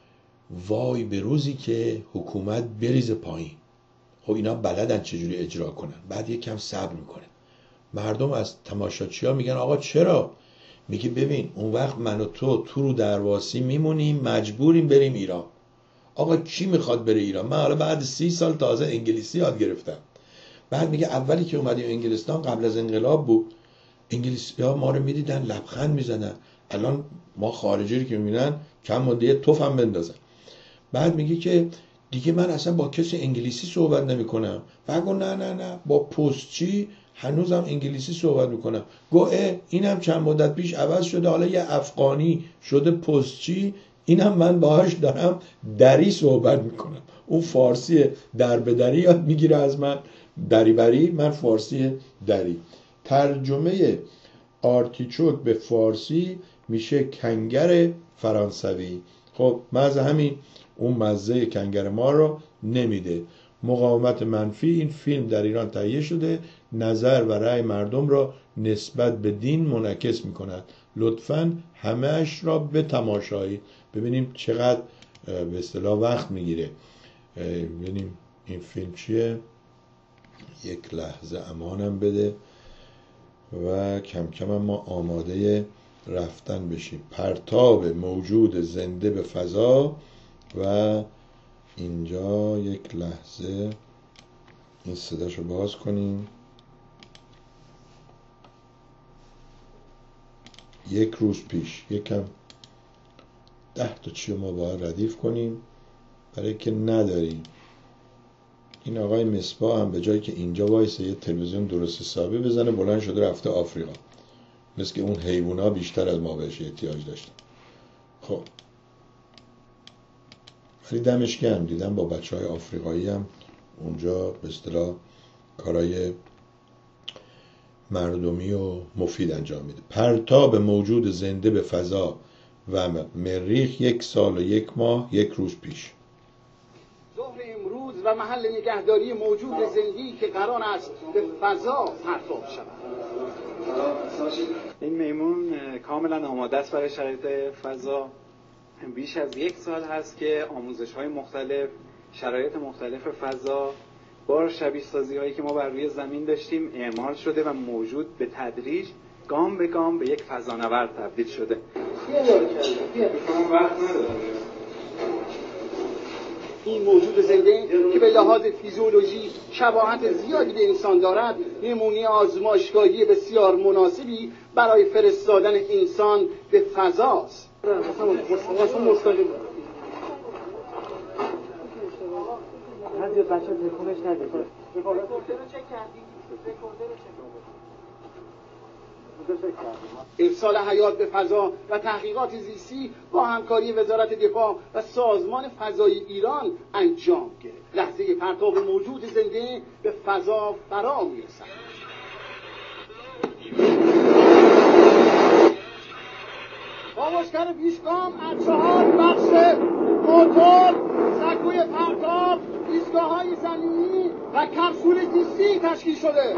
وای به روزی که حکومت بریزه پایین. خب اینا بلدن چجوری اجرا کنن. بعد یکم صبر میکنه. مردم از تماشاچی‌ها میگن آقا چرا؟ میگه ببین اون وقت من و تو رو درواسی میمونیم، مجبوریم بریم ایران. آقا کی میخواد بره ایران؟ من حالا بعد 30 سال تازه انگلیسی یاد گرفتم. بعد میگه اولی که اومدیم انگلستان قبل از انقلاب بود، انگلیسی‌ها ما رو میدیدن لبخند میزنن. الان ما خارجی رو که میبینن کم مونده یه توف هم بندازن. بعد میگه که دیگه من اصلا با کسی انگلیسی صحبت نمیکنم. بعد گفت نه با پستچی هنوزم انگلیسی صحبت میکنم. گفت اینم چند مدت پیش عوض شده، حالا یه افغانی شده پستچی، اینم من باهاش دارم دری صحبت میکنم. اون فارسی در به دری یاد میگیره از من، دری بری، من فارسی دری. ترجمه آرتیچوک به فارسی میشه کنگر فرانسوی. خب مزه همین اون مزه کنگر ما رو نمیده. مقاومت منفی این فیلم در ایران تهیه شده، نظر و رأی مردم را نسبت به دین منعکس میکند. لطفاً همه‌اش را به تماشایی ببینیم چقدر به اصطلاح وقت میگیره. ببینیم این فیلم چیه. یک لحظه امانم بده و کم کم ما آماده رفتن بشیم. پرتاب موجود زنده به فضا. و اینجا یک لحظه این صداشو باز کنیم. یک روز پیش یکم 10 تا چیو ما باید ردیف کنیم برای که نداریم. این آقای مصباح هم به جایی که اینجا وایسه یه تلویزیون درست حسابی بزنه بلند شده رفته آفریقا، مثل که اون حیوونا بیشتر از ما بهش احتیاج داشتن. خب ولی دمش گرم، دیدم با بچهای آفریقایی هم اونجا به اصطلاح کارهای مردمی و مفید انجام میده. پرتاب موجود زنده به فضا و مریخ 1 سال و 1 ماه 1 روز پیش. ظهر امروز و محل نگهداری موجود زنده‌ای که قرار است به فضا پرتاب شود. این میمون کاملا آماده است برای شرایط فضا. بیش از 1 سال هست که آموزش‌های مختلف، شرایط مختلف فضا با شبیه سازی هایی که ما بر روی زمین داشتیم اعمال شده و موجود به تدریج گام به گام به یک فضانورد تبدیل شده. این موجود زنده که به لحاظ فیزیولوژی شباهت زیادی به انسان دارد، نمونه آزمایشگاهی بسیار مناسبی برای فرستادن انسان به فضاست. ارسال حیات به فضا و تحقیقات زیستی با همکاری وزارت دفاع و سازمان فضایی ایران انجام گرفت. لحظه پرتاب موجود زنده به فضا فرا میرسد. کاوشگر پیشگام از 4 بخش موتور، سکوی پرتاب، ایستگاه‌های زمینی و کپسول زیستی تشکیل شده.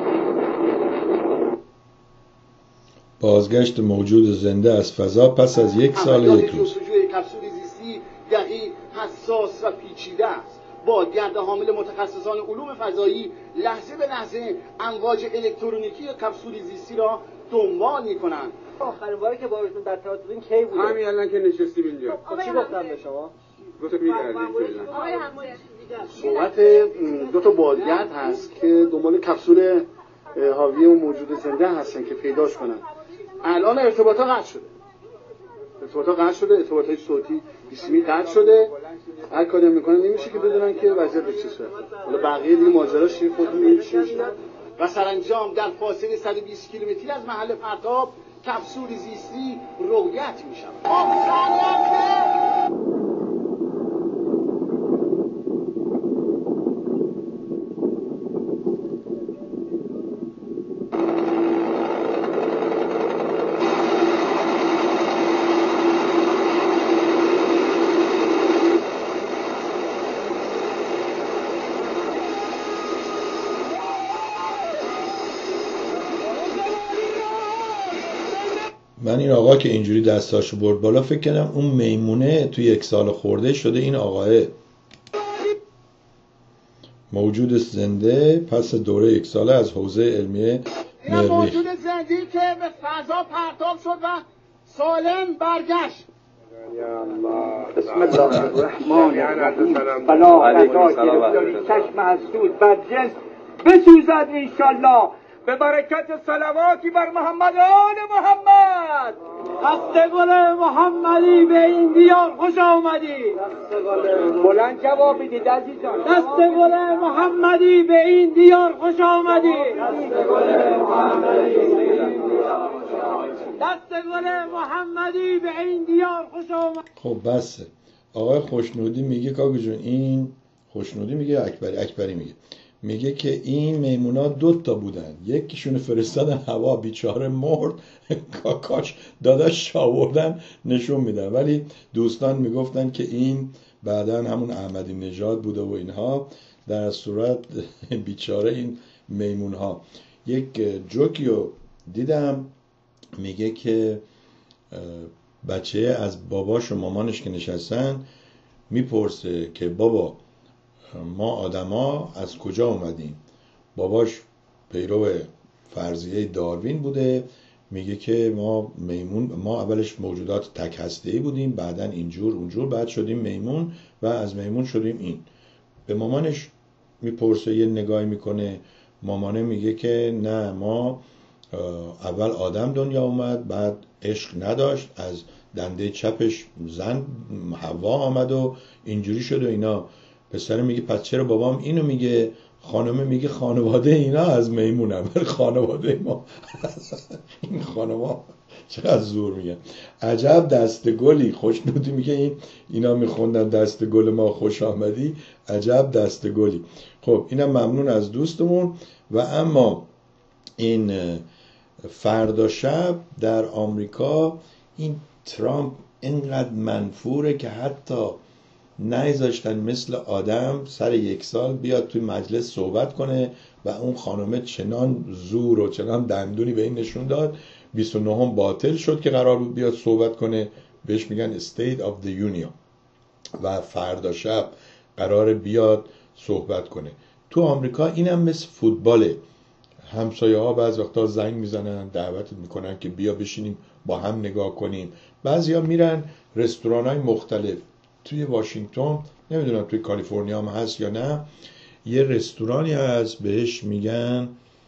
بازگشت موجود زنده از فضا پس از 1 سال و 1 روز. جستجوی کپسول زیستی دقیق، حساس و پیچیده است. با گرد حامل متخصصان علوم فضایی لحظه به لحظه امواج الکترونیکی کپسول زیستی را دنبال می‌کنند. آخرین باری که باهاشون در تماس بودین کی بود؟ همین الان که نشستیم اینجا. چی گفتم به شما؟ گفتم می‌گردیم صحبت 2 تا بازگرد هست که دنبال کپسول حاوی و موجود زنده هستن که پیداش کنن. الان ارتباطا قطع شده. ارتباطای صوتی اسمی قطع شده. هر کاری میکنن نمیشه که بدونن که وضعیت به چه صورته. حالا بقیه دیگه ماجراش چیه خودتون می‌بینید. و سرانجام در فاصله 120 کیلومتری از محل پرتاب کپسول زیستی رویت می‌شود. من این آقا که اینجوری دستاشو برد بالا فکر کردم اون میمونه توی 1 سال خورده شده این آقاه موجود زنده پس دوره 1 ساله از حوزه علمیه این موجود زندی که به فضا پرتاب شد و سالم برگشت. بسم الله الرحمن الرحیم. بلا گرفتاری چشم حسود بر جنس بسوزد انشالله به برکت صلواتی بر محمد آل محمد. دست گل محمدی به این دیار خوش آمدی. بلند جواب بدید عزیزان. دست گل محمدی به این دیار خوش آمدی. دست گل محمدی به این دیار خوش آمدی. خب بسه. آقای خوشنودی میگه کاکو جون این خوشنودی میگه اکبری میگه که این میمونا 2 تا بودن، یکیشون فرستادن هوا بیچاره مرد کاش داداش آوردن نشون میدن، ولی دوستان میگفتن که این بعدن همون احمدی نژاد بوده و اینها. در صورت بیچاره این میمون ها. یک جوکیو دیدم میگه که بچه از باباش و مامانش که نشستن میپرسه که بابا ما آدما از کجا اومدیم؟ باباش پیرو فرضیه داروین بوده، میگه که ما اولش موجودات تک هسته‌ای بودیم، بعدن اینجور اونجور، بعد شدیم میمون و از میمون شدیم این. به مامانش میپرسه، یه نگاهی میکنه، مامانه میگه که نه، ما اول آدم دنیا اومد، بعد عشق نداشت، از دنده چپش زن حوا آمد و اینجوری شد و اینا. پسر میگه پس چرا بابام اینو میگه؟ خانمه میگه خانواده اینا از میمونه، ولی خانواده ما این خانما چقدر زور میگن. عجب دستگلی. خوشنودی میگه اینا میخوندن دستگل ما خوش آمدی، عجب دستگلی. خب اینم ممنون از دوستمون. و اما این فردا شب در آمریکا این ترامپ اینقدر منفوره که حتی نذاشتن مثل آدم سر 1 سال بیاد توی مجلس صحبت کنه و اون خانمه چنان زور و چنان دندونی به این نشون داد 29 باطل شد که قرار بود بیاد صحبت کنه. بهش میگن State of the Union و فردا شب قرار بیاد صحبت کنه. تو آمریکا اینم مثل فوتباله، همسایه ها بعض وقتا زنگ میزنن دعوتت میکنن که بیا بشینیم با هم نگاه کنیم. بعضی ها میرن رستوران های مختلف. توی واشنگتن، نمیدونم توی کالیفرنیا هم هست یا نه، یه رستورانی هست بهش میگن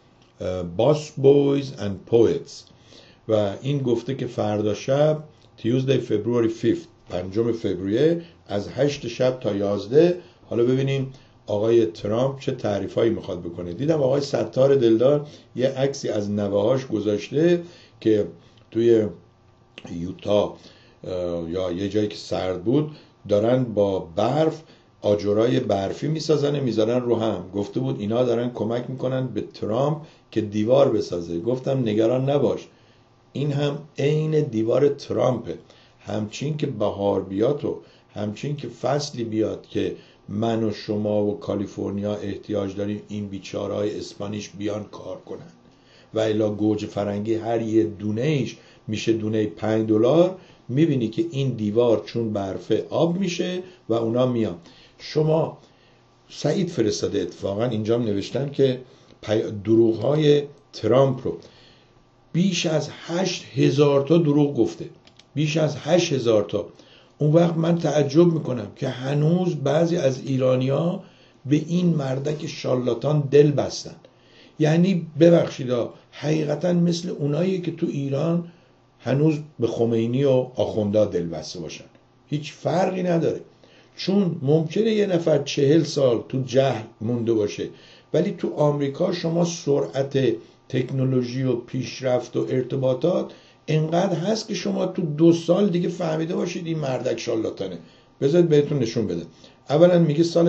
باس بویز اند پویتس و این گفته که فردا شب تیوزدی فبروری 5 فوریه از 8 شب تا 11. حالا ببینیم آقای ترامپ چه تعریفایی میخواد بکنه. دیدم آقای ستار دلدار یه عکسی از نوه‌هاش گذاشته که توی یوتا یا یه جایی که سرد بود دارن با برف آجرای برفی میذارن رو هم. گفته بود اینا دارن کمک میکنن به ترامپ که دیوار بسازه. گفتم نگران نباش، این هم عین دیوار ترامپه. همچین که بهار بیاد و همچین که فصلی بیاد که من و شما و کالیفرنیا احتیاج داریم این بیچاره‌های اسپانیش بیان کار کنن و الا گوجه فرنگی هر یه دونهش میشه دونه $5، میبینی که این دیوار چون برفه آب میشه و اونا میان. شما سعید فرستاده اتفاقا اینجا نوشتن که دروغ‌های ترامپ رو بیش از 8,000 تا دروغ گفته، بیش از 8,000 تا. اون وقت من تعجب میکنم که هنوز بعضی از ایرانی‌ها به این مردک شارلاتان دل بستن. یعنی ببخشید حقیقتا مثل اونایی که تو ایران هنوز به خمینی و آخوندا دل بسته باشن. هیچ فرقی نداره، چون ممکنه یه نفر 40 سال تو جهل مونده باشه، ولی تو آمریکا شما سرعت تکنولوژی و پیشرفت و ارتباطات انقدر هست که شما تو 2 سال دیگه فهمیده باشید این مردک شارلاتانه. بذارید بهتون نشون بده. اولا میگه سال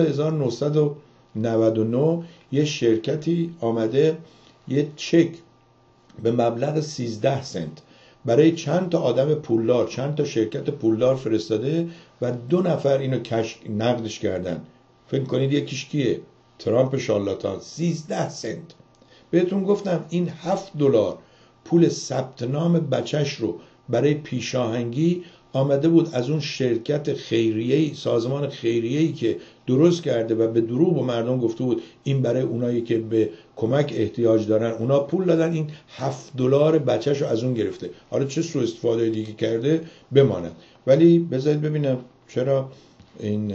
1999 یه شرکتی آمده یه چک به مبلغ 13 سنت برای چند تا آدم پولدار، چند تا شرکت پولدار فرستاده و 2 نفر اینو نقدش کردن. فکر کنید یکیش کیه؟ ترامپ شارلاتان. 13 سنت. بهتون گفتم این $7 پول ثبت نام بچهش رو برای پیشاهنگی آمده بود از اون شرکت خیریه‌ای، سازمان خیریه‌ای که درست کرده و به دروغ به مردم گفته بود این برای اونایی که به کمک احتیاج دارن، اونا پول دادن، این $7 بچه‌شو از اون گرفته. حالا چه سوء استفاده دیگه کرده بماند. ولی بذارید ببینم چرا این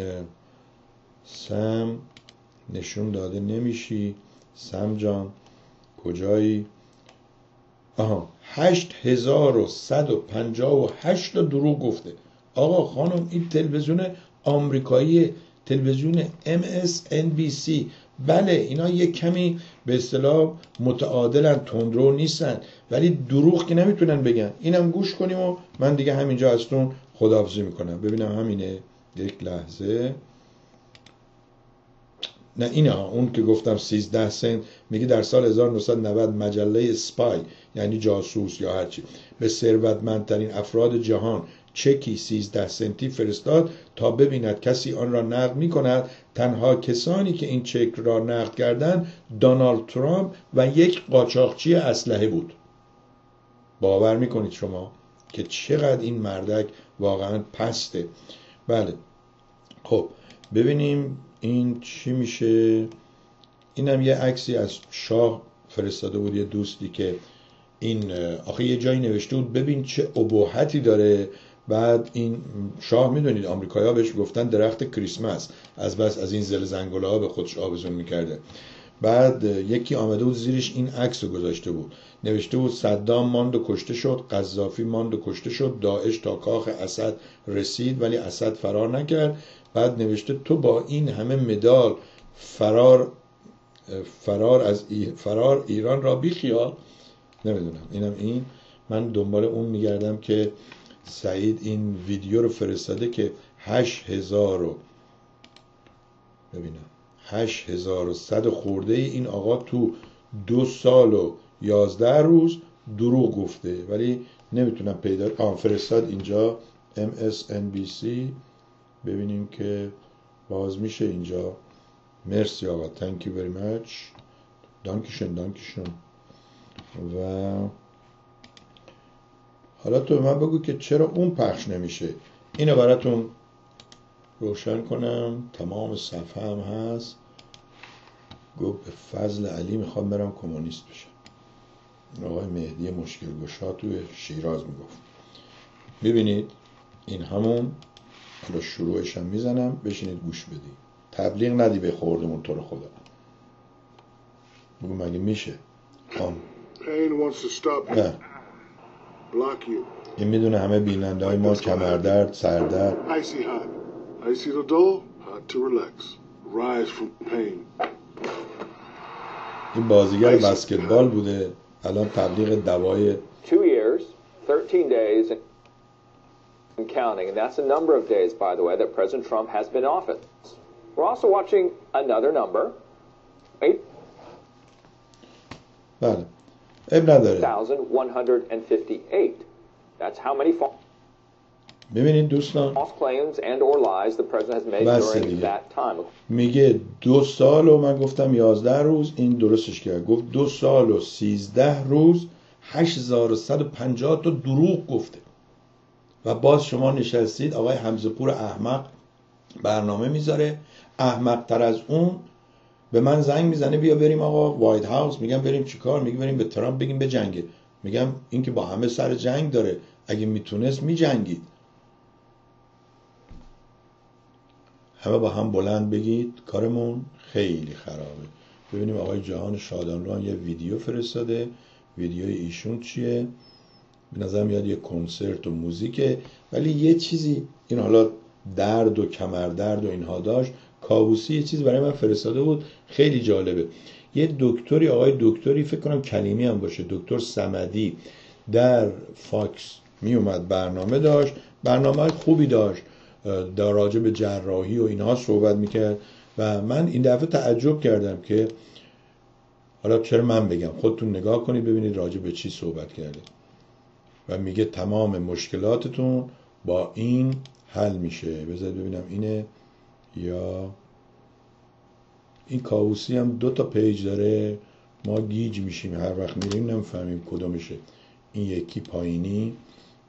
سم نشون داده نمیشی. سم جان کجایی؟ آها، 8158 تا دروغ گفته. آقا خانم این تلویزیون آمریکایی، تلویزیون MSNBC، بله اینا یک کمی به اصطلاح متعادلن، تندرو نیستن، ولی دروغ که نمیتونن بگن. اینم گوش کنیم و من دیگه همینجا ازتون خداحافظی میکنم. ببینم همینه، یک لحظه. نه اینه ها، اون که گفتم 13 سنت، میگه در سال 1990 مجله سپای یعنی جاسوس یا هرچی به ثروتمندترین افراد جهان چکی 13 سنتی فرستاد تا ببیند کسی آن را نقد میکند. تنها کسانی که این چک را نقد کردند دونالد ترامپ و یک قاچاقچی اسلحه بود. باور میکنید شما که چقدر این مردک واقعا پسته؟ بله خب ببینیم این چی میشه. اینم یه عکسی از شاه فرستاده بود یه دوستی که این آخه یه جایی نوشته بود ببین چه ابهتی داره. بعد این شاه میدونید آمریکایی‌ها بهش گفتن درخت کریسمس، از بس از این زل زنگوله‌ها به خودش آویزون میکرده. بعد یکی آمده بود زیرش این عکس رو گذاشته بود، نوشته بود صدام ماند و کشته شد، قذافی ماند و کشته شد، داعش تا کاخ اسد رسید ولی اسد فرار نکرد. بعد نوشته تو با این همه مدال فرار ایران را بیخیال. نمیدونم اینم این. من دنبال اون میگردم که سعید این ویدیو رو فرستاده که 8100 خورده این آقا تو 2 سال و 11 روز دروغ گفته، ولی نمیتونم پیدا فرستاد اینجا MSNBC. ببینیم که باز میشه اینجا. مرسی آقا، thank you very much، دانکشن. و حالا تو به من بگو که چرا اون پخش نمیشه. اینو براتون روشن کنم. تمام صفحه هم هست. گفت به فضل علی میخوام برم کمونیست بشم. آقای مهدی مشکل گشا توی شیراز میگفت. ببینید این همون. حالا شروعش هم میزنم، بشینید گوش بدید. تبلیغ ندی به خوردمون تو رو خدا. بگو مگه میشه؟ این میدونه همه بیننده های ما کمردرد، سردرد. این بازیگر بسکتبال بوده، الان تبلیغ دوای 2 years, 13 days and counting, and that's a number of days, by the way, that President Trump has been in office. We're also watching another number, 8,158. That's how many ببینید دوستان false claims and or lies the president has made during that time. میگه 2 سال و من گفتم 11 روز، این درستش کرد، گفت 2 سال و 13 روز 8150 تا دروغ گفته. و باز شما نشستید آقای حمزه پور احمق برنامه میذاره، احمق تر از اون به من زنگ میزنه بیا بریم آقا وایت هاوس. میگم بریم چیکار؟ میگه بریم به ترامپ بگیم به جنگه. میگم این که با همه سر جنگ داره، اگه میتونست میجنگید. همه با هم بلند بگید کارمون خیلی خرابه. ببینیم آقای جهان شادانلوان یه ویدیو فرستاده. ویدیوی ایشون چیه؟ به نظر میاد یه کنسرت و موزیکه، ولی یه چیزی این حالا درد و کمردرد و اینها داشت. کابوسی یه چیز برای من فرستاده بود خیلی جالبه. یه دکتری، آقای دکتری فکر کنم کلیمی هم باشه، دکتر صمدی، در فاکس می اومد برنامه داشت، برنامه خوبی داشت، در راجع به جراحی و اینها صحبت میکرد و من این دفعه تعجب کردم که حالا چرا من بگم، خودتون نگاه کنید ببینید راجع به چی صحبت کرده. و میگه تمام مشکلاتتون با این حل میشه. بذارید ببینم اینه یا این کاووسی هم 2 تا پیج داره، ما گیج میشیم هر وقت میریم نمیفهمیم کدومشه. این یکی پایینی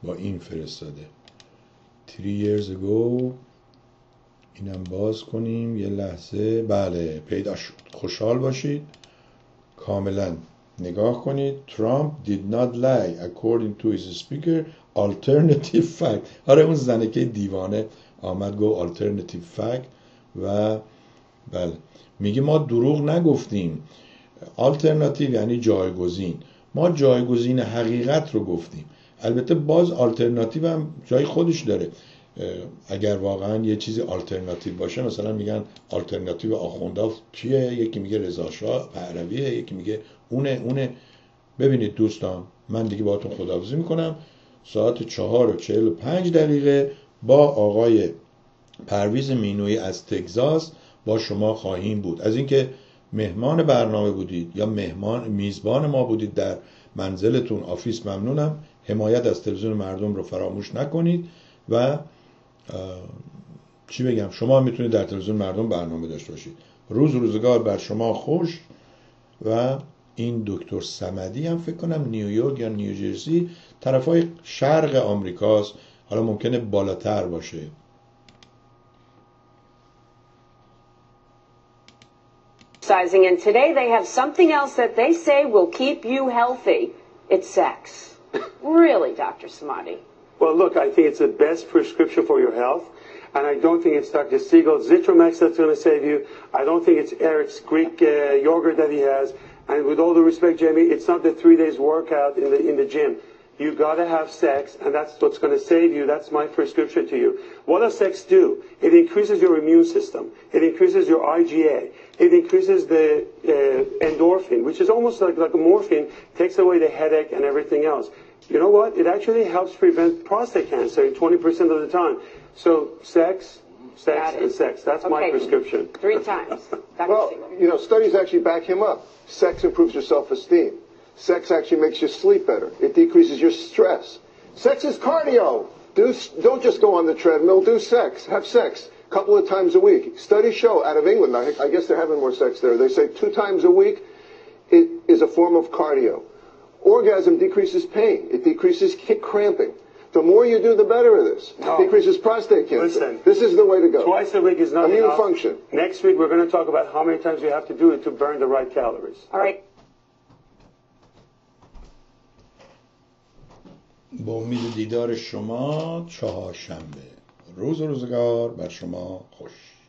با این فرستاده. 3 years ago. اینم باز کنیم یه لحظه. بله پیدا شد. خوشحال باشید. کاملا نگاه کنید. Trump did not lie according to his speaker. Alternative fact. آره اون زنکه دیوانه آمد گفت alternative fact و بله میگه ما دروغ نگفتیم. alternative یعنی جایگزین. ما جایگزین حقیقت رو گفتیم. البته باز آلترناتیو هم جای خودش داره. اگر واقعا یه چیزی آلترناتیو باشه، مثلا میگن آلترناتیو آخونده کیه، یکی میگه رضا شاه پهلویه، یکی میگه اونه. ببینید دوستان من دیگه باهاتون خداحافظی میکنم. ساعت 4:45 با آقای پرویز مینویی از تگزاس با شما خواهیم بود. از اینکه مهمان برنامه بودید یا میزبان ما بودید در منزلتون آفیس ممنونم. حمایت از تلویزیون مردم رو فراموش نکنید و چی بگم، شما میتونید در تلویزیون مردم برنامه داشته باشید. روزگار بر شما خوش. و این دکتر صمدی هم فکر کنم نیویورک یا نیوجرسی طرفای شرق آمریکاست، حالا ممکنه بالاتر باشه. And today they have something else that they say will keep you healthy. It's sex. Really, Dr. Samadi? Well, look, I think it's the best prescription for your health. And I don't think it's Dr. Siegel's Zitromax that's going to save you. I don't think it's Eric's Greek yogurt that he has. And with all due respect, Jamie, it's not the 3 days workout in the gym. You got to have sex, and that's what's going to save you. That's my prescription to you. What does sex do? It increases your immune system. It increases your IgA. It increases the endorphin, which is almost like a morphine, takes away the headache and everything else. You know what? It actually helps prevent prostate cancer 20% of the time. So sex, and sex. That's my prescription. 3 times. Well, you know, studies actually back him up. Sex improves your self-esteem. Sex actually makes you sleep better. It decreases your stress. Sex is cardio. Don't just go on the treadmill. Do sex. Have sex a couple of times a week. Studies show out of England, I guess they're having more sex there. They say 2 times a week it is a form of cardio. Orgasm decreases pain. It decreases cramping. The more you do, the better it is. No. Decreases prostate cancer. Listen, this is the way to go. Twice a week is not immune enough. function. Next week we're going to talk about how many times you have to do it to burn the right calories. All right. با امید دیدار شما چهارشنبه. روزگار بر شما خوش.